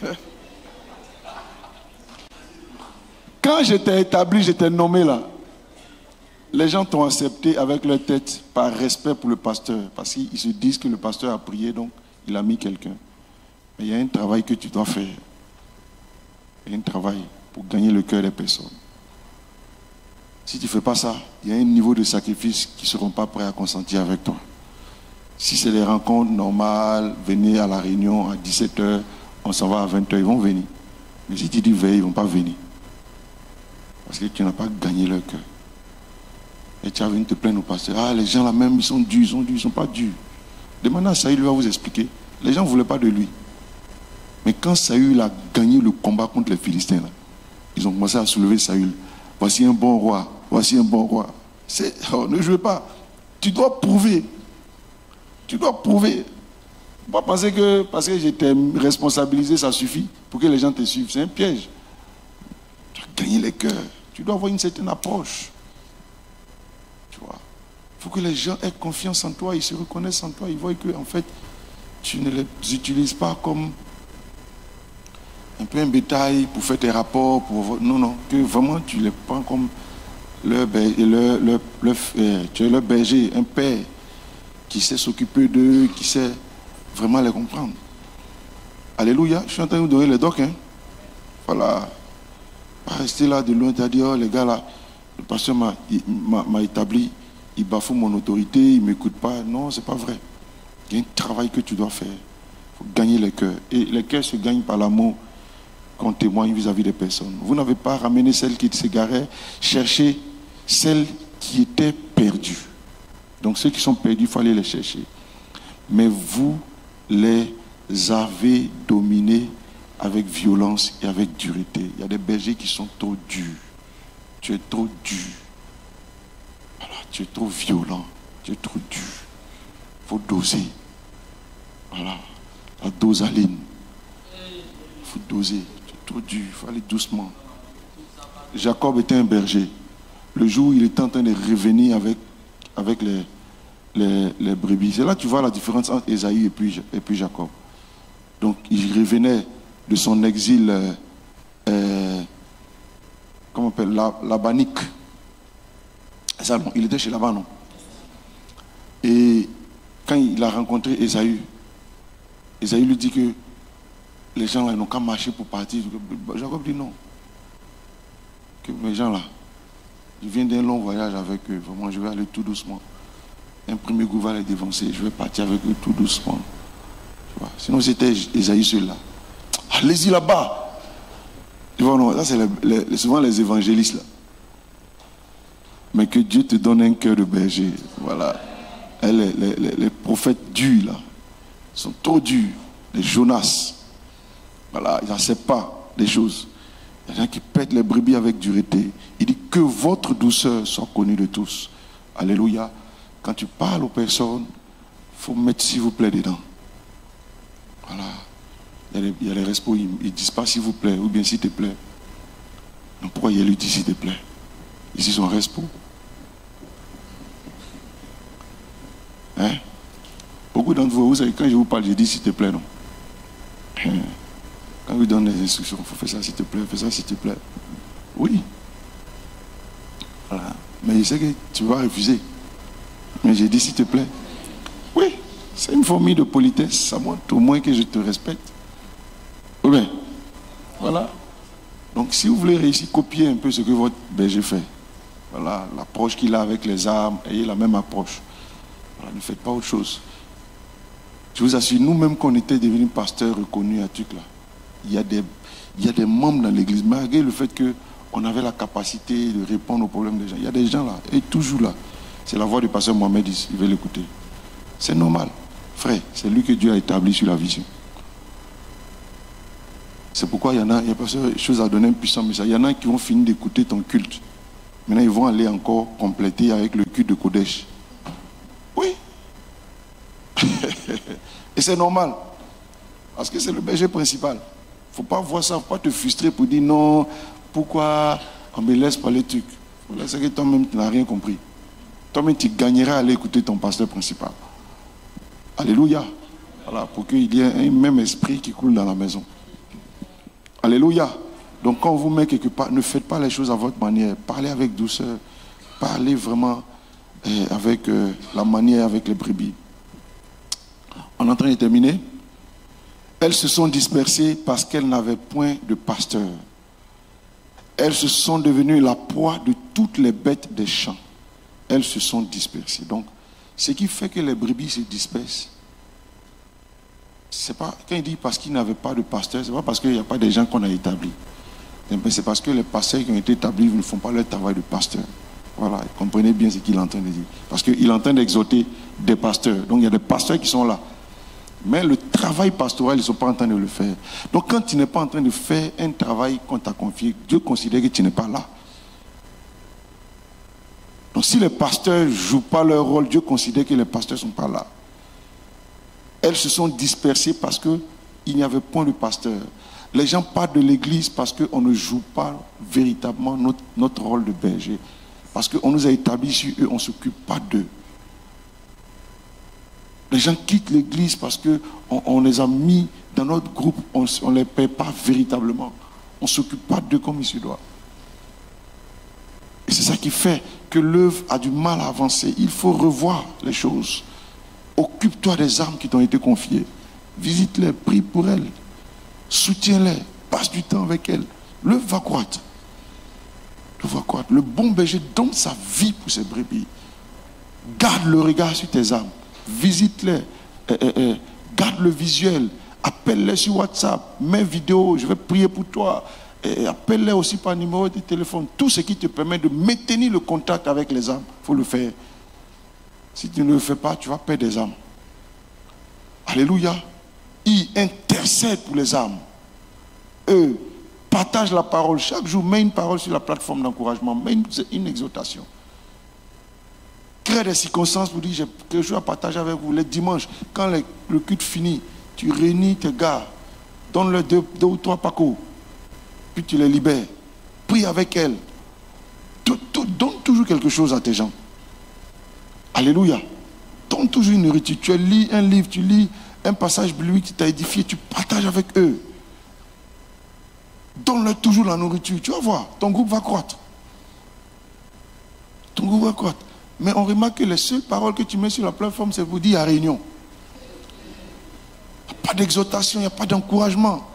Quand j'étais établi, j'étais nommé là, les gens t'ont accepté avec leur tête par respect pour le pasteur. Parce qu'ils se disent que le pasteur a prié, donc il a mis quelqu'un. Mais il y a un travail que tu dois faire. Il y a un travail pour gagner le cœur des personnes. Si tu ne fais pas ça, il y a un niveau de sacrifice qui ne seront pas prêts à consentir avec toi. Si c'est les rencontres normales, venez à la réunion à 17h, on s'en va à 20h, ils vont venir. Mais si tu dis veille, ils ne vont pas venir. Parce que tu n'as pas gagné leur cœur. Et tu as venu te plaindre au pasteur. Ah, les gens là même, ils sont durs, ils ne sont pas durs. Demandez à Saül, il va vous expliquer. Les gens ne voulaient pas de lui. Mais quand Saül a gagné le combat contre les Philistins, là, ils ont commencé à soulever Saül. Voici un bon roi, voici un bon roi. Oh, ne jouez pas. Tu dois prouver. Tu dois prouver. Pas penser que parce que j'étais responsabilisé, ça suffit pour que les gens te suivent. C'est un piège. Tu as gagné les cœurs. Tu dois avoir une certaine approche. Tu vois. Il faut que les gens aient confiance en toi, ils se reconnaissent en toi, ils voient que en fait, tu ne les utilises pas comme un peu un bétail pour faire tes rapports. Non, que vraiment tu les prends comme leur berger, un père qui sait s'occuper d'eux, qui sait vraiment les comprendre. Alléluia, je suis en train de vous donner les docs. Voilà. Pas rester là de loin, t'as dit, oh les gars là, le pasteur m'a établi, il bafoue mon autorité, il ne m'écoute pas. Non, c'est pas vrai. Il y a un travail que tu dois faire. Il faut gagner les cœurs. Et les cœurs se gagnent par l'amour qu'on témoigne vis-à-vis des personnes. Vous n'avez pas ramené celles qui s'égaraient, cherchez celles qui étaient perdues. Donc ceux qui sont perdus, il faut aller les chercher. Mais vous les avez dominés avec violence et avec dureté. Il y a des bergers qui sont trop durs. Tu es trop dur. Voilà, tu es trop violent. Tu es trop dur. Il faut doser. Voilà. La dosaline. Il faut doser. Tu es trop dur. Il faut aller doucement. Jacob était un berger. Le jour où il était en train de revenir avec les brebis. C'est là que tu vois la différence entre Ésaü et puis Jacob. Donc il revenait de son exil, comment on appelle, labanique. Il était chez Laban, non? Et quand il a rencontré Ésaü lui dit que les gens là n'ont qu'à marcher pour partir. Jacob dit non. Que mes gens là, je viens d'un long voyage avec eux. Vraiment, je vais aller tout doucement. Un premier goût va les dévancer. Je vais partir avec eux tout doucement. Tu vois? Sinon, c'était Ésaü seul-là. Allez-y là-bas. Tu vois, non, là, c'est souvent les évangélistes là. Mais que Dieu te donne un cœur de berger. Voilà. Et les prophètes durs là sont trop durs. Les Jonas. Voilà, ils n'acceptent pas des choses. Il y a des gens qui pètent les brebis avec dureté. Il dit que votre douceur soit connue de tous. Alléluia. Quand tu parles aux personnes, il faut mettre s'il vous plaît dedans. Voilà. Il y a les respos, ils ne disent pas s'il vous plaît ou bien s'il te plaît. Donc pourquoi il lui dit s'il te plaît? Ici son respo. Hein? Beaucoup d'entre vous, vous savez, quand je vous parle, je dis s'il te plaît, non? Quand je donne les instructions, il faut faire ça s'il te plaît, fais ça s'il te plaît. Oui. Voilà. Mais je sais que tu vas refuser. Mais j'ai dit s'il te plaît. Oui, c'est une formule de politesse. Ça montre au moins que je te respecte. Oui, bien. Voilà. Donc si vous voulez réussir, copiez un peu ce que votre berger fait. Voilà, l'approche qu'il a avec les armes, ayez la même approche. Voilà, ne faites pas autre chose. Je vous assure, nous-mêmes qu'on était devenus pasteurs reconnus à truc là, il y a des membres dans l'église, malgré le fait qu'on avait la capacité de répondre aux problèmes des gens. Il y a des gens là, et toujours là. C'est la voix du pasteur Mohamed, il veut l'écouter. C'est normal. Frère, c'est lui que Dieu a établi sur la vision. C'est pourquoi il y a pas de choses à donner un puissant message. Il y en a qui vont finir d'écouter ton culte. Maintenant, ils vont aller encore compléter avec le culte de Kodesh. Oui. Et c'est normal. Parce que c'est le berger principal. Il ne faut pas voir ça, il ne faut pas te frustrer pour dire non, pourquoi on me laisse parler de trucs. C'est que toi-même, tu n'as rien compris. Toi-même, tu gagneras à aller écouter ton pasteur principal. Alléluia. Voilà, pour qu'il y ait un même esprit qui coule dans la maison. Alléluia. Donc quand on vous met quelque part, ne faites pas les choses à votre manière. Parlez avec douceur. Parlez vraiment avec la manière, avec les brebis. On est en train de terminer. Elles se sont dispersées parce qu'elles n'avaient point de pasteur. Elles se sont devenues la proie de toutes les bêtes des champs. Elles se sont dispersées. Donc, ce qui fait que les brebis se dispersent, c'est pas, quand il dit parce qu'ils n'avaient pas de pasteur, c'est pas parce qu'il n'y a pas des gens qu'on a établis. C'est parce que les pasteurs qui ont été établis ne font pas leur travail de pasteur. Voilà, comprenez bien ce qu'il est en train de dire. Parce qu'il est en train d'exhorter des pasteurs. Donc il y a des pasteurs qui sont là. Mais le travail pastoral, ils ne sont pas en train de le faire. Donc quand tu n'es pas en train de faire un travail qu'on t'a confié, Dieu considère que tu n'es pas là. Donc si les pasteurs ne jouent pas leur rôle, Dieu considère que les pasteurs ne sont pas là. Elles se sont dispersées parce qu'il n'y avait point de pasteur. Les gens partent de l'église parce qu'on ne joue pas véritablement notre rôle de berger. Parce qu'on nous a établis sur eux, on ne s'occupe pas d'eux. Les gens quittent l'église parce qu'on les a mis dans notre groupe, on ne les paie pas véritablement. On ne s'occupe pas d'eux comme il se doit. Et c'est ça qui fait que l'œuvre a du mal à avancer. Il faut revoir les choses. Occupe-toi des âmes qui t'ont été confiées. Visite-les, prie pour elles. Soutiens-les, passe du temps avec elles. L'œuvre va croître. Le bon berger donne sa vie pour ses brebis. Garde le regard sur tes âmes. Visite-les. Garde le visuel. Appelle-les sur WhatsApp. Mets vidéo. Je vais prier pour toi. Appelle-les aussi par numéro de téléphone. Tout ce qui te permet de maintenir le contact avec les âmes. Il faut le faire. Si tu ne le fais pas, tu vas perdre des âmes. Alléluia. Il intercède pour les âmes. Eux partagent la parole. Chaque jour, mets une parole sur la plateforme d'encouragement. Mets une exhortation. Crée des circonstances pour dire j'ai quelque chose à partager avec vous. Les dimanches, quand le culte finit, tu réunis tes gars. Donne-leur deux ou trois pacos. Puis tu les libères. Prie avec elles. Donne toujours quelque chose à tes gens. Alléluia. Donne toujours une nourriture. Tu lis un livre, tu lis un passage biblique qui t'a édifié, tu partages avec eux. Donne-leur toujours la nourriture. Tu vas voir, ton groupe va croître. Ton groupe va croître. Mais on remarque que les seules paroles que tu mets sur la plateforme, c'est pour dire à réunion. Il n'y a pas d'exhortation, il n'y a pas d'encouragement.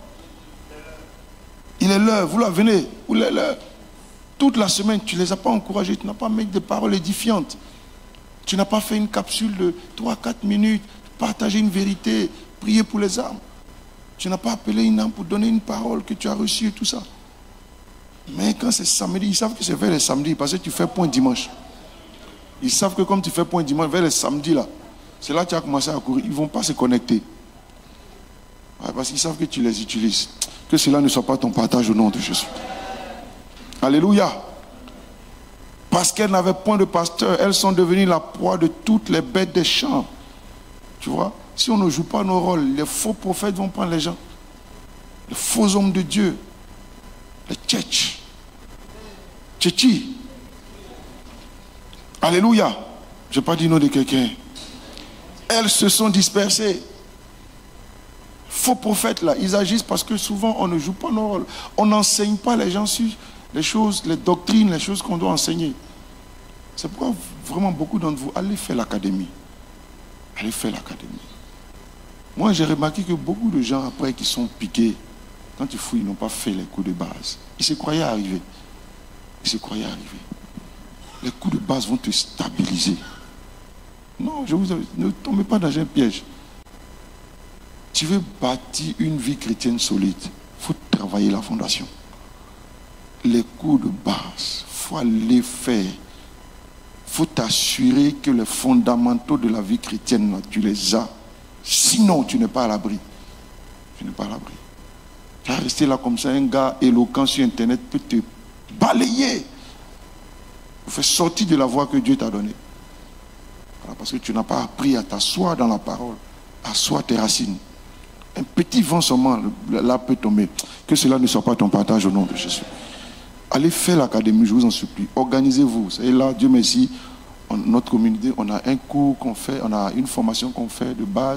Il est l'heure, vous là, venez. Vous est l'heure. Toute la semaine, tu ne les as pas encouragés, tu n'as pas mis des paroles édifiantes. Tu n'as pas fait une capsule de 3-4 minutes, partager une vérité, prier pour les âmes. Tu n'as pas appelé une âme pour donner une parole que tu as reçue et tout ça. Mais quand c'est samedi, ils savent que c'est vers les samedis parce que tu fais point dimanche. Ils savent que comme tu fais point dimanche, vers les samedis là, c'est là que tu as commencé à courir. Ils ne vont pas se connecter. Ouais, parce qu'ils savent que tu les utilises. Que cela ne soit pas ton partage au nom de Jésus. Alléluia. Parce qu'elles n'avaient point de pasteur, elles sont devenues la proie de toutes les bêtes des champs. Tu vois, si on ne joue pas nos rôles, les faux prophètes vont prendre les gens. Les faux hommes de Dieu. Les tchétch. Tchétchi. Alléluia. Je n'ai pas dit nom de quelqu'un. Elles se sont dispersées. Faux prophètes là, ils agissent parce que souvent on ne joue pas nos rôles. On n'enseigne pas les gens sur les choses, les doctrines, les choses qu'on doit enseigner. C'est pourquoi vraiment beaucoup d'entre vous, allez faire l'académie. Allez faire l'académie. Moi j'ai remarqué que beaucoup de gens après qui sont piqués, quand tu fouilles, ils n'ont pas fait les coups de base. Ils se croyaient arriver. Les coups de base vont te stabiliser. Non, ne tombez pas dans un piège. Tu veux bâtir une vie chrétienne solide, il faut travailler la fondation. Les coups de base, il faut les faire. Il faut t'assurer que les fondamentaux de la vie chrétienne, là, tu les as. Sinon, tu n'es pas à l'abri. Tu n'es pas à l'abri. Tu vas rester là comme ça, un gars éloquent sur Internet peut te balayer. Il faut sortir de la voie que Dieu t'a donnée. Voilà, parce que tu n'as pas appris à t'asseoir dans la parole, asseoir tes racines. Un petit vent seulement, là peut tomber. Que cela ne soit pas ton partage au nom de Jésus. Allez faire l'académie, je vous en supplie. Organisez-vous. Et là, Dieu merci, notre communauté, on a un cours qu'on fait, on a une formation qu'on fait de base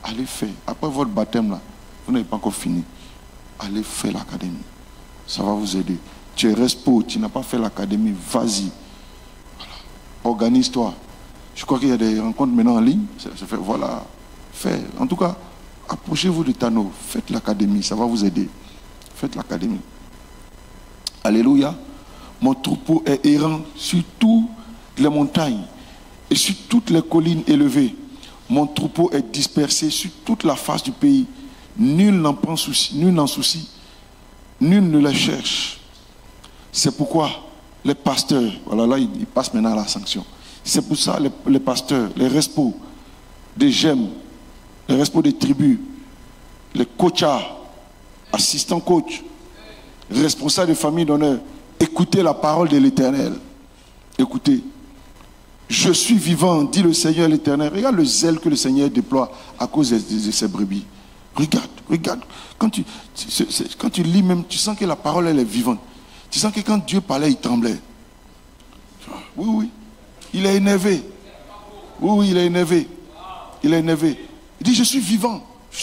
allez faire. Après votre baptême, là, vous n'avez pas encore fini. Allez faire l'académie. Ça va vous aider. Tu es respo, tu n'as pas fait l'académie, vas-y. Voilà. Organise-toi. Je crois qu'il y a des rencontres maintenant en ligne. Voilà. Faites. En tout cas, approchez-vous de Tano. Faites l'académie, ça va vous aider. Faites l'académie. Alléluia. Mon troupeau est errant sur toutes les montagnes et sur toutes les collines élevées. Mon troupeau est dispersé sur toute la face du pays. Nul n'en prend souci, nul n'en soucie, nul ne les cherche. C'est pourquoi les pasteurs, voilà, là il passe maintenant à la sanction. C'est pour ça les pasteurs, les respos des gemmes, les respos des tribus, les coachs, assistants coachs, responsables de famille d'honneur, écoutez la parole de l'Éternel. Écoutez. Je suis vivant, dit le Seigneur l'Éternel. Regarde le zèle que le Seigneur déploie à cause de ses brebis. Regarde. Quand tu lis même, tu sens que la parole, elle est vivante. Tu sens que quand Dieu parlait, il tremblait. Oui. Il est énervé. Oui, il est énervé. Il est énervé. Il dit, je suis vivant.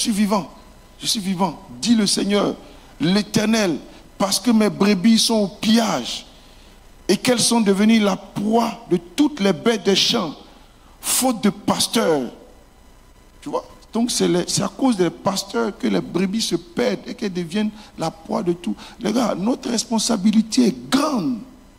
Dit le Seigneur l'Éternel, parce que mes brebis sont au pillage et qu'elles sont devenues la proie de toutes les bêtes des champs, faute de pasteurs. Tu vois? Donc c'est à cause des pasteurs que les brebis se perdent et qu'elles deviennent la proie de tout. Les gars, notre responsabilité est grande.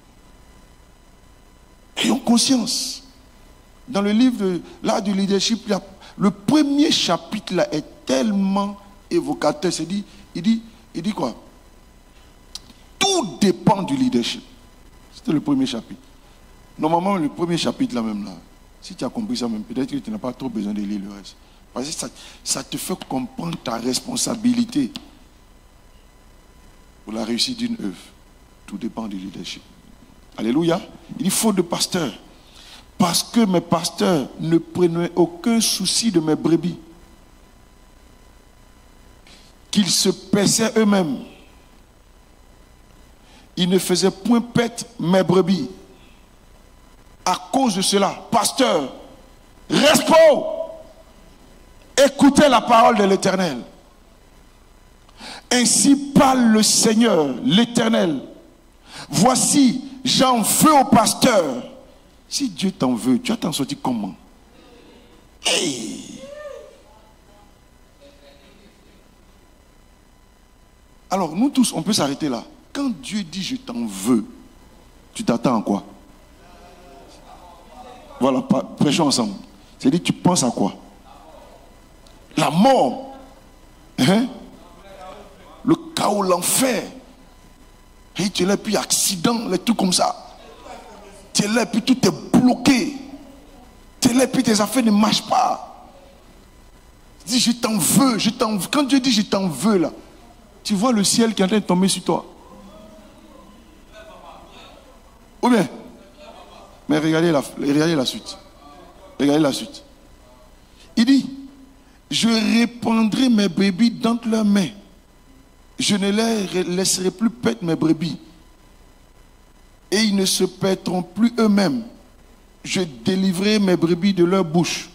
Ayons conscience. Dans le livre de l'art du leadership, le premier chapitre là est tellement évocateur. Il dit quoi? Tout dépend du leadership. C'était le premier chapitre. Normalement, le premier chapitre là même là, si tu as compris ça même, peut-être que tu n'as pas trop besoin de lire le reste. Parce que ça te fait comprendre ta responsabilité pour la réussite d'une œuvre. Tout dépend du leadership. Alléluia. Il faut de pasteurs. Parce que mes pasteurs ne prenaient aucun souci de mes brebis. Qu'ils se paissaient eux-mêmes. Ils ne faisaient point paître mes brebis. À cause de cela, pasteur, respect, écoutez la parole de l'Éternel. Ainsi parle le Seigneur, l'Éternel. Voici, j'en veux au pasteur. Si Dieu t'en veut, tu vas t'en sortir comment? Hey! Alors, nous tous, on peut s'arrêter là. Quand Dieu dit je t'en veux, tu t'attends à quoi? Voilà, prêchons ensemble. C'est-à-dire, tu penses à quoi? La mort. Hein? Le chaos, l'enfer. Et tu es là, puis accident, les trucs comme ça. Tu es là, puis tout est bloqué. Tu es là, puis tes affaires ne marchent pas. Dis, je t'en veux, je t'en veux. Quand Dieu dit je t'en veux, là, tu vois le ciel qui est en train de tomber sur toi. Ou bien? Mais regardez la suite. Regardez la suite. Il dit, je répandrai mes brebis dans leurs mains. Je ne les laisserai plus paître mes brebis. Et ils ne se paîtront plus eux-mêmes. Je délivrerai mes brebis de leur bouche.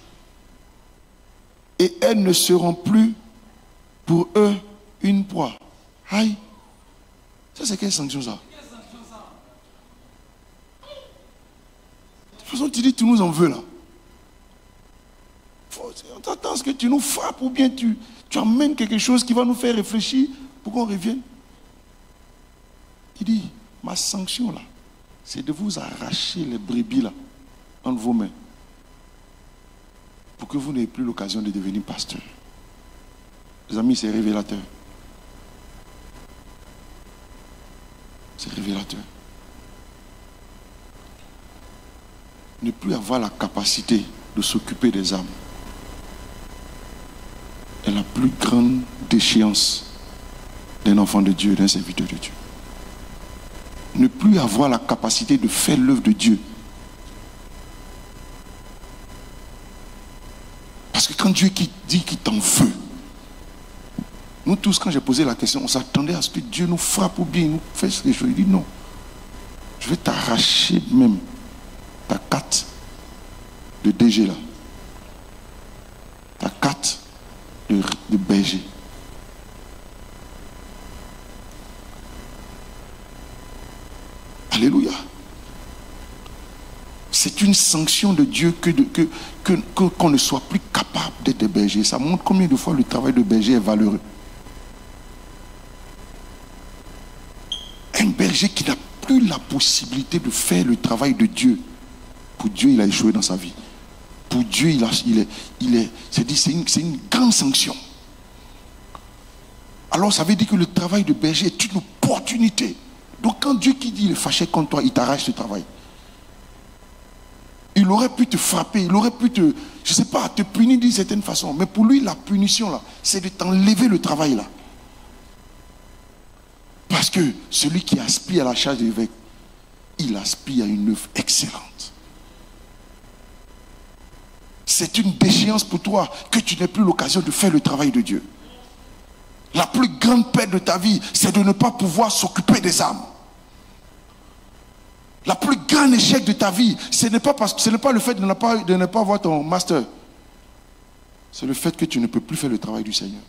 Et elles ne seront plus pour eux une proie. Aïe. Ça, c'est quelle sanction ça? De toute façon, tu dis, tu nous en veux là. On t'attend à ce que tu nous frappes ou bien tu amènes quelque chose qui va nous faire réfléchir pour qu'on revienne. Il dit, ma sanction là, c'est de vous arracher les brebis là, entre vos mains, pour que vous n'ayez plus l'occasion de devenir pasteur. Les amis, c'est révélateur. C'est révélateur. Ne plus avoir la capacité de s'occuper des âmes est la plus grande déchéance d'un enfant de Dieu, d'un serviteur de Dieu. Ne plus avoir la capacité de faire l'œuvre de Dieu. Parce que quand Dieu dit qu'il t'en veut, nous tous, quand j'ai posé la question, on s'attendait à ce que Dieu nous frappe ou bien nous fasse quelque chose. Il dit non, je vais t'arracher même ta carte de DG là, ta carte de berger. Alléluia. C'est une sanction de Dieu qu'on ne soit plus capable d'être berger. Ça montre combien de fois le travail de berger est valeureux. Un berger qui n'a plus la possibilité de faire le travail de Dieu. Pour Dieu, il a échoué dans sa vie. Pour Dieu, c'est une grande sanction. Alors ça veut dire que le travail de berger est une opportunité. Donc quand Dieu qui dit il est fâché contre toi, il t'arrache ce travail. Il aurait pu te frapper, il aurait pu te, je ne sais pas, te punir d'une certaine façon. Mais pour lui, la punition là, c'est de t'enlever le travail là. Parce que celui qui aspire à la charge d'évêque, il aspire à une œuvre excellente. C'est une déchéance pour toi que tu n'aies plus l'occasion de faire le travail de Dieu. La plus grande perte de ta vie, c'est de ne pas pouvoir s'occuper des âmes. La plus grand échec de ta vie, ce n'est pas le fait de ne pas avoir ton master. C'est le fait que tu ne peux plus faire le travail du Seigneur.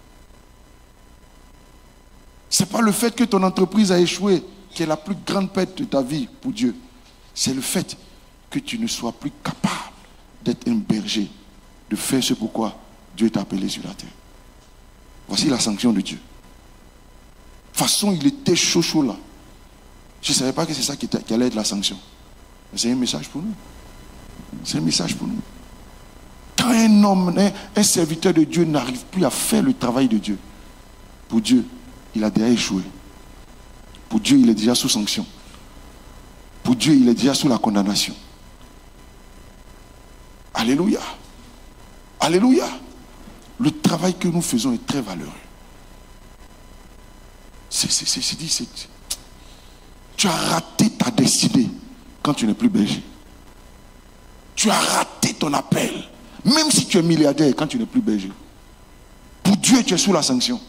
Ce n'est pas le fait que ton entreprise a échoué qui est la plus grande perte de ta vie pour Dieu. C'est le fait que tu ne sois plus capable d'être un berger, de faire ce pourquoi Dieu t'a appelé sur la terre. Voici la sanction de Dieu. De toute façon, il était chaud là. Je ne savais pas que c'est ça qui allait être la sanction. Mais c'est un message pour nous. C'est un message pour nous. Quand un homme, un serviteur de Dieu n'arrive plus à faire le travail de Dieu, pour Dieu, il a déjà échoué. Pour Dieu, il est déjà sous sanction. Pour Dieu, il est déjà sous la condamnation. Alléluia. Alléluia. Le travail que nous faisons est très valeureux. Tu as raté ta destinée quand tu n'es plus berger. Tu as raté ton appel. Même si tu es milliardaire quand tu n'es plus berger. Pour Dieu, tu es sous la sanction.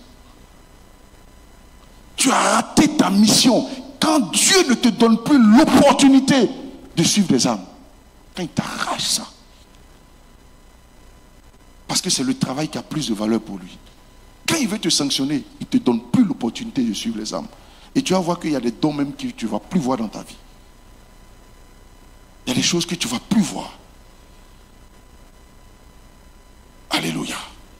Tu as raté ta mission quand Dieu ne te donne plus l'opportunité de suivre des âmes. Quand il t'arrache ça. Parce que c'est le travail qui a plus de valeur pour lui. Quand il veut te sanctionner, il ne te donne plus l'opportunité de suivre les âmes. Et tu vas voir qu'il y a des dons même que tu ne vas plus voir dans ta vie. Il y a des choses que tu ne vas plus voir. Alléluia.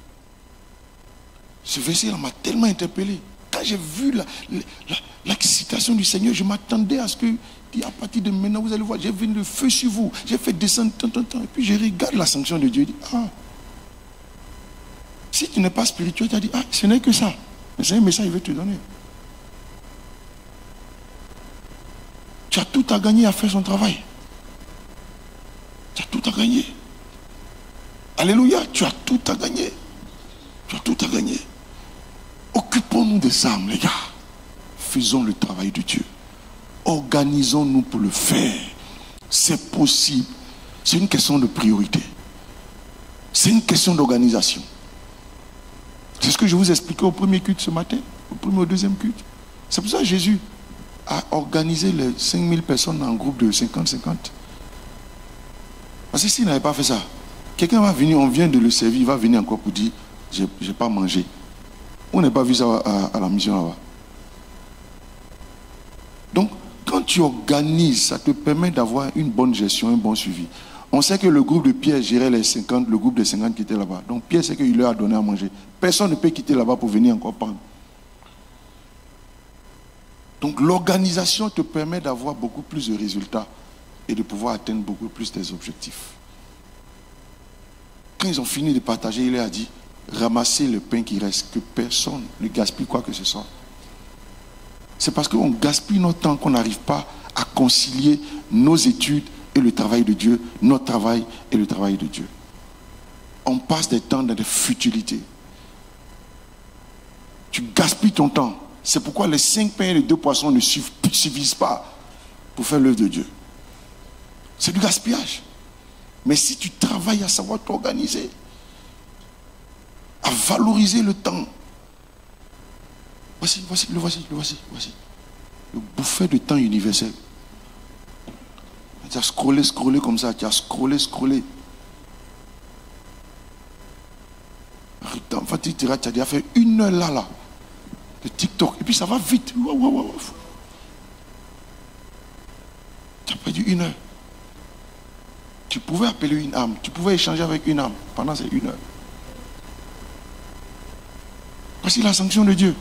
Ce verset m'a tellement interpellé. Quand j'ai vu l'excitation du Seigneur, je m'attendais à ce que, à partir de maintenant, vous allez voir, j'ai vu le feu sur vous, j'ai fait descendre tant. Et puis je regarde la sanction de Dieu et dis, si tu n'es pas spirituel, tu as dit, ce n'est que ça. Mais c'est un message qu'il veut te donner. Tu as tout à gagner à faire son travail. Tu as tout à gagner. Alléluia, tu as tout à gagner. Tu as tout à gagner. Occupons-nous des âmes, les gars. Faisons le travail de Dieu. Organisons-nous pour le faire. C'est possible. C'est une question de priorité. C'est une question d'organisation. C'est ce que je vous expliquais au premier culte ce matin, au deuxième culte. C'est pour ça que Jésus a organisé les 5000 personnes en groupe de 50-50. Parce que s'il n'avait pas fait ça, quelqu'un va venir, on vient de le servir, il va venir encore pour dire, j'ai pas mangé. On n'a pas vu ça à la mission là-bas. Donc, quand tu organises, ça te permet d'avoir une bonne gestion, un bon suivi. On sait que le groupe de Pierre gérait les 50, le groupe des 50 qui était là-bas. Donc Pierre sait qu'il leur a donné à manger. Personne ne peut quitter là-bas pour venir encore prendre. Donc l'organisation te permet d'avoir beaucoup plus de résultats et de pouvoir atteindre beaucoup plus tes objectifs. Quand ils ont fini de partager, il leur a dit, ramassez le pain qui reste, que personne ne gaspille quoi que ce soit. C'est parce qu'on gaspille notre temps qu'on n'arrive pas à concilier nos études et le travail de Dieu, notre travail et le travail de Dieu. On passe des temps dans des futilités. Tu gaspilles ton temps. C'est pourquoi les 5 pains et les 2 poissons ne suffisent pas pour faire l'œuvre de Dieu. C'est du gaspillage. Mais si tu travailles à savoir t'organiser, à valoriser le temps, voici. Le bouffeur de temps universel. Tu as scrollé comme ça, tu as scrollé. quand tu as déjà fait 1 heure là, de TikTok, et puis ça va vite. Tu as perdu 1 heure. Tu pouvais appeler une âme, tu pouvais échanger avec une âme pendant ces 1 heure. Voici la sanction de Dieu.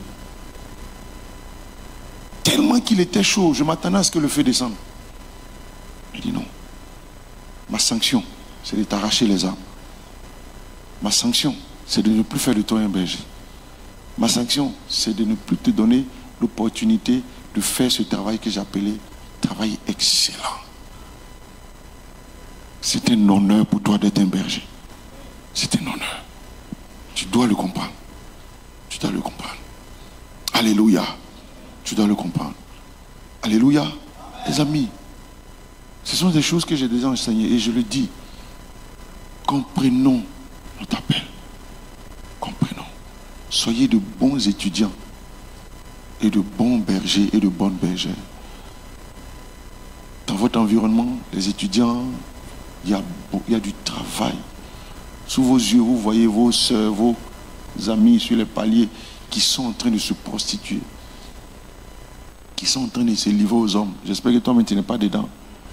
Tellement qu'il était chaud, je m'attendais à ce que le feu descende. Il dit non. Ma sanction, c'est de t'arracher les âmes. Ma sanction, c'est de ne plus faire de toi un berger. Ma sanction, c'est de ne plus te donner l'opportunité de faire ce travail que j'appelais travail excellent. C'est un honneur pour toi d'être un berger. C'est un honneur. Tu dois le comprendre. Tu dois le comprendre. Alléluia. Tu dois le comprendre. Alléluia. Les amis, ce sont des choses que j'ai déjà enseignées et je le dis. Comprenons notre appel. Comprenons. Soyez de bons étudiants et de bons bergers et de bonnes bergères. Dans votre environnement, les étudiants, il y a du travail. Sous vos yeux, vous voyez vos soeurs, vos amis sur les paliers qui sont en train de se prostituer, qui sont en train de se livrer aux hommes. J'espère que toi-même tu n'es pas dedans.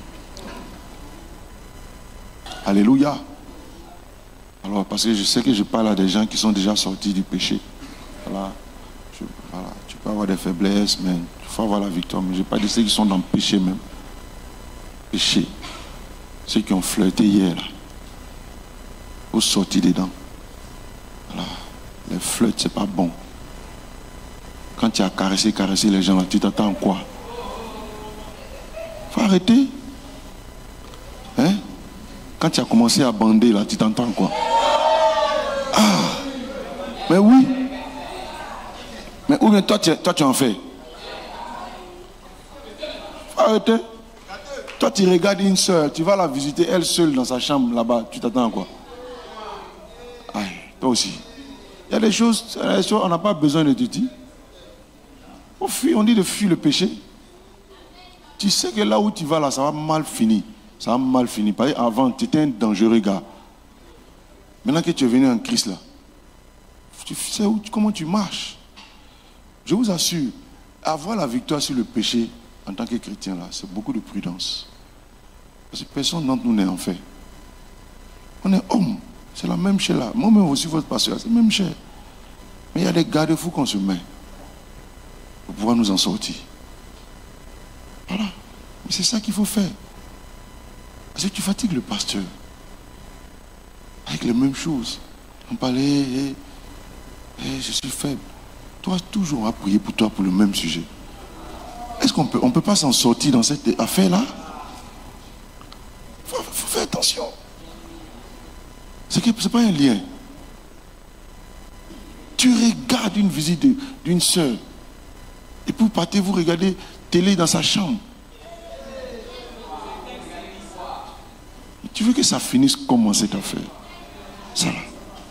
Alléluia. Alors, parce que je sais que je parle à des gens qui sont déjà sortis du péché. Voilà. Tu peux avoir des faiblesses, mais il faut avoir la victoire. Mais je n'ai pas dit ceux qui sont dans le péché même. Péché. Ceux qui ont flirté hier, là. Vous sortez dedans. Voilà. Les flirts, c'est pas bon. Quand tu as caressé les gens, là, tu t'attends à quoi? Faut arrêter. Hein? Quand tu as commencé à bander, là, tu t'entends quoi? Ah! Mais oui. Mais où bien toi tu en fais? Faut arrêter. Toi, tu regardes une soeur, tu vas la visiter, elle seule dans sa chambre là-bas, tu t'attends à quoi? Aïe, toi aussi. Il y a des choses, on n'a pas besoin de te dire. On dit de fuir le péché. Tu sais que là où tu vas là, ça va mal finir. Ça va mal finir. Parce qu'avant, tu étais un dangereux gars. Maintenant que tu es venu en Christ là, tu sais comment tu marches. Je vous assure, avoir la victoire sur le péché en tant que chrétien là, c'est beaucoup de prudence. Parce que personne d'entre nous n'est en fait. On est homme. C'est la même chair là. Moi-même aussi, votre pasteur, c'est la même chair. Mais il y a des garde-fous qu'on se met pour pouvoir nous en sortir. Voilà. Mais c'est ça qu'il faut faire. Parce que tu fatigues le pasteur avec les mêmes choses. On parlait, je suis faible. Toi, toujours, on va prier pour toi pour le même sujet. Est-ce qu'on peut pas s'en sortir dans cette affaire-là? Il faut faire attention. C'est pas un lien. Tu regardes une visite d'une soeur et pour partir, vous regardez télé dans sa chambre. Tu veux que ça finisse comment cette affaire? Ça là.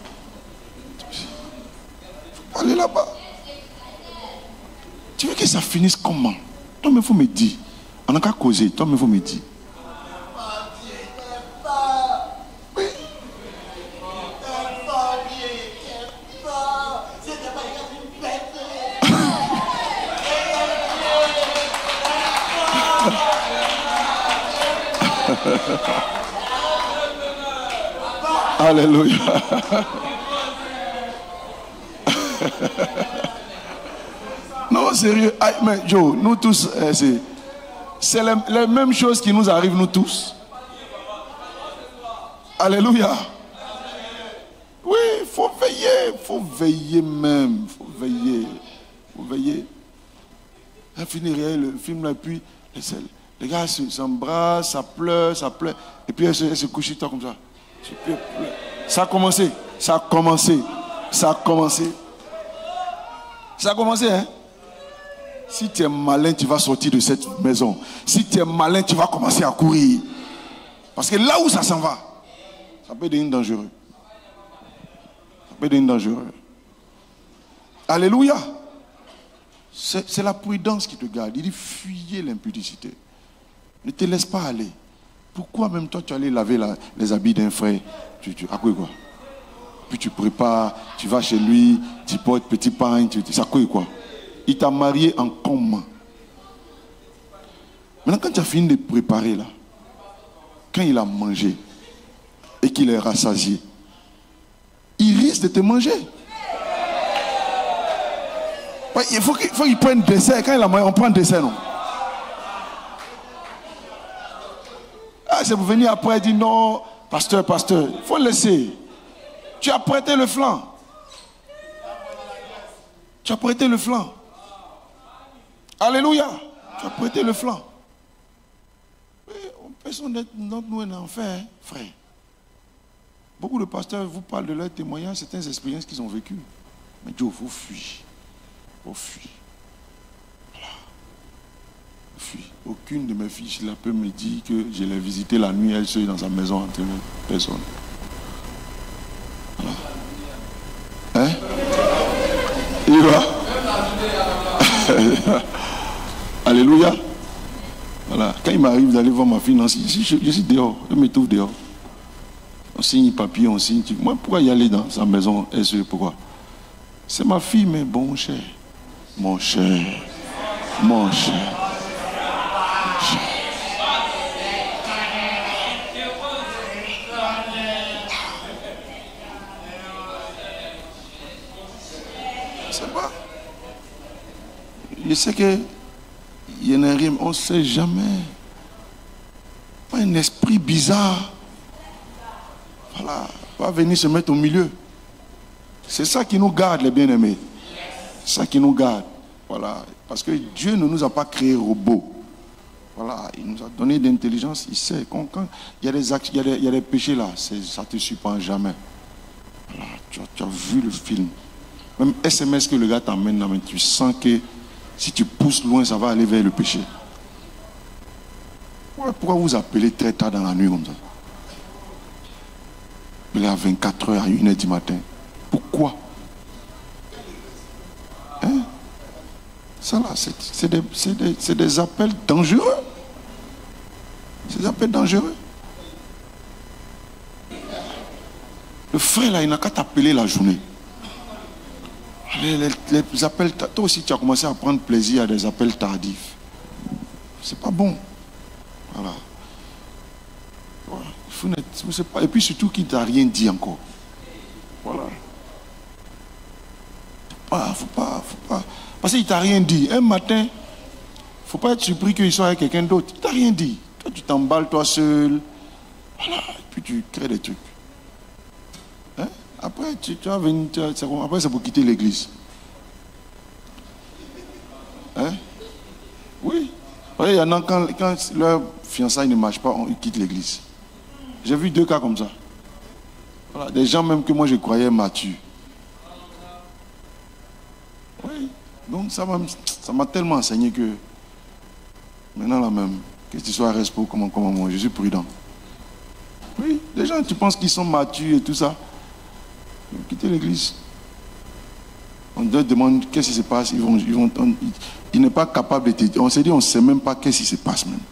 Faut aller là-bas. Tu veux que ça finisse comment? Toi, mais il faut me dire. On n'a qu'à causer. Toi, mais il faut me dire. Oui. Alléluia. Non, sérieux. Mais Joe, nous tous, c'est les mêmes choses qui nous arrivent, nous tous. Alléluia. Oui, il faut veiller même. Il faut veiller. Elle finit le film là, puis les gars s'embrassent, ça pleure. Et puis elle se couche toi comme ça. Ça a commencé, hein? Si tu es malin, tu vas sortir de cette maison. Si tu es malin, tu vas commencer à courir. Parce que là où ça s'en va, ça peut devenir dangereux. Alléluia. C'est la prudence qui te garde. Il dit fuyez l'impudicité. Ne te laisse pas aller. Pourquoi même toi tu allais laver les habits d'un frère? À quoi? puis tu prépares, tu vas chez lui, tu portes petit pain, ça quoi. Il t'a marié en coma. Maintenant, quand tu as fini de préparer là, quand il a mangé et qu'il est rassasié, il risque de te manger. Ouais, il faut qu'il prenne dessert. Quand il a mangé, on prend dessert, non? Ah, c'est pour venir après et dire non, pasteur, il faut laisser. Tu as prêté le flanc. Tu as prêté le flanc. Alléluia. Tu as prêté le flanc. Personne d'entre nous est en enfer, frère. Beaucoup de pasteurs vous parlent de leurs témoignages, certaines expériences qu'ils ont vécues. Mais Dieu, il faut fuir. Il faut fuir. Voilà. Fuir. Aucune de mes filles, là, peut me dire que je l'ai visitée la nuit, elle seule dans sa maison entre personne. Voilà. Hein? Il va. Alléluia. Voilà. Quand il m'arrive d'aller voir ma fille, non, je suis dehors, je me trouve dehors. On signe papier, on signe. Moi, pourquoi y aller dans sa maison? Pourquoi? C'est ma fille, mais bon cher. Mon cher. Mon cher. Je sais pas. Je sais que il y en a rien, on ne sait jamais. Pas un esprit bizarre. Voilà, va venir se mettre au milieu. C'est ça qui nous garde, les bien-aimés. C'est ça qui nous garde. Voilà, parce que Dieu ne nous a pas créés robots. Voilà, il nous a donné de l'intelligence. Il sait quand il y a des actes, il y a des péchés là, ça ne te surprend jamais. Voilà, tu as vu le film. Même SMS que le gars t'emmène là, mais tu sens que si tu pousses loin, ça va aller vers le péché. Pourquoi vous appelez très tard dans la nuit comme ça? Il est à 24h, à 1h du matin. Pourquoi? Hein? Ça là, c'est des appels dangereux. C'est des appels dangereux. Le frère là, il n'a qu'à t'appeler la journée. Les appels, toi aussi tu as commencé à prendre plaisir à des appels tardifs. C'est pas bon. Voilà. Et puis surtout qu'il ne t'a rien dit encore. Voilà. Faut pas. Parce qu'il ne t'a rien dit. Un matin, il ne faut pas être surpris qu'il soit avec quelqu'un d'autre. Il ne t'a rien dit. Toi, tu t'emballes toi seul. Voilà. Et puis tu crées des trucs. Hein? Après, tu vas venir. Après, c'est pour quitter l'église. Hein? Oui. Il y en a quand leur fiançailles ne marche pas, ils quittent l'église. J'ai vu 2 cas comme ça. Voilà, des gens même que moi je croyais matures. Oui, donc ça m'a tellement enseigné que maintenant là même, que tu sois à Respo, comment moi, je suis prudent. Oui, les gens, tu penses qu'ils sont matures et tout ça. Ils vont quitter l'église. On te demande qu'est-ce qui se passe, il n'est pas capable de te dire. On s'est dit, on ne sait même pas qu'est-ce qui se passe même.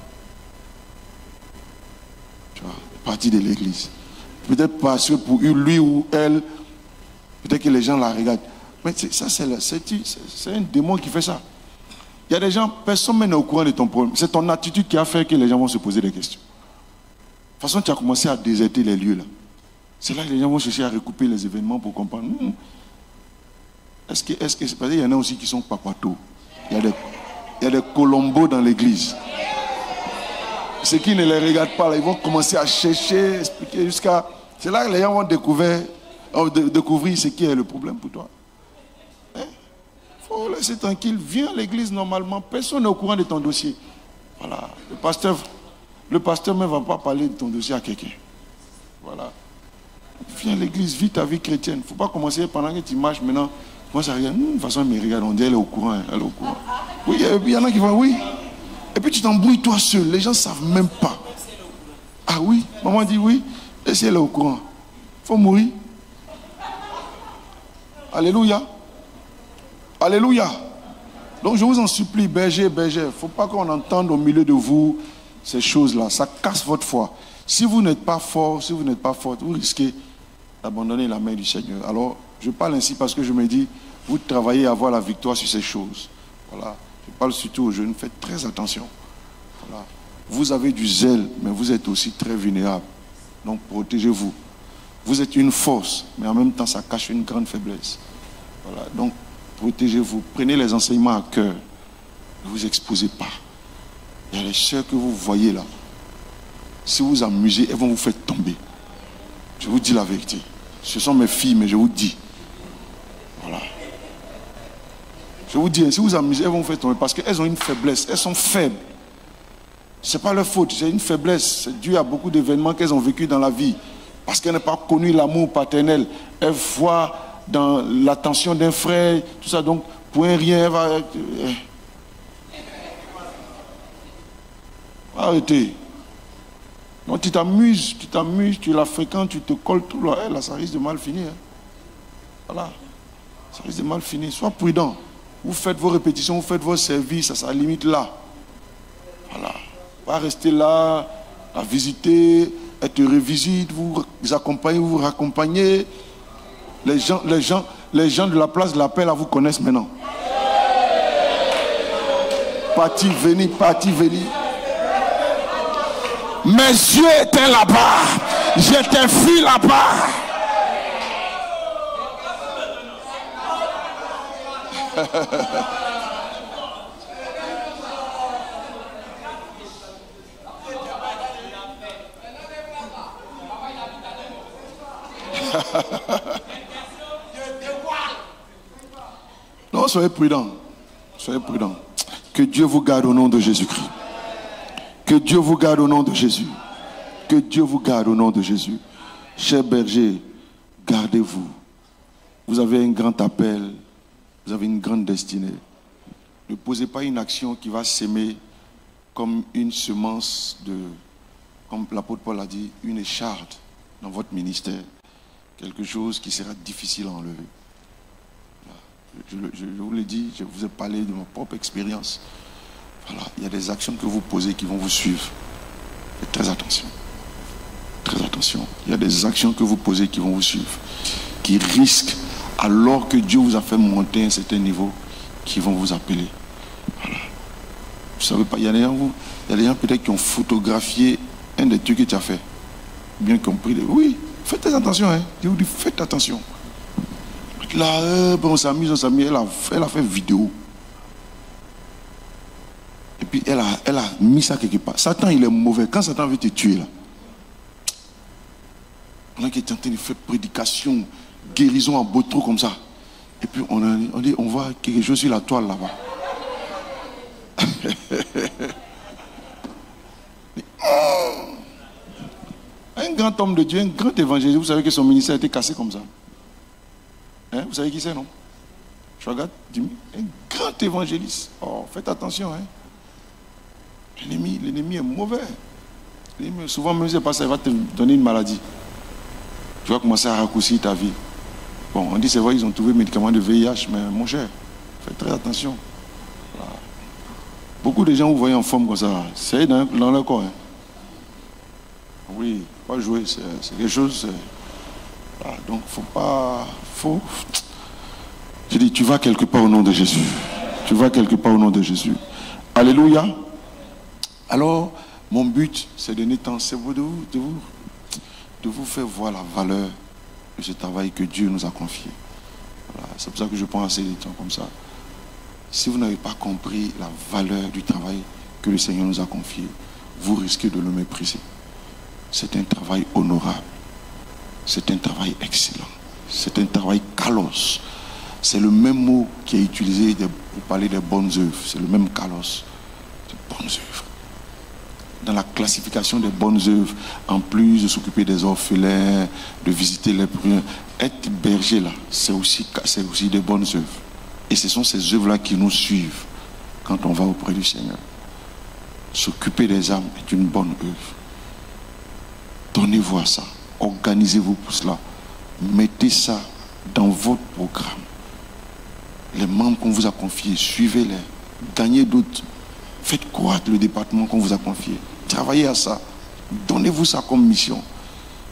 Tu vois, partie de l'église. Peut-être parce que pour lui ou elle, peut-être que les gens la regardent. Mais ça, c'est un démon qui fait ça. Il y a des gens, personne n'est au courant de ton problème. C'est ton attitude qui a fait que les gens vont se poser des questions. De toute façon, tu as commencé à déserter les lieux là. C'est là que les gens vont chercher à recouper les événements pour comprendre. Est-ce que c'est parce qu'il y en a aussi qui sont papatos. Il y a des colombos dans l'église. Ceux qui ne les regardent pas, là, ils vont commencer à chercher, expliquer jusqu'à... C'est là que les gens vont découvrir ce qui est le problème pour toi. Il faut laisser tranquille. Viens à l'église normalement. Personne n'est au courant de ton dossier. Voilà. Le pasteur ne va pas parler de ton dossier à quelqu'un. Voilà. Viens à l'église, vis ta vie chrétienne. Il ne faut pas commencer pendant que tu marches maintenant. Moi, ça regarde. De toute façon, elle me regarde. On dit elle est au courant. Elle est au courant. Oui, et puis il y en a qui vont, oui. Et puis tu t'embrouilles toi seul. Les gens ne savent même pas. Ah oui, maman dit oui. Et si elle est au courant, il faut mourir. Alléluia. Alléluia. Donc je vous en supplie, berger, il ne faut pas qu'on entende au milieu de vous ces choses-là. Ça casse votre foi. Si vous n'êtes pas fort, si vous n'êtes pas forte, vous risquez d'abandonner la main du Seigneur. Alors, je parle ainsi parce que je me dis, vous travaillez à avoir la victoire sur ces choses. Voilà. Je parle surtout aux jeunes, faites très attention. Voilà. Vous avez du zèle, mais vous êtes aussi très vulnérable. Donc, protégez-vous. Vous êtes une force, mais en même temps, ça cache une grande faiblesse. Voilà. Donc, protégez-vous. Prenez les enseignements à cœur. Ne vous exposez pas. Il y a les sœurs que vous voyez là. Si vous vous amusez, elles vont vous faire tomber. Je vous dis la vérité. Ce sont mes filles, mais je vous dis. Voilà. Je vous dis, si vous vous amusez, elles vont vous faire tomber parce qu'elles ont une faiblesse. Elles sont faibles. Ce n'est pas leur faute, c'est une faiblesse. C'est dû à beaucoup d'événements qu'elles ont vécu dans la vie. Parce qu'elles n'ont pas connu l'amour paternel. Elles voient dans l'attention d'un frère, tout ça. Donc, pour un rien, elle va... Arrêtez. Donc, tu t'amuses, tu la fréquentes, tu te colles tout là. Là, ça risque de mal finir. Hein. Voilà. Ça risque de mal finir. Sois prudent. Vous faites vos répétitions, vous faites vos services, ça limite là. Voilà. Pas rester là, à visiter, elle te revisite, vous accompagnez, vous raccompagnez. Les gens de la place de l'appel là vous connaissent maintenant. Parti, venez. Mes yeux étaient là-bas. J'étais fui là-bas. Non, soyez prudents. Soyez prudents. Que Dieu vous garde au nom de Jésus-Christ. Que Dieu vous garde au nom de Jésus. Que Dieu vous garde au nom de Jésus. Chers bergers, gardez-vous. Vous avez un grand appel. Vous avez une grande destinée. Ne posez pas une action qui va s'aimer comme une semence de, comme l'apôtre Paul a dit, une écharde dans votre ministère. Quelque chose qui sera difficile à enlever. Je vous l'ai dit, je vous ai parlé de ma propre expérience. Voilà, il y a des actions que vous posez qui vont vous suivre. Faites très attention. Très attention. Il y a des actions que vous posez qui vont vous suivre. Qui risquent, alors que Dieu vous a fait monter à un certain niveau, qui vont vous appeler. Voilà. Vous savez pas, il y a des gens peut-être qui ont photographié un des trucs que tu as fait. Bien compris. Oui, faites très attention. Hein. Je vous dis, faites attention. Là, on s'amuse, elle a fait vidéo. Et puis elle a mis ça quelque part. Satan, il est mauvais. Quand Satan veut te tuer, là, on a qui est en train de faire prédication, guérison en beau trop comme ça. Et puis on dit, on voit quelque chose sur la toile là-bas. Un grand homme de Dieu, un grand évangéliste, vous savez que son ministère a été cassé comme ça. Hein, vous savez qui c'est, non? Je regarde, dis-moi, un grand évangéliste. Oh, faites attention, hein. L'ennemi est mauvais. Souvent, même c'est pas ça, il va te donner une maladie. Tu vas commencer à raccourcir ta vie. Bon, on dit, c'est vrai, ils ont trouvé médicaments de VIH, mais mon cher, faites très attention. Voilà. Beaucoup de gens vous voyez en forme comme ça, c'est dans leur corps. Hein. Oui, pas jouer, c'est quelque chose. Voilà, donc, je dis, tu vas quelque part au nom de Jésus. Tu vas quelque part au nom de Jésus. Alléluia. Alors, mon but, c'est de vous faire voir la valeur de ce travail que Dieu nous a confié. Voilà, c'est pour ça que je prends assez de temps comme ça. Si vous n'avez pas compris la valeur du travail que le Seigneur nous a confié, vous risquez de le mépriser. C'est un travail honorable. C'est un travail excellent. C'est un travail kalos. C'est le même mot qui est utilisé pour parler des bonnes œuvres. C'est le même kalos. Des bonnes œuvres. Dans la classification des bonnes œuvres, en plus de s'occuper des orphelins, de visiter les prunins, être berger là, c'est aussi des bonnes œuvres. Et ce sont ces œuvres-là qui nous suivent quand on va auprès du Seigneur. S'occuper des âmes est une bonne œuvre. Donnez-vous à ça. Organisez-vous pour cela. Mettez ça dans votre programme. Les membres qu'on vous a confiés, suivez-les. Gagnez d'autres. Faites croître le département qu'on vous a confié. Travaillez à ça. Donnez-vous ça comme mission.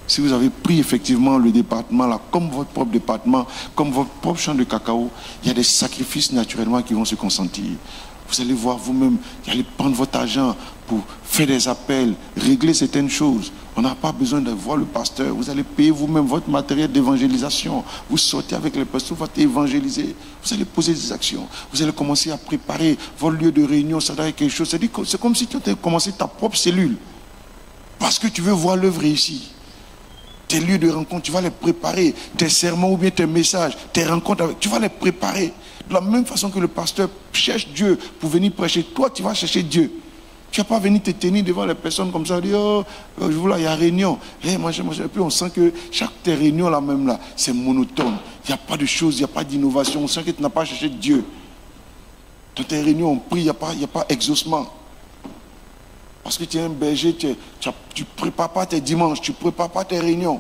Si vous avez pris effectivement le département là, comme votre propre département, comme votre propre champ de cacao, il y a des sacrifices naturellement qui vont se consentir. Vous allez voir vous-même, vous allez prendre votre argent pour faire des appels, régler certaines choses. On n'a pas besoin de voir le pasteur. Vous allez payer vous-même votre matériel d'évangélisation. Vous sortez avec les pasteurs, vous allez évangéliser. Vous allez poser des actions. Vous allez commencer à préparer votre lieu de réunion. Ça doit être quelque chose. C'est comme si tu avais commencé ta propre cellule. Parce que tu veux voir l'œuvre ici. Tes lieux de rencontre, tu vas les préparer. Tes sermons ou bien tes messages, tes rencontres, tu vas les préparer. De la même façon que le pasteur cherche Dieu pour venir prêcher, toi tu vas chercher Dieu. Tu ne vas pas venir te tenir devant les personnes comme ça, dire oh, je vous là, il y a réunion. Et puis on sent que chaque réunion là même là, c'est monotone. Il n'y a pas de choses, il n'y a pas d'innovation. On sent que tu n'as pas cherché Dieu. Dans tes réunions, on prie, il n'y a pas exaucement. Parce que tu es un berger, tu ne prépares pas tes dimanches, tu ne prépares pas tes réunions.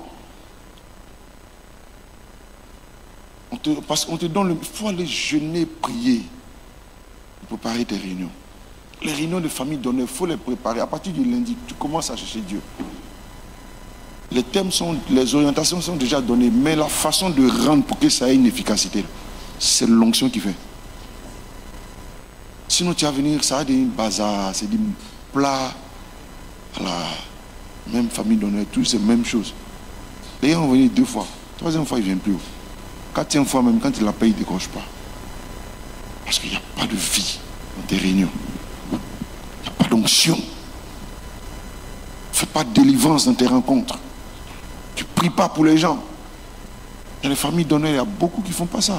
Parce qu'on te donne il faut aller jeûner, prier pour préparer tes réunions. Les réunions de famille données, il faut les préparer. À partir du lundi, tu commences à chercher Dieu. Les thèmes les orientations sont déjà données, mais la façon de rendre pour que ça ait une efficacité, c'est l'onction qui fait. Sinon, tu vas venir, ça va devenir bazar, c'est des plats à la même famille donnée, tout c'est la même chose. Les gens vont venir 2 fois, 3e fois, ils ne viennent plus. 4e fois, même quand ils la payent, ils ne décrochent pas. Parce qu'il n'y a pas de vie dans tes réunions. Il n'y a pas d'onction. Fais pas de délivrance dans tes rencontres. Tu ne pries pas pour les gens. Dans les familles données, il y a beaucoup qui ne font pas ça.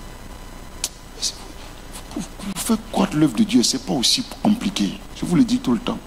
Pour faire croître l'œuvre de Dieu, ce n'est pas aussi compliqué. Je vous le dis tout le temps.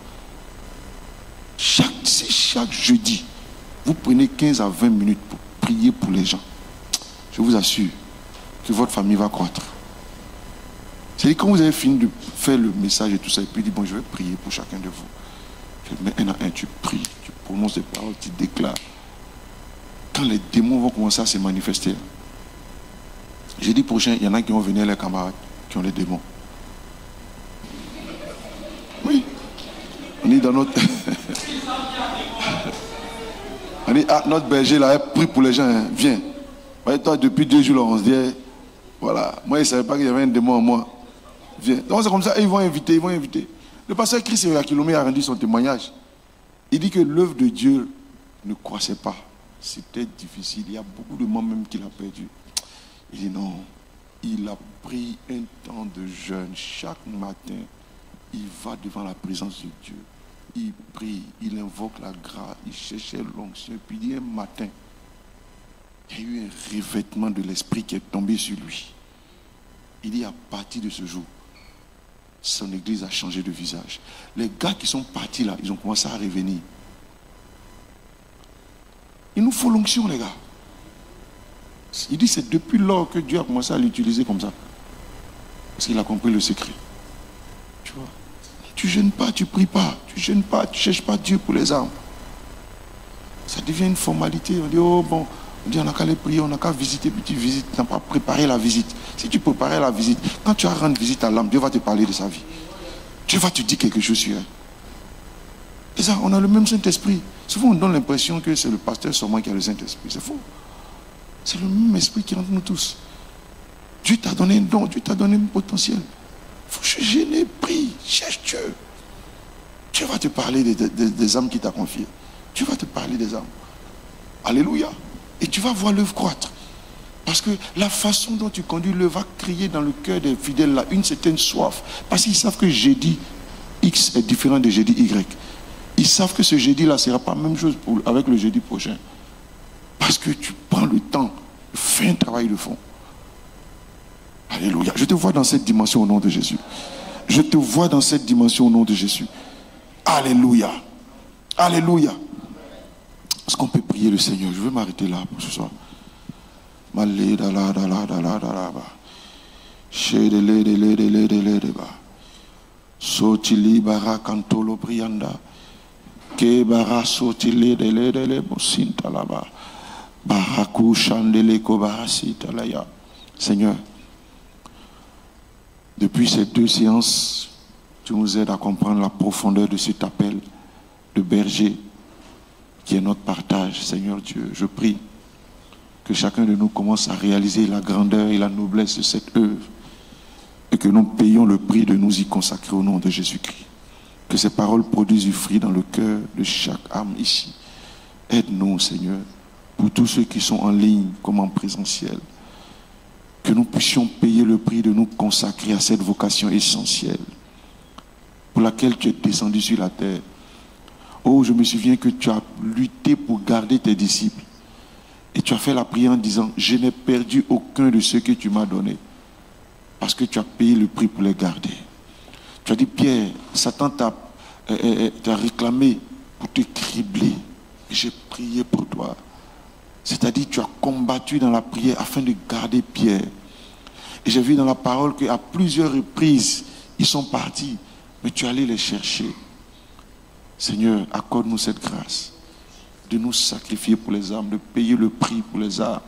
Chaque jeudi, vous prenez 15 à 20 minutes pour prier pour les gens. Je vous assure que votre famille va croître. C'est-à-dire quand vous avez fini de faire le message et tout ça, et puis dit bon, je vais prier pour chacun de vous. Je mets un à un, tu pries, tu prononces des paroles, tu déclares. Quand les démons vont commencer à se manifester, jeudi prochain, il y en a qui vont venir, les camarades, qui ont les démons. Oui. On est dans notre... On dit, ah, notre berger là, elle prie pour les gens, hein. Viens. Ouais, toi, depuis 2 jours, là, on se dit, voilà, moi, je ne savais pas qu'il y avait un démon en moi. Viens. Donc, c'est comme ça, ils vont inviter. Le pasteur Christ Kilomé a rendu son témoignage. Il dit que l'œuvre de Dieu ne croissait pas. C'était difficile. Il y a beaucoup de membres même qui l'ont perdu. Il dit non. Il a pris un temps de jeûne. Chaque matin, il va devant la présence de Dieu. Il prie, il invoque la grâce, il cherchait l'onction. Puis il dit un matin, il y a eu un revêtement de l'esprit qui est tombé sur lui. Il dit à partir de ce jour, son église a changé de visage. Les gars qui sont partis là, ils ont commencé à revenir. Il nous faut l'onction, les gars. Il dit c'est depuis lors que Dieu a commencé à l'utiliser comme ça. Parce qu'il a compris le secret. Tu vois, tu jeûnes pas, tu pries pas, tu jeûnes pas, tu cherches pas Dieu pour les âmes. Ça devient une formalité. On dit oh bon, on dit on n'a qu'à aller prier, on n'a qu'à visiter, puis tu visites, tu n'as pas préparé la visite. Si tu préparais la visite, quand tu vas rendre visite à l'âme, Dieu va te parler de sa vie. Dieu va te dire quelque chose sur elle. Et ça, on a le même Saint-Esprit. Souvent on donne l'impression que c'est le pasteur seulement qui a le Saint-Esprit. C'est faux. C'est le même esprit qui rentre nous tous. Dieu t'a donné un don, Dieu t'a donné un potentiel. Il faut se gêner, prie, cherche Dieu. Dieu va te parler des âmes qu'il t'a confiées. Dieu va te parler des âmes. Alléluia. Et tu vas voir l'œuvre croître. Parce que la façon dont tu conduis l'œuvre va créer dans le cœur des fidèles là une certaine soif. Parce qu'ils savent que jeudi X est différent de jeudi Y. Ils savent que ce jeudi là ne sera pas la même chose avec le jeudi prochain. Parce que tu prends le temps de faire un travail de fond. Alléluia. Je te vois dans cette dimension au nom de Jésus. Je te vois dans cette dimension au nom de Jésus. Alléluia. Alléluia. Est-ce qu'on peut prier le Seigneur? Je vais m'arrêter là pour ce soir. Sotili bara kantolo brianda. Ke bara sotili de bosinta là-bas. Barakou chandele kobarasi talaya. Seigneur, depuis ces 2 séances, tu nous aides à comprendre la profondeur de cet appel de berger qui est notre partage, Seigneur Dieu. Je prie que chacun de nous commence à réaliser la grandeur et la noblesse de cette œuvre et que nous payons le prix de nous y consacrer au nom de Jésus-Christ. Que ces paroles produisent du fruit dans le cœur de chaque âme ici. Aide-nous, Seigneur, pour tous ceux qui sont en ligne comme en présentiel. Que nous puissions payer le prix de nous consacrer à cette vocation essentielle pour laquelle tu es descendu sur la terre. Oh, je me souviens que tu as lutté pour garder tes disciples. Et tu as fait la prière en disant, je n'ai perdu aucun de ceux que tu m'as donnés. Parce que tu as payé le prix pour les garder. Tu as dit, Pierre, Satan t'a réclamé pour te cribler. J'ai prié pour toi. C'est-à-dire, tu as combattu dans la prière afin de garder Pierre. Et j'ai vu dans la parole qu'à plusieurs reprises, ils sont partis. Mais tu allais les chercher. Seigneur, accorde-nous cette grâce de nous sacrifier pour les âmes, de payer le prix pour les âmes,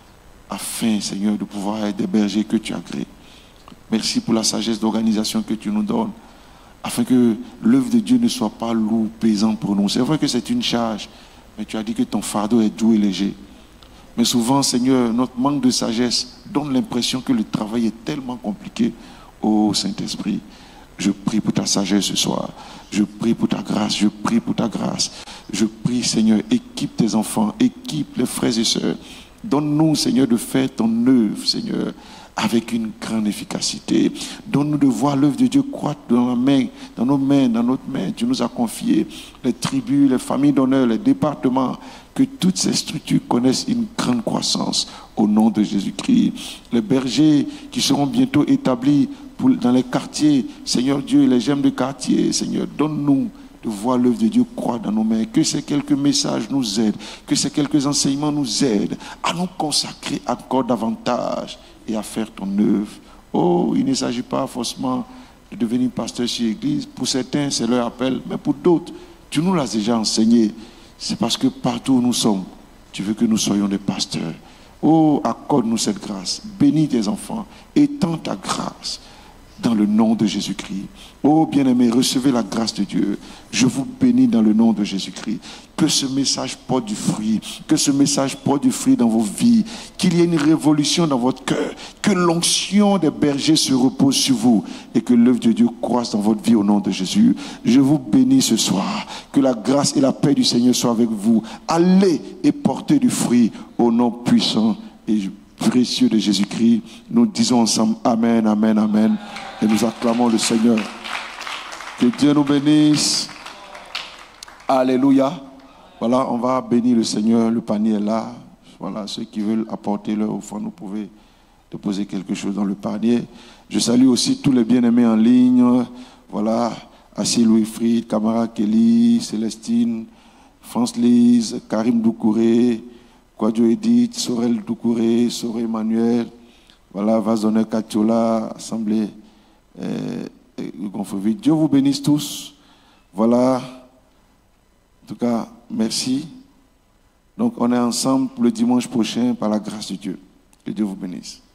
afin, Seigneur, de pouvoir être des bergers que tu agrées. Merci pour la sagesse d'organisation que tu nous donnes, afin que l'œuvre de Dieu ne soit pas lourd, pesant pour nous. C'est vrai que c'est une charge, mais tu as dit que ton fardeau est doux et léger. Mais souvent, Seigneur, notre manque de sagesse donne l'impression que le travail est tellement compliqué. Ô Saint-Esprit, je prie pour ta sagesse ce soir. Je prie pour ta grâce. Je prie pour ta grâce. Je prie, Seigneur, équipe tes enfants, équipe les frères et sœurs. Donne-nous, Seigneur, de faire ton œuvre, Seigneur, avec une grande efficacité. Donne-nous de voir l'œuvre de Dieu croître dans la main, dans nos mains, dans notre main. Tu nous as confié les tribus, les familles d'honneur, les départements. Que toutes ces structures connaissent une grande croissance au nom de Jésus-Christ. Les bergers qui seront bientôt établis dans les quartiers, Seigneur Dieu, les gemmes de quartier, Seigneur, donne-nous de voir l'œuvre de Dieu croître dans nos mains. Que ces quelques messages nous aident, que ces quelques enseignements nous aident à nous consacrer encore davantage et à faire ton œuvre. Oh, il ne s'agit pas forcément de devenir pasteur sur l'église. Pour certains, c'est leur appel, mais pour d'autres, tu nous l'as déjà enseigné. C'est parce que partout où nous sommes, tu veux que nous soyons des pasteurs. Oh, accorde-nous cette grâce. Bénis tes enfants. Étends ta grâce dans le nom de Jésus-Christ. Oh, bien-aimés, recevez la grâce de Dieu. Je vous bénis dans le nom de Jésus-Christ. Que ce message porte du fruit. Que ce message porte du fruit dans vos vies. Qu'il y ait une révolution dans votre cœur. Que l'onction des bergers se repose sur vous. Et que l'œuvre de Dieu croisse dans votre vie au nom de Jésus. Je vous bénis ce soir. Que la grâce et la paix du Seigneur soient avec vous. Allez et portez du fruit au nom puissant et précieux de Jésus-Christ. Nous disons ensemble Amen, Amen, Amen. Et nous acclamons le Seigneur. Que Dieu nous bénisse. Alléluia. Voilà, on va bénir le Seigneur. Le panier est là. Voilà, ceux qui veulent apporter leur offrande, vous pouvez déposer quelque chose dans le panier. Je salue aussi tous les bien-aimés en ligne. Voilà, Assis Louis-Fried, Camara Kelly, Célestine, France-Lise, Karim Doucouré, Kwadjo Edith, Sorel Doucouré, Sorel Emmanuel, voilà, Vazonner Katiola, Assemblée Gonfreville. Dieu vous bénisse tous. Voilà. En tout cas, merci. Donc, on est ensemble pour le dimanche prochain par la grâce de Dieu. Que Dieu vous bénisse.